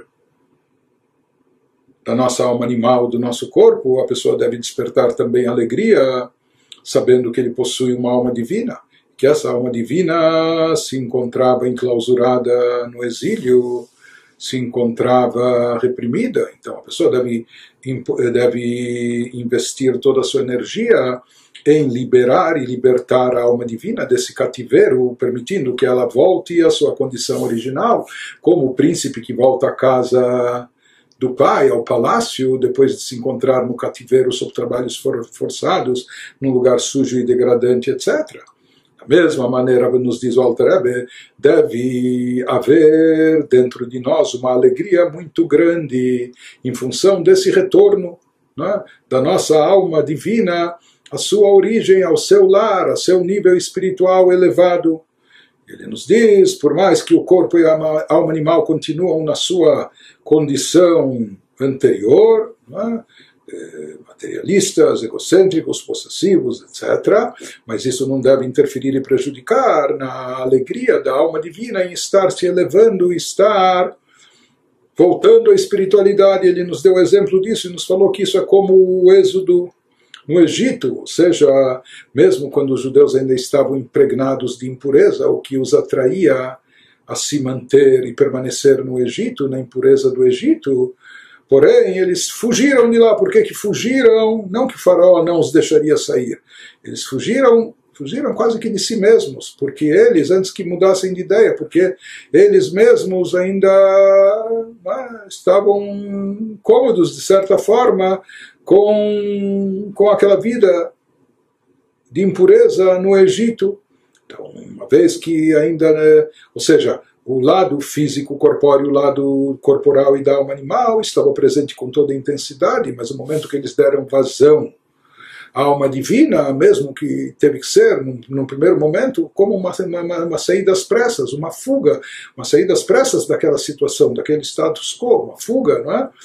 da nossa alma animal, do nosso corpo, a pessoa deve despertar também alegria, sabendo que ele possui uma alma divina, que essa alma divina se encontrava enclausurada no exílio, se encontrava reprimida. Então a pessoa deve, deve investir toda a sua energia em liberar e libertar a alma divina desse cativeiro, permitindo que ela volte à sua condição original, como o príncipe que volta à casa do pai, ao palácio, depois de se encontrar no cativeiro sob trabalhos forçados, num lugar sujo e degradante, etcétera. Da mesma maneira, nos diz o Alter Rebbe, deve haver dentro de nós uma alegria muito grande em função desse retorno, né, da nossa alma divina a sua origem, ao seu lar, ao seu nível espiritual elevado. Ele nos diz, por mais que o corpo e a alma animal continuam na sua condição anterior, né, materialistas, egocêntricos, possessivos, etcétera, mas isso não deve interferir e prejudicar na alegria da alma divina em estar se elevando, estar voltando à espiritualidade. Ele nos deu exemplo disso e nos falou que isso é como o êxodo no Egito, ou seja, mesmo quando os judeus ainda estavam impregnados de impureza, o que os atraía a se manter e permanecer no Egito, na impureza do Egito, porém eles fugiram de lá. Por que que fugiram? Não que o faraó não os deixaria sair, eles fugiram, fugiram quase que de si mesmos, porque eles, antes que mudassem de ideia, porque eles mesmos ainda ah, estavam cômodos, de certa forma, com, com aquela vida de impureza no Egito. Então, uma vez que ainda, né, ou seja, o lado físico, corpóreo, o lado corporal e da alma animal estava presente com toda a intensidade, mas no momento que eles deram vazão à alma divina, mesmo que teve que ser, num, num primeiro momento, como uma, uma, uma saída às pressas, uma fuga, uma saída às pressas daquela situação, daquele status quo, uma fuga, não é?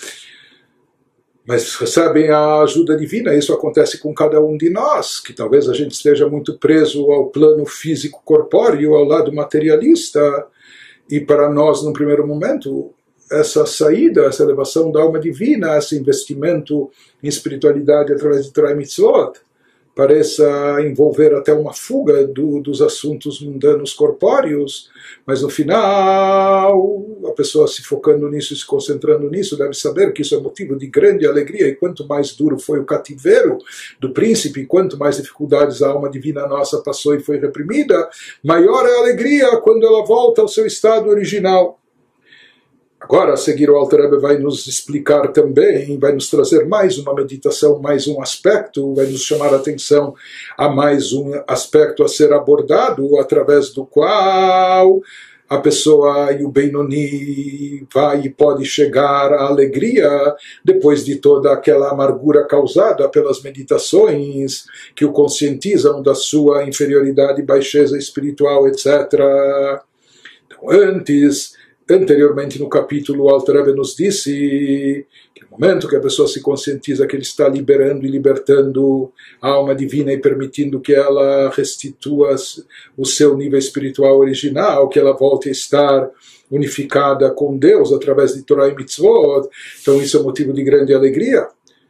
Mas recebem a ajuda divina. Isso acontece com cada um de nós, que talvez a gente esteja muito preso ao plano físico corpóreo, ao lado materialista, e para nós, num primeiro momento, essa saída, essa elevação da alma divina, esse investimento em espiritualidade através de Torah e Mitzvot, pareça envolver até uma fuga do, dos assuntos mundanos corpóreos, mas no final, a pessoa se focando nisso e se concentrando nisso, deve saber que isso é motivo de grande alegria, e quanto mais duro foi o cativeiro do príncipe, quanto mais dificuldades a alma divina nossa passou e foi reprimida, maior é a alegria quando ela volta ao seu estado original. Agora, a seguir, o Alter Rebbe vai nos explicar também, vai nos trazer mais uma meditação, mais um aspecto, vai nos chamar a atenção a mais um aspecto a ser abordado, através do qual a pessoa e o Benoni vai e pode chegar à alegria depois de toda aquela amargura causada pelas meditações que o conscientizam da sua inferioridade, baixeza espiritual, etcétera. Então, antes... Anteriormente no capítulo, o Alter Rebbe nos disse que no momento que a pessoa se conscientiza que ele está liberando e libertando a alma divina e permitindo que ela restitua o seu nível espiritual original, que ela volte a estar unificada com Deus através de Torah e Mitzvot, então isso é motivo de grande alegria.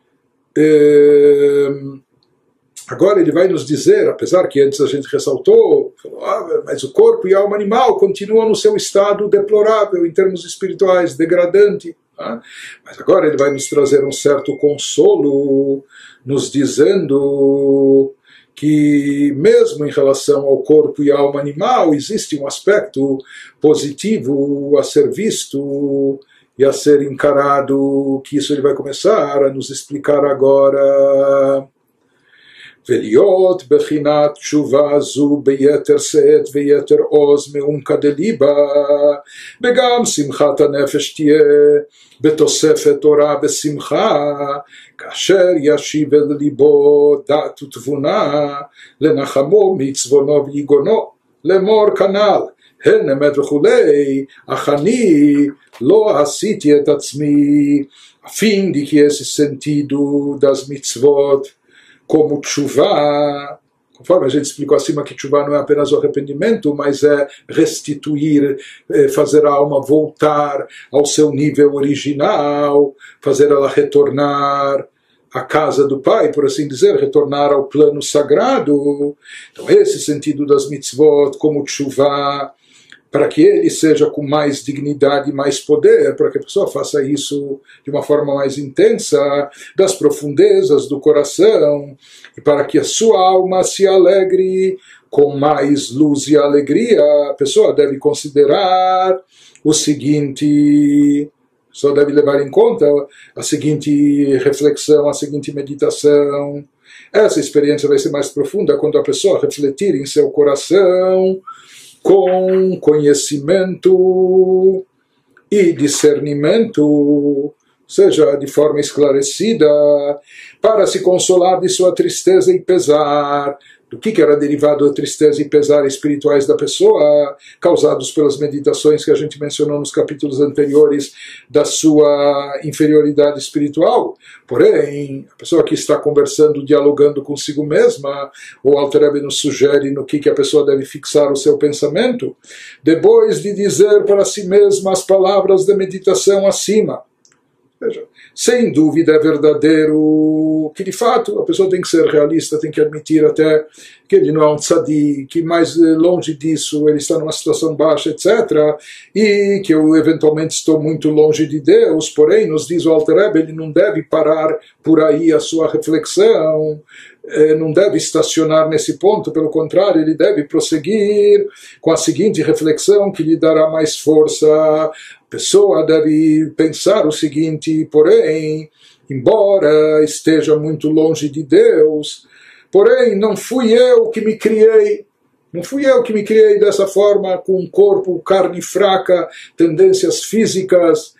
É... Agora ele vai nos dizer, apesar que antes a gente ressaltou, falou, ah, mas o corpo e a alma animal continuam no seu estado deplorável em termos espirituais, degradante. Tá? Mas agora ele vai nos trazer um certo consolo, nos dizendo que mesmo em relação ao corpo e à alma animal existe um aspecto positivo a ser visto e a ser encarado, que isso ele vai começar a nos explicar agora. ולהיות בחינת תשובה זו ביתר שאת ויתר עוז מעומקא דליבה, וגם שמחת הנפש תהיה בתוספת תורה בשמחה, כאשר ישיב אל ליבו דעת ותבונה, לנחמו מצוונו ויגונו, לאמור כנ"ל, הן אמת וכולי, אך אני לא עשיתי את עצמי, a fim de que esse sentido das mitzvot como tshuva, conforme a gente explicou acima que tshuva não é apenas o arrependimento, mas é restituir, fazer a alma voltar ao seu nível original, fazer ela retornar à casa do Pai, por assim dizer, retornar ao plano sagrado. Então esse sentido das mitzvot como tshuva, para que ele seja com mais dignidade, mais poder, para que a pessoa faça isso de uma forma mais intensa, das profundezas do coração, e para que a sua alma se alegre com mais luz e alegria, a pessoa deve considerar o seguinte, a pessoa deve levar em conta a seguinte reflexão, a seguinte meditação. Essa experiência vai ser mais profunda quando a pessoa refletir em seu coração com conhecimento e discernimento seja, de forma esclarecida, para se consolar de sua tristeza e pesar. Do que, que era derivado da tristeza e pesar espirituais da pessoa, causados pelas meditações que a gente mencionou nos capítulos anteriores da sua inferioridade espiritual. Porém, a pessoa que está conversando, dialogando consigo mesma, o Alter Rebbe nos sugere no que, que a pessoa deve fixar o seu pensamento, depois de dizer para si mesma as palavras de meditação acima. Veja, sem dúvida é verdadeiro que de fato a pessoa tem que ser realista, tem que admitir até que ele não é um tzadi, que mais longe disso ele está numa situação baixa, etcétera, e que eu eventualmente estou muito longe de Deus, porém, nos diz o Alter Rebbe, ele não deve parar por aí a sua reflexão, não deve estacionar nesse ponto, pelo contrário, ele deve prosseguir com a seguinte reflexão que lhe dará mais força. A pessoa deve pensar o seguinte: porém, embora esteja muito longe de Deus, porém não fui eu que me criei, não fui eu que me criei dessa forma, com um corpo, carne fraca, tendências físicas,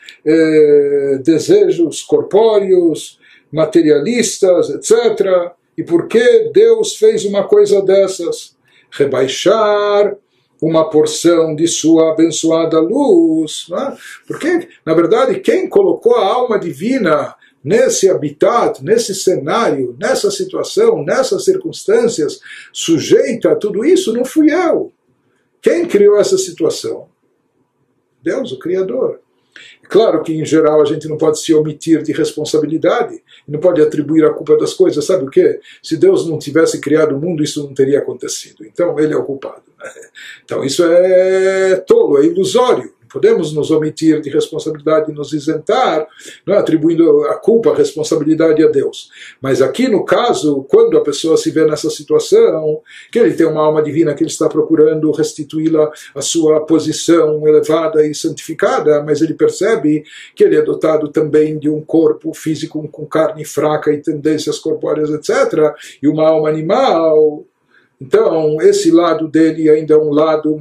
eh, desejos corpóreos, materialistas, etcétera. E por que Deus fez uma coisa dessas? Rebaixar uma porção de sua abençoada luz. Né? Porque, na verdade, quem colocou a alma divina nesse habitat, nesse cenário, nessa situação, nessas circunstâncias, sujeita a tudo isso, não fui eu. Quem criou essa situação? Deus, o Criador. Claro que, em geral, a gente não pode se omitir de responsabilidade, não pode atribuir a culpa das coisas. Sabe o quê? Se Deus não tivesse criado o mundo, isso não teria acontecido. Então, ele é o culpado. Né? Então, isso é tolo, é ilusório. Podemos nos omitir de responsabilidade e nos isentar, não é? Atribuindo a culpa, a responsabilidade a Deus. Mas aqui no caso, quando a pessoa se vê nessa situação, que ele tem uma alma divina que ele está procurando restituí-la à sua posição elevada e santificada, mas ele percebe que ele é dotado também de um corpo físico com carne fraca e tendências corpóreas, etcétera, e uma alma animal. Então, esse lado dele ainda é um lado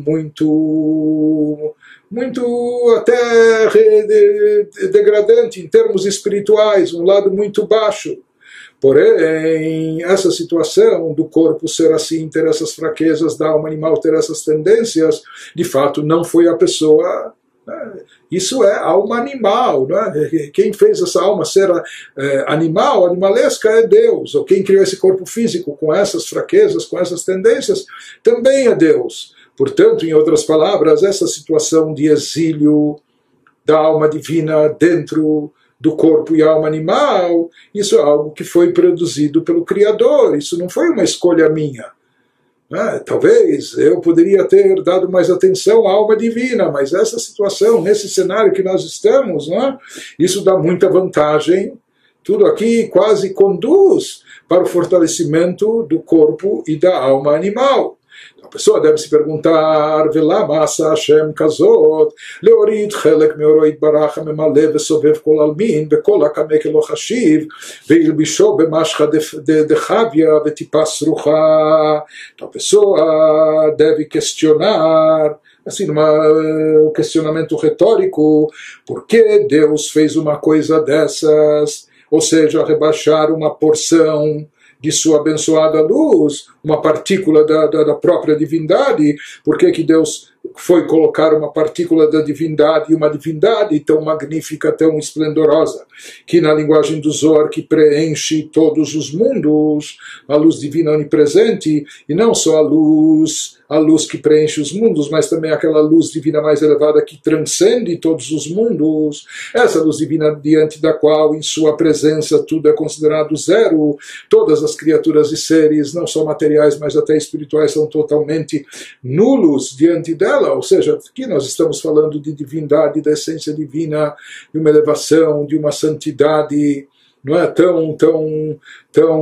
muito... muito até degradante em termos espirituais, um lado muito baixo. Porém, essa situação do corpo ser assim, ter essas fraquezas, da alma animal ter essas tendências, de fato não foi a pessoa. Né? Isso é alma animal. Né? Quem fez essa alma ser é, animal, animalesca, é Deus. Ou quem criou esse corpo físico com essas fraquezas, com essas tendências, também é Deus. Portanto, em outras palavras, essa situação de exílio da alma divina dentro do corpo e alma animal, isso é algo que foi produzido pelo Criador, isso não foi uma escolha minha. Né? Talvez eu poderia ter dado mais atenção à alma divina, mas essa situação, nesse cenário que nós estamos, né? Isso dá muita vantagem. Tudo aqui quase conduz para o fortalecimento do corpo e da alma animal. A pessoa deve se perguntar: Velama asa Hashem kazot leorid chelek meoro yitbarach hamemale vesovev kol almin bekol hakame kelo chashiv veilbisho bemashcha dechavia vetipa srucha. Então a pessoa deve questionar, assim, um questionamento retórico: por que Deus fez uma coisa dessas? Ou seja, rebaixar uma porção de sua abençoada luz, uma partícula da, da, da própria divindade. Por que que Deus foi colocar uma partícula da divindade, uma divindade tão magnífica, tão esplendorosa, que na linguagem do Zohar, que preenche todos os mundos, a luz divina onipresente, e não só a luz, a luz que preenche os mundos, mas também aquela luz divina mais elevada que transcende todos os mundos, essa luz divina diante da qual, em sua presença, tudo é considerado zero, todas as criaturas e seres, não só materiais, mas até espirituais, são totalmente nulos diante dela. Ou seja, aqui nós estamos falando de divindade, da essência divina, de uma elevação, de uma santidade, não é tão, tão, tão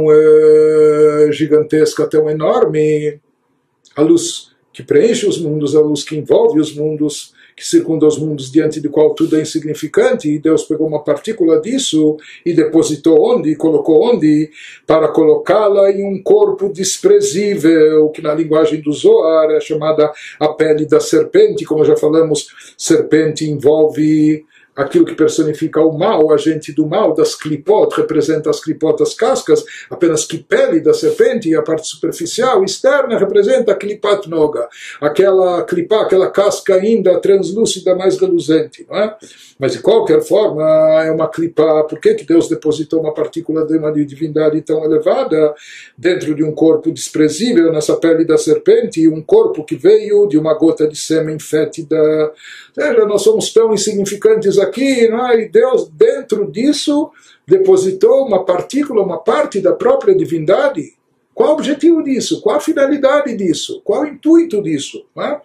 uh, gigantesca, tão enorme. A luz que preenche os mundos, a luz que envolve os mundos, que circunda os mundos, diante do qual tudo é insignificante, e Deus pegou uma partícula disso e depositou onde, colocou onde, para colocá-la em um corpo desprezível, que na linguagem do Zohar é chamada a pele da serpente. Como já falamos, serpente envolve aquilo que personifica o mal, o agente do mal, das klipot, representa as klipot, as cascas, apenas que pele da serpente, e a parte superficial, externa, representa a klipat noga, aquela klipa, aquela casca ainda translúcida, mais reluzente, não é? Mas de qualquer forma, é uma klipa. Por que que Deus depositou uma partícula de uma divindade tão elevada dentro de um corpo desprezível, nessa pele da serpente, e um corpo que veio de uma gota de sêmen fétida? Ou seja, nós somos tão insignificantes aqui, não é? E Deus, dentro disso, depositou uma partícula, uma parte da própria divindade. Qual o objetivo disso? Qual a finalidade disso? Qual o intuito disso? Não é?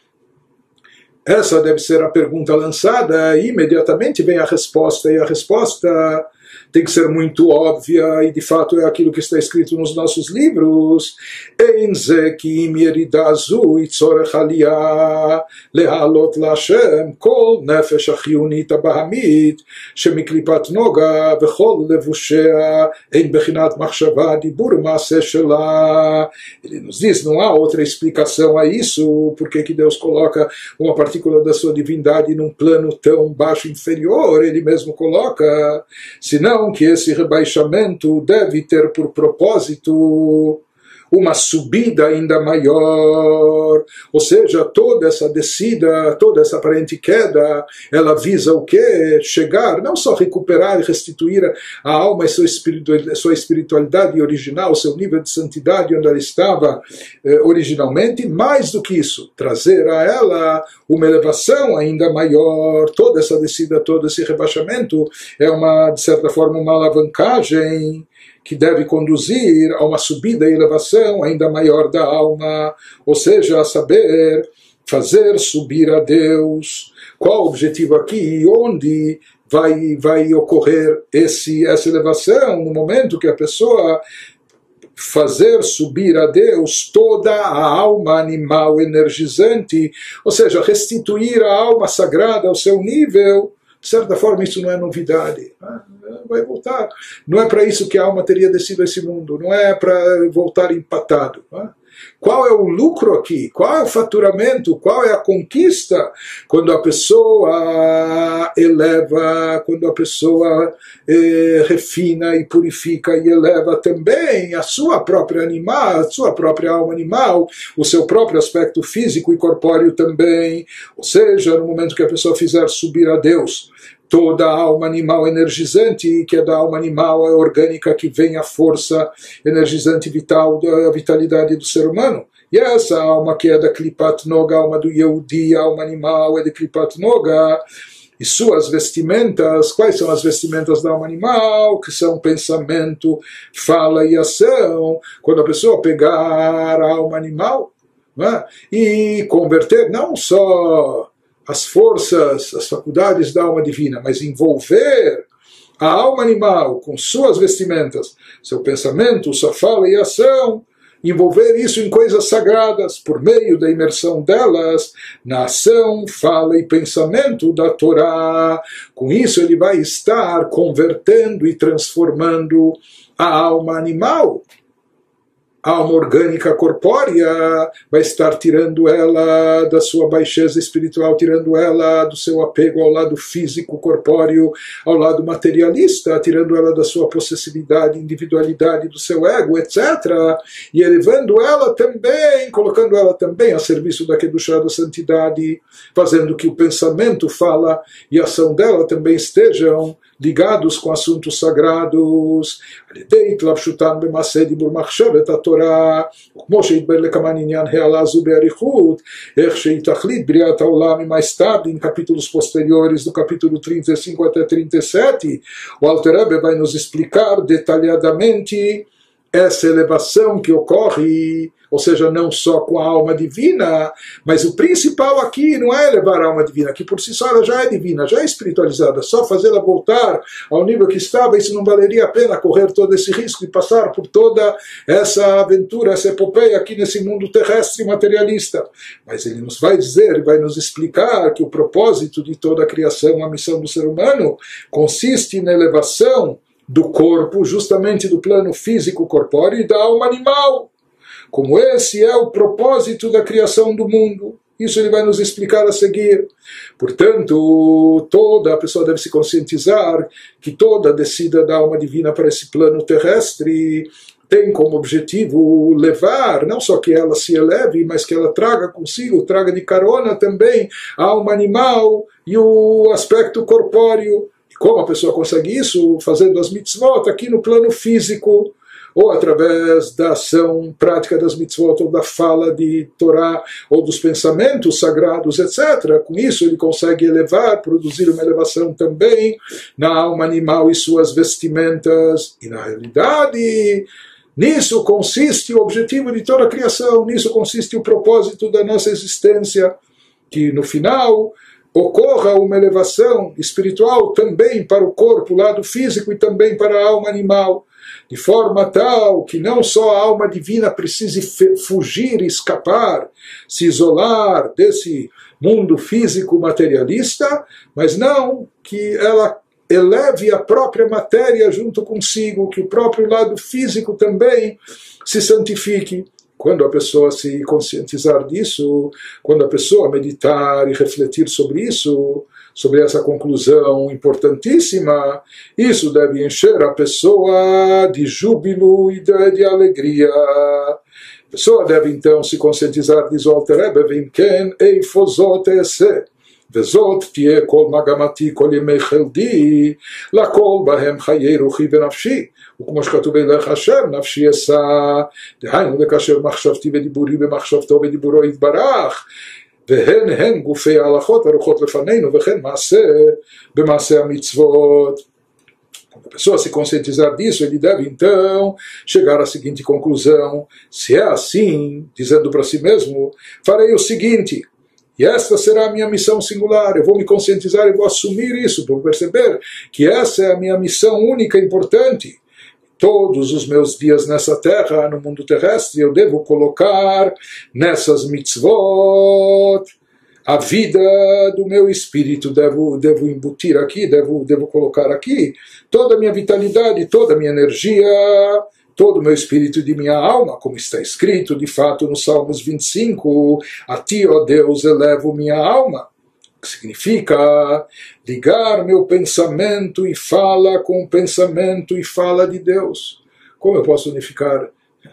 Essa deve ser a pergunta lançada, e imediatamente vem a resposta, e a resposta tem que ser muito óbvia, e de fato é aquilo que está escrito nos nossos livros. Ein ze ki im yerida zu yitzorech aliyah lehalot laHashem kol nefesh achiyunit abahamit shemiklipat noga vechol levushea ein bechinat machshava dibur maaseh shela. Ele nos diz, não há outra explicação a isso, porque que Deus coloca uma partícula da sua divindade num plano tão baixo, inferior. Ele mesmo coloca, senão que esse rebaixamento deve ter por propósito uma subida ainda maior, ou seja, toda essa descida, toda essa aparente queda, ela visa o quê? Chegar, não só recuperar e restituir a alma e sua espiritualidade, sua espiritualidade original, seu nível de santidade onde ela estava eh, originalmente, mais do que isso, trazer a ela uma elevação ainda maior. Toda essa descida, todo esse rebaixamento é uma, de certa forma, uma alavancagem que deve conduzir a uma subida e elevação ainda maior da alma, ou seja, a saber, fazer subir a Deus. Qual o objetivo aqui? Onde vai, vai ocorrer esse, essa elevação? No momento que a pessoa fazer subir a Deus toda a alma animal energizante, ou seja, restituir a alma sagrada ao seu nível. De certa forma, isso não é novidade. Vai voltar. Não é para isso que a alma teria descido a esse mundo. Não é para voltar empatado. Qual é o lucro aqui? Qual é o faturamento? Qual é a conquista? Quando a pessoa eleva, quando a pessoa eh, refina e purifica e eleva também a sua própria animal, a sua própria alma animal, o seu próprio aspecto físico e corpóreo também. Ou seja, no momento que a pessoa fizer subir a Deus toda a alma animal energizante, que é da alma animal orgânica que vem a força energizante vital, a vitalidade do ser humano. E essa alma que é da Klipat Noga, a alma do Yehudi, a alma animal é de Klipat Noga, e suas vestimentas, quais são as vestimentas da alma animal? Que são pensamento, fala e ação. Quando a pessoa pegar a alma animal, não é? E converter não só as forças, as faculdades da alma divina, mas envolver a alma animal com suas vestimentas, seu pensamento, sua fala e ação, envolver isso em coisas sagradas, por meio da imersão delas na ação, fala e pensamento da Torá. Com isso ele vai estar convertendo e transformando a alma animal. A alma orgânica corpórea, vai estar tirando ela da sua baixeza espiritual, tirando ela do seu apego ao lado físico, corpóreo, ao lado materialista, tirando ela da sua possessividade, individualidade, do seu ego, etcétera. E elevando ela também, colocando ela também a serviço da Kedushá, da santidade, fazendo que o pensamento, fala e ação dela também estejam ligados com assuntos sagrados. Torah, כמו שהתברר לכמה עניין העלה זו באריכות, איך שהיא תכלית בריאת העולם, e mais tarde, em capítulos posteriores, do capítulo trinta e cinco até trinta e sete, o Alter Rebbe vai nos explicar detalhadamente essa elevação que ocorre, ou seja, não só com a alma divina, mas o principal aqui não é elevar a alma divina, que por si só ela já é divina, já é espiritualizada, só fazê-la voltar ao nível que estava, isso não valeria a pena correr todo esse risco e passar por toda essa aventura, essa epopeia aqui nesse mundo terrestre materialista. Mas ele nos vai dizer, vai nos explicar que o propósito de toda a criação, a missão do ser humano, consiste na elevação do corpo, justamente do plano físico corpóreo e da alma animal. Como esse é o propósito da criação do mundo. Isso ele vai nos explicar a seguir. Portanto, toda a pessoa deve se conscientizar que toda a descida da alma divina para esse plano terrestre tem como objetivo levar, não só que ela se eleve, mas que ela traga consigo, traga de carona também a alma animal e o aspecto corpóreo. E como a pessoa consegue isso? Fazendo as mitzvot aqui no plano físico, ou através da ação prática das mitzvot, ou da fala de Torá, ou dos pensamentos sagrados, etcétera. Com isso ele consegue elevar, produzir uma elevação também na alma animal e suas vestimentas. E na realidade, nisso consiste o objetivo de toda a criação, nisso consiste o propósito da nossa existência, que no final ocorra uma elevação espiritual também para o corpo, o lado físico, e também para a alma animal, de forma tal que não só a alma divina precise fugir, escapar, se isolar desse mundo físico materialista, mas não que ela eleve a própria matéria junto consigo, que o próprio lado físico também se santifique. Quando a pessoa se conscientizar disso, quando a pessoa meditar e refletir sobre isso, sobre essa conclusão importantíssima, isso deve encher a pessoa de júbilo e de, de alegria. A pessoa deve então se conscientizar, diz o Alter Rebbe, Vimken eifo zot ese, וזאת תהיה כל מגמתי כל ימי חלדי, לכל בהם חיי רוחי ונפשי, וכמו שכתוב אלך השם נפשי אשא, דהיינו לקשר מחשבתי ודיבורי במחשבתו ודיבורו יתברך, והן הן גופי ההלכות הרוחות לפנינו, וכן מעשה במעשה המצוות. Quando a pessoa se conscientizar disso, ele deve então chegar à seguinte conclusão: se é assim, dizendo para si mesmo, farei o seguinte, e esta será a minha missão singular, eu vou me conscientizar e vou assumir isso, vou perceber que essa é a minha missão única e importante. Todos os meus dias nessa terra, no mundo terrestre, eu devo colocar nessas mitzvot a vida do meu espírito, devo, devo embutir aqui, devo, devo colocar aqui toda a minha vitalidade, toda a minha energia, todo o meu espírito de minha alma, como está escrito de fato no Salmos vinte e cinco, a ti, ó Deus, elevo minha alma, que significa ligar meu pensamento e fala com o pensamento e fala de Deus. Como eu posso unificar?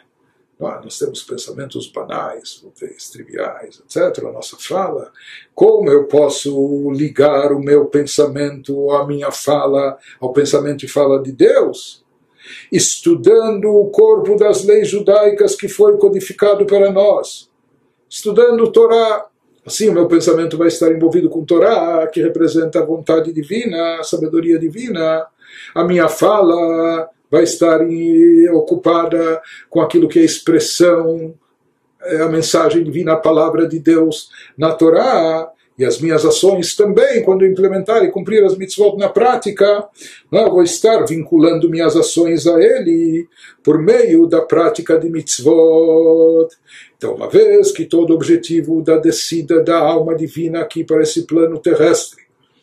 Ah, nós temos pensamentos banais, triviais, etcétera, a nossa fala. Como eu posso ligar o meu pensamento, a minha fala, ao pensamento e fala de Deus? Estudando o corpo das leis judaicas que foi codificado para nós, estudando o Torá. Assim o meu pensamento vai estar envolvido com Torá, que representa a vontade divina, a sabedoria divina. A minha fala vai estar em, ocupada com aquilo que é a expressão, a mensagem divina, a palavra de Deus na Torá. E as minhas ações também, quando implementar e cumprir as mitzvot na prática, eu vou estar vinculando minhas ações a Ele por meio da prática de mitzvot. Então, uma vez que todo o objetivo da descida da alma divina aqui para esse plano terrestre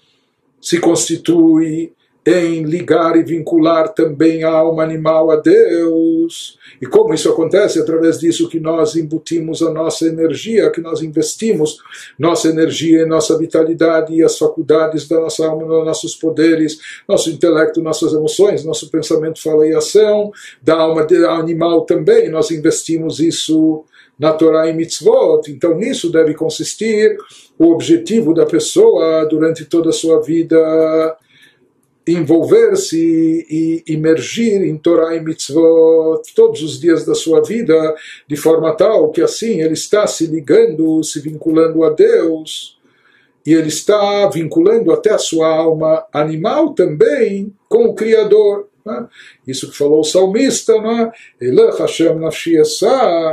se constitui em ligar e vincular também a alma animal a Deus. E como isso acontece? Através disso que nós embutimos a nossa energia, que nós investimos nossa energia e nossa vitalidade e as faculdades da nossa alma, nossos poderes, nosso intelecto, nossas emoções, nosso pensamento, fala e ação, da alma animal também, nós investimos isso na Torá e mitzvot. Então nisso deve consistir o objetivo da pessoa durante toda a sua vida, envolver-se e imergir em Torá e mitzvot todos os dias da sua vida, de forma tal que assim ele está se ligando, se vinculando a Deus, e ele está vinculando até a sua alma animal também com o Criador. Né? Isso que falou o salmista, né? Elech Hashem nafshi esa,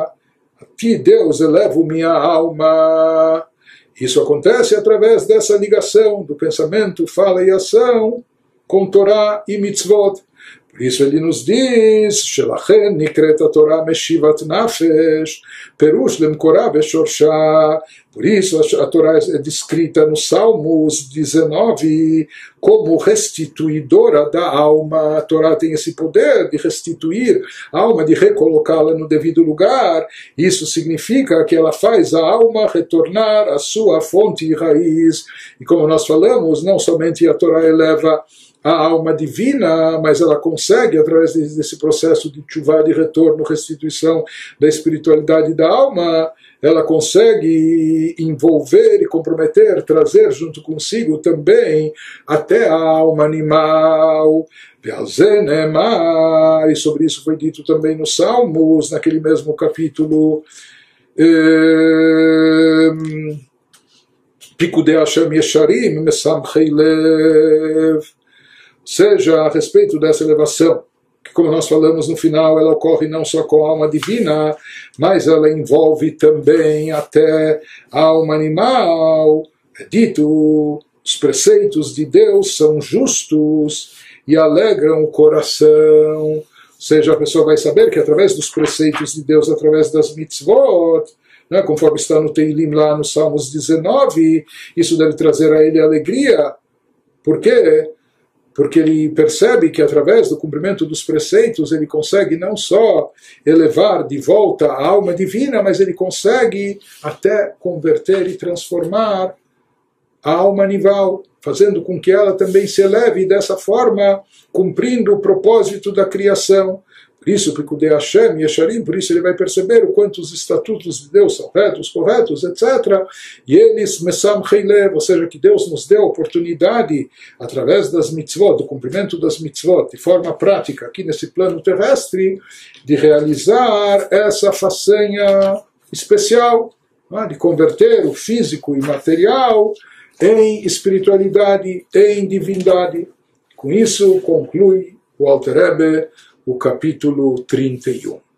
a ti Deus elevo minha alma. Isso acontece através dessa ligação do pensamento, fala e ação com Torá e mitzvot. Por isso ele nos diz, Shelachen nikret Torah meshivat nafesh, perush lemkorah beshorsha. Por isso a Torá é descrita nos Salmos dezenove como restituidora da alma. A Torá tem esse poder de restituir a alma, de recolocá-la no devido lugar. Isso significa que ela faz a alma retornar à sua fonte e raiz. E como nós falamos, não somente a Torá eleva a alma divina, mas ela consegue, através desse processo de tshuva, de retorno, restituição da espiritualidade da alma, ela consegue envolver e comprometer, trazer junto consigo também até a alma animal. E sobre isso foi dito também nos Salmos, naquele mesmo capítulo. Pikudei Hashem Yesharim Mesamchei Lev. Ou seja, a respeito dessa elevação, que como nós falamos no final, ela ocorre não só com a alma divina, mas ela envolve também até a alma animal. É dito, os preceitos de Deus são justos e alegram o coração. Ou seja, a pessoa vai saber que através dos preceitos de Deus, através das mitzvot, né, conforme está no Teilim lá no Salmos dezenove, isso deve trazer a ele alegria. Por quê? Porque ele percebe que através do cumprimento dos preceitos ele consegue não só elevar de volta a alma divina, mas ele consegue até converter e transformar a alma animal, fazendo com que ela também se eleve dessa forma, cumprindo o propósito da criação. Por isso, Pikudei Hashem Yesharim, por isso ele vai perceber o quanto os estatutos de Deus são retos, corretos, etcétera. E eles, Mesamchei Lev, ou seja, que Deus nos deu a oportunidade, através das mitzvot, do cumprimento das mitzvot, de forma prática, aqui nesse plano terrestre, de realizar essa façanha especial, né, de converter o físico e material em espiritualidade, em divindade. Com isso, conclui o Alter Rebbe o capítulo trinta e um.